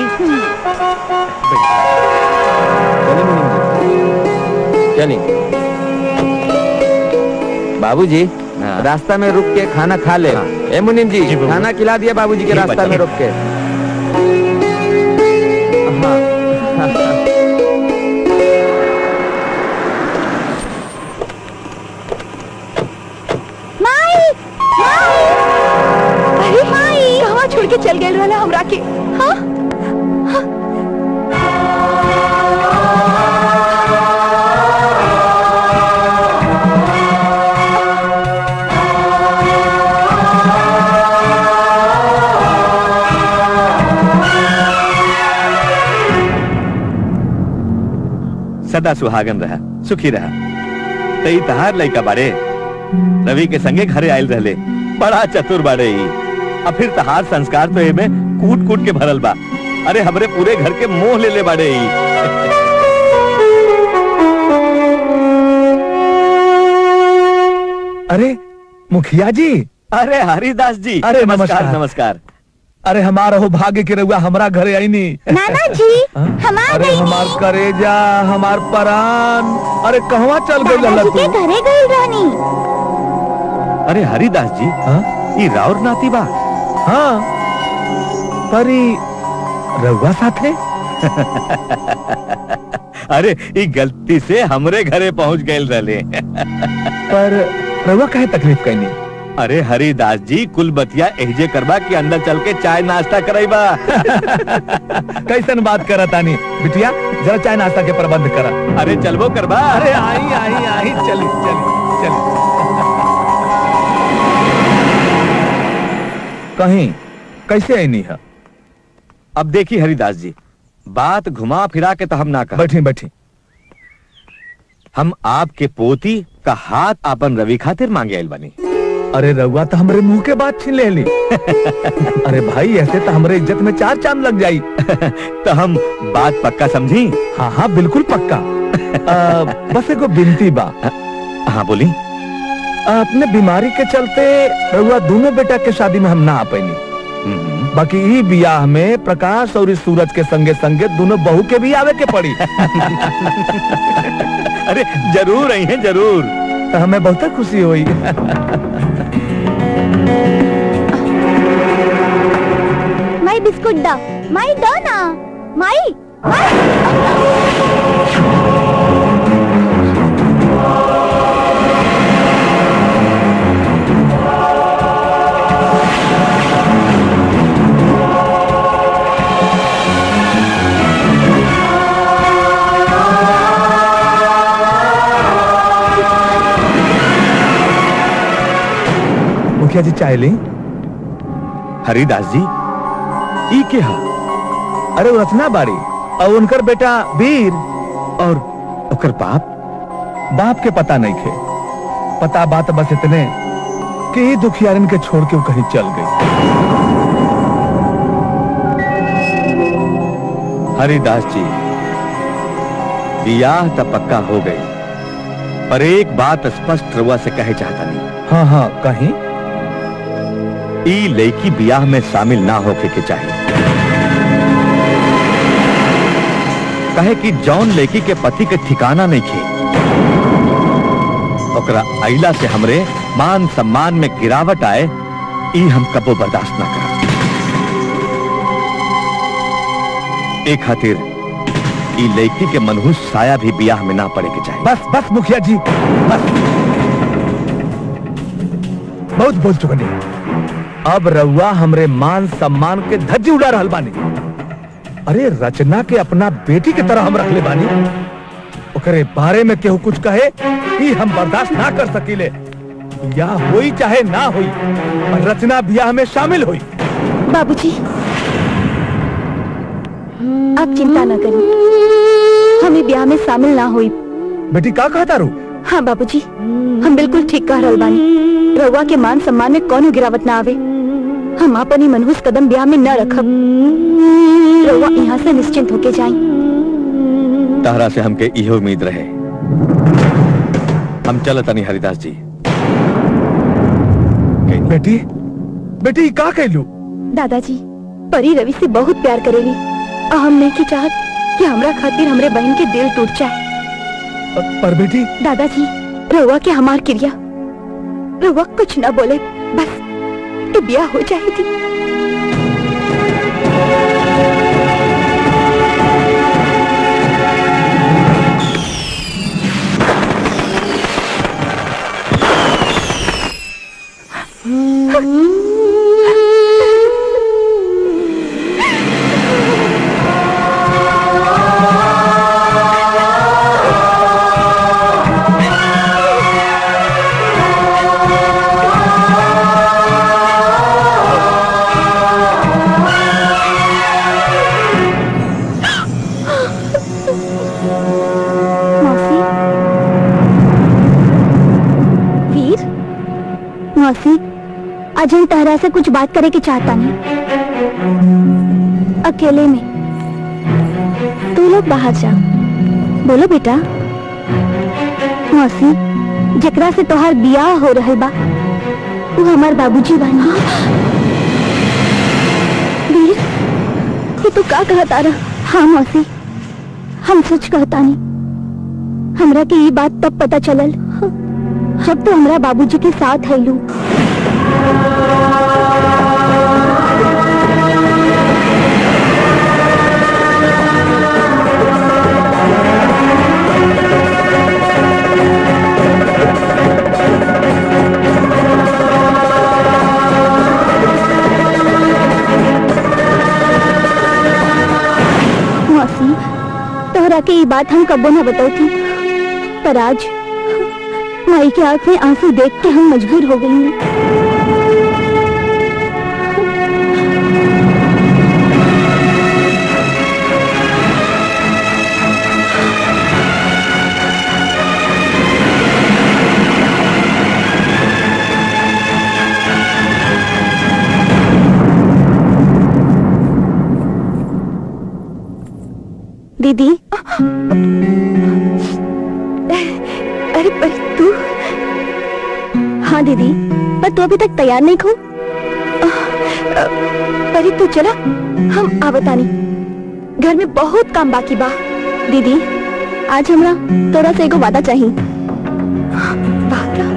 चलिए बाबूजी, रास्ता में रुक के खाना खा ले। ए मुनीम जी, खाना खिला दिया बाबूजी के रास्ता में रुक के। अरे माई, कहाँ छोड़ के चल गए रहना हमरा के? हाँ? हाँ? सदा सुहागन रहा, सुखी रहा। तई तहार लइका बाड़े, रवि के संगे घरे आयल रहले, बड़ा चतुर बाड़े ही। अब फिर तहार संस्कार तो एमे कूट कूट के भरल बा। अरे हमरे पूरे घर के मोह ले ले बाड़े ही। अरे मुखिया जी। अरे हरिदास जी। अरे नमस्कार नमस्कार। अरे हमारा हो भाग्य के रउआ हमरा घरे आई नी। नाना जी, हमार अरे हमार करेजा, हमार परान, अरे कहवा चल गई लल्ला तू? के घरे गई रहनी। अरे हरिदास जी, ये राउर नाती बा? हाँ, परी रउआ साथे? अरे ये गलती से हमरे घरे पहुंच गए रहले। पर रउआ काहे तकलीफ कैनी? अरे हरिदास जी, कुल बतिया एहजे करबा कि अंदर चल के चाय नाश्ता कराइबा। कैसन बात करा तानी बिटिया, जरा चाय नाश्ता के प्रबंध करा। अरे चलबो करबा। अरे आई आई आई, चली चली चली। कहीं कैसे आई नहीं है? अब देखी हरिदास जी, बात घुमा फिरा के तो हम ना कहा। बैठी बैठी। हम आपके पोती का हाथ अपन रवि खातिर मांगे आइल बनी। अरे रउआ तो हमरे मुंह के बात छीन ले ली। अरे भाई ऐसे तो हमरे इज्जत में चार चांद लग जाई। तो हम बात पक्का समझी? हाँ हाँ बिल्कुल पक्का। आ, बस एगो बिनती बा। हाँ बोली। अपने बीमारी के चलते रउआ दोनों बेटा के शादी में हम ना आ पैनी। बाकी ई बियाह में प्रकाश और इस सूरज के संगे संगे दोनों बहू के भी आवे के पड़ी। अरे जरूर आई हैं, जरूर। तो हमें बहुत खुशी हुई। माई बिस्कुट दा, माई दो ना, माई, मुखिया जी चाय ली। हरिदास जी ई के हा? अरे वो रचना बाड़ी और उनकर बेटा वीर और उनकर बाप बाप के पता नहीं थे। पता बात बस इतने कि ही दुखियारन के छोड़ के वो कहीं चल गई। हरिदास जी बियाह तो पक्का हो गई, पर एक बात स्पष्ट रुआ से कहे चाहता नहीं। हाँ हाँ कहीं ई लड़की बियाह में शामिल ना होके के चाहिए। कहे कि जौन लड़की के पति के ठिकाना नहीं खे, ओकरा आइला से हमरे मान सम्मान में गिरावट आए, ई हम कबो बर्दाश्त ना कर। एक खातिर ई लड़की के मनहूस साया भी बियाह में ना पड़े के चाहिए। बस बस मुखिया जी बस, बहुत बोल चुके। अब रउआ हमरे मान सम्मान के धज्जी उड़ा रहल बानी। अरे रचना के अपना बेटी के तरह हम रखले बानी, ओकरे बारे में केहू कुछ कहे कि हम बर्दाश्त ना कर सकीले। या होई चाहे ना होई, रचना बियाह में शामिल हुई। बाबूजी आप चिंता न करिए, हमें ब्याह में शामिल ना हुई। बेटी का कहता रू? हाँ बाबूजी हम बिल्कुल ठीक कह रहल बानी। रउआ के मान सम्मान में कौनो गिरावट ना आवे। हम अपनी मनहूस कदम ब्याह में न रखब। रउआ यहाँ से निश्चिंत होके जाई। तहरा से हमके इहो उम्मीद रहे। हम चलत नहीं हरिदास जी। बेटी बेटी का कहलू? दादाजी परी रवि से बहुत प्यार करेली और हम नहीं की चाहत कि हमरा खातिर हमरे बहन के दिल टूट जाए। पर बेटी दादाजी रउआ के हमार क्रिया, रउआ कुछ न बोले, बस ये ब्याह हो जाएगी। आज हम तहरा से कुछ बात करे की चाहता नहीं, अकेले में। तू लोग बाहर जा। बोलो बेटा। मौसी जकरा से तोहार बियाह हो रहल बा वो हमार बाबूजी बानी। वीर ये तू का कहता रहा? हाँ मौसी हम सच कहता नहीं। हमरा के ये बात तब पता चलल जब तू हमरा बाबूजी के साथ है लू। मौसी तोहरा के ये बात हम कबो न बताती, पर आज माई के आंख में आंसू देख के हम मजबूर हो गई हैं। दीदी। अरे पर तू। हाँ दीदी, पर तू अभी तक तैयार नहीं खो। परी तू चला, हम आवतानी। घर में बहुत काम बाकी बा। दीदी आज हमरा तोरा से एगो वादा चाहिए। वादा?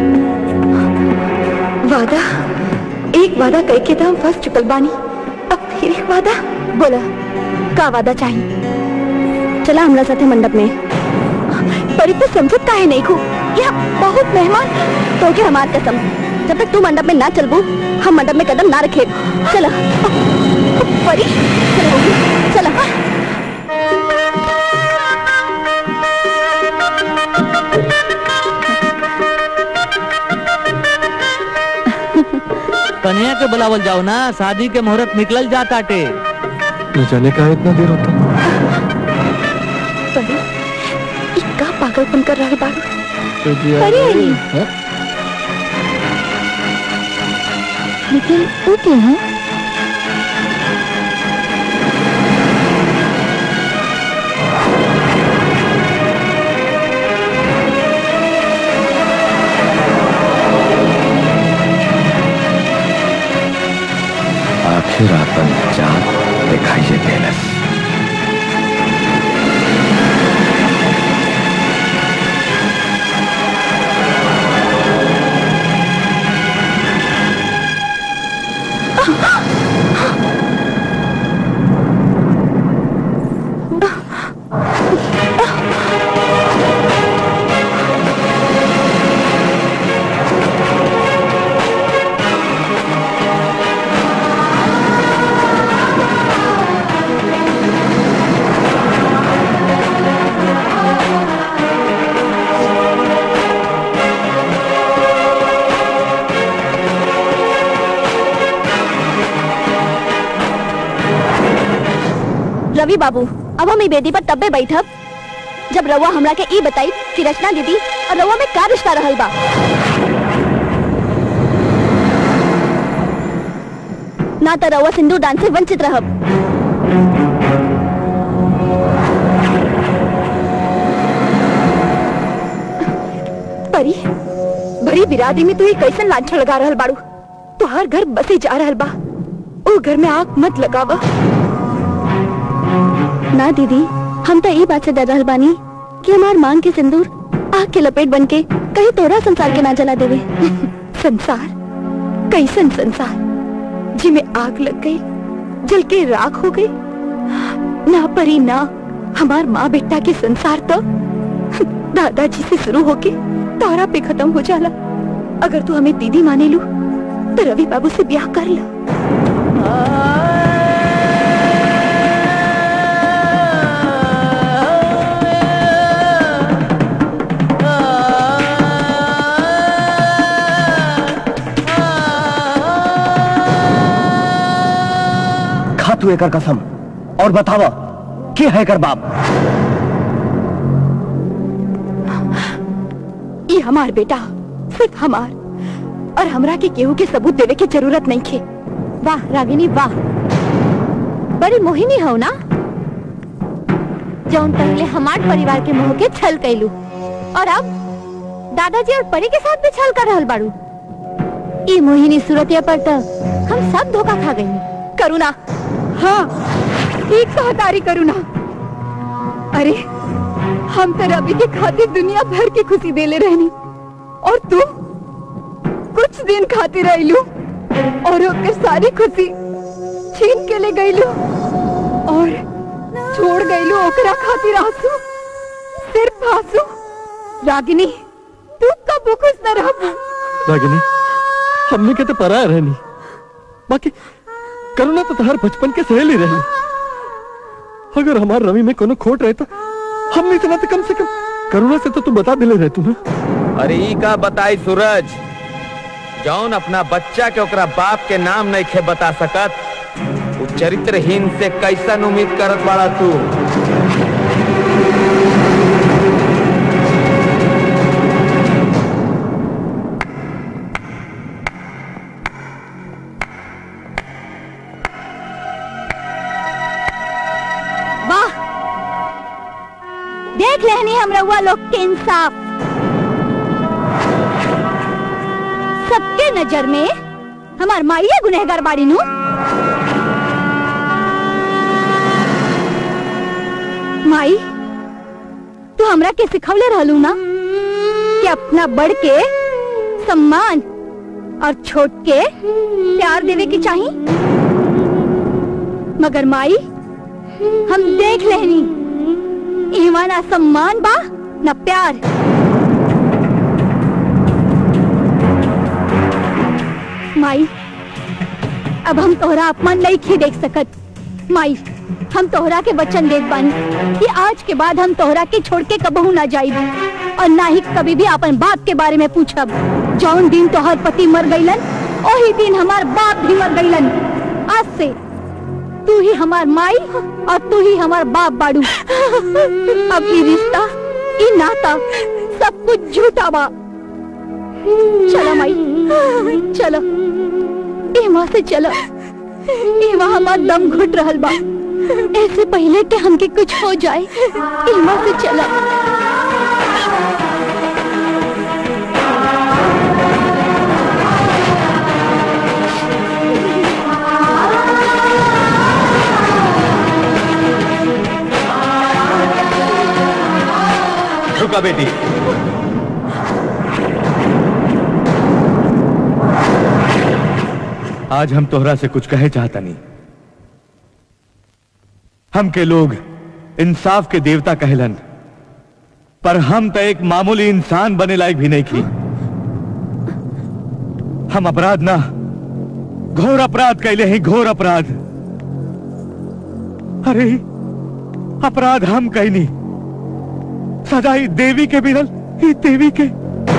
वादा? एक वादा कह के तो हम फंस चुकल बानी, अब फिर एक वादा? बोला का वादा चाहिए? चला हमरा साथे मंडप में। परी तू समझत काहे नहीं खो? यहाँ बहुत मेहमान। तो के हमार कसम, जब तक तू मंडप में ना चलबू हम मंडप में कदम ना रखे। चला परी, चला चला। कन्या के बुलावल जाओ ना, शादी के मुहूर्त निकल जाता टे। न जाने का इतना देर होता। परी इक्का पागलपन कर रहा है बाबू। परी लेकिन वो क्या है? आखिर अपन जान दिखाइए देलस। रवि बाबू, अब हम बेदी पर तब्बे बैठब जब रउआ हमरा के ई बताई कि रचना दीदी और रउआ में का रिश्ता रहल बा। ना तो रउआ सिंदूर दान से वंचित रहब। परी, बड़ी बिरादरी में तू ही कैसन लांछन लगा रहल बाड़ू। तो हर घर बसे जा रहल बा, ओ घर में आग मत लगावा। ना दीदी, हम तो यही बात से डर रहल बानी कि हमार मांग के सिंदूर आग के लपेट बन के कहीं तोरा संसार के ना जला देवे। संसार? कैसन संसार जिमे आग लग गई, जल के राख हो गई? ना परी ना, हमार माँ बेटा के संसार तो दादाजी से शुरू होके तारा पे खत्म हो जाला। अगर तू हमें दीदी माने लू तो रवि बाबू से ब्याह कर लो। तू एकर कसम और बतावा के है कर बाप? ये हमार बेटा, सिर्फ हमार, और हमरा के केहू के सबूत देवे की जरूरत नहीं थे। वाह रागिनी वाह, बड़ी मोहिनी हो ना, जौन पहले हमार परिवार के मुंह के छल कैलू और अब दादाजी और परी के साथ भी छल कर रहल बाड़ू। ये मोहिनी सूरतिया पर तो हम सब धोखा खा गई। करुणा, हाँ ठीक सहकारी करुणा। अरे हम तो रवि के खातिर दुनिया भर की खुशी देले रहनी, और तू कुछ दिन खातिर रहलू और ओकर सारी खुशी छीन के ले गईलू और छोड़ गईलू ओकरा खातिर आंसू, सिर्फ आंसू। रागिनी तू कब खुश न रहबू? रागिनी हमने के तो पराया रहनी, बाकी करुणा तो हर बचपन के सहेली रही। अगर हमारे रवि में कोनो खोट रहे तो हमने इतना तो कम से कम करुणा से तो तू बता दिले रहे तू ना। अरे ई का बताई सूरज, जौन अपना बच्चा के ओकरा बाप के नाम नहीं खे बता सकत, वो चरित्रहीन से कैसन उम्मीद करत बाड़ा तू? देख लेनी हम रउआ लोग के इंसाफ। सबके नजर में हमार माइया गुनहगार बाड़ी नु। माई तू हमरा के सिखवले रहलू ना कि अपना बड़ के सम्मान और छोट के प्यार देवे की चाहिए, मगर माई हम देख लेनी इहवा ना सम्मान बा न प्यार। माई अब हम तोहरा अपमान नहीं खे देख सकत। माई हम तोहरा के वचन देत बानी कि आज के बाद हम तोहरा के छोड़ के कबहू ना जाइब और ना ही कभी भी अपन बाप के बारे में पूछब। जौन दिन तोहर पति मर गईलन वही दिन हमार बाप भी मर गईलन। आज से तू ही हमार माई और तू ही हमार बाप बाड़ू। अब ये रिश्ता ये नाता सब कुछ झूठा बा। चलो माई चलो एमा से चलो, एमा हमार दम घुट रहल बा। ऐसे पहले के हमके कुछ हो जाए एमा से चलो। रुका बेटी, आज हम तोहरा से कुछ कहे चाहता नहीं। हम के लोग इंसाफ के देवता कहलन, पर हम तो एक मामूली इंसान बने लायक भी नहीं की। हम अपराध ना घोर अपराध कैले हैं, घोर अपराध। अरे अपराध हम कहनी, सजा ही देवी के बिरल ही देवी के।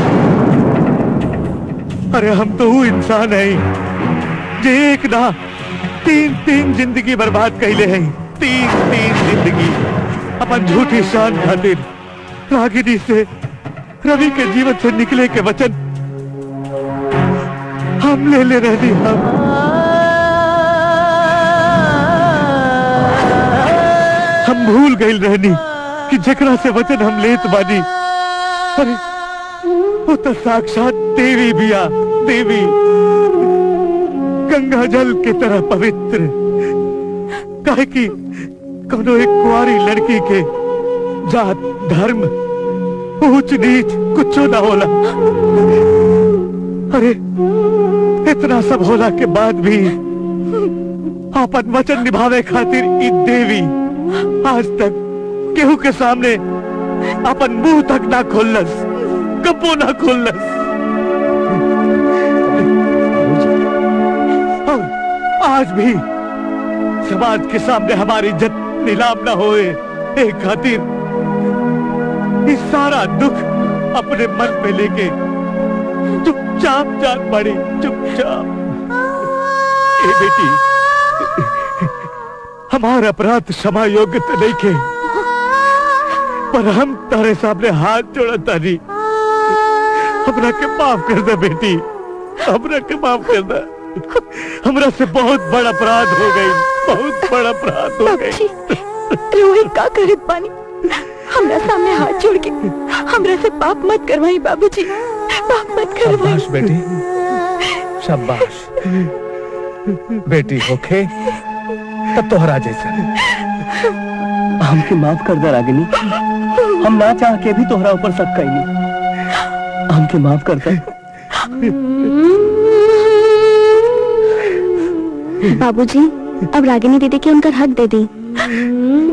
अरे हम तो वो इंसान है जे एक ना तीन तीन जिंदगी बर्बाद कैले हैं। तीन तीन जिंदगी अपन झूठी शान खातिर रागिनी से, रवि के जीवन से निकले के वचन हम ले ले रहनी। हम हम भूल गई रहनी कि जकरा से वचन हम लेत बानी, अरे वो तो साक्षात देवी बिया। देवी गंगा जल की तरह पवित्र, काहे कि कोनो एक कुंवारी लड़की के जात धर्म ऊंच नीच कुछ ना होला। अरे इतना सब होला के बाद भी अपन वचन निभावे खातिर ई देवी आज तक केहू के सामने अपन मुंह तक ना खोलस, कपो ना खोलस। और आज भी समाज के सामने हमारी इज्जत नीलाम ना होए, एक खातिर इस सारा दुख अपने मन में लेके चुपचाप जान पड़ी। चुपचाप। ए बेटी, हमारा अपराध क्षमा योग्य तो नहीं के, पर हम तारे सामने हाथ जोड़ता नहीं। हमरा के माफ कर दे बेटी, हमरा के माफ कर दे। हमरा से बहुत बड़ा अपराध हो गई, बहुत बड़ा अपराध हो गई। रोहित का करत बानी, हमरा सामने हाथ जोड़ के हमरा से पाप मत करवाई बाबूजी, पाप मत करवाई। शाबाश बेटी, शाबाश बेटी। होखे तब तोहरा जैसा हमके माफ कर दे रागिनी, हम ना चाह के भी तोहरा ऊपर शक कईनी। हमके माफ कर दे। बाबूजी अब रागिनी दीदी के उनका हक दे दी।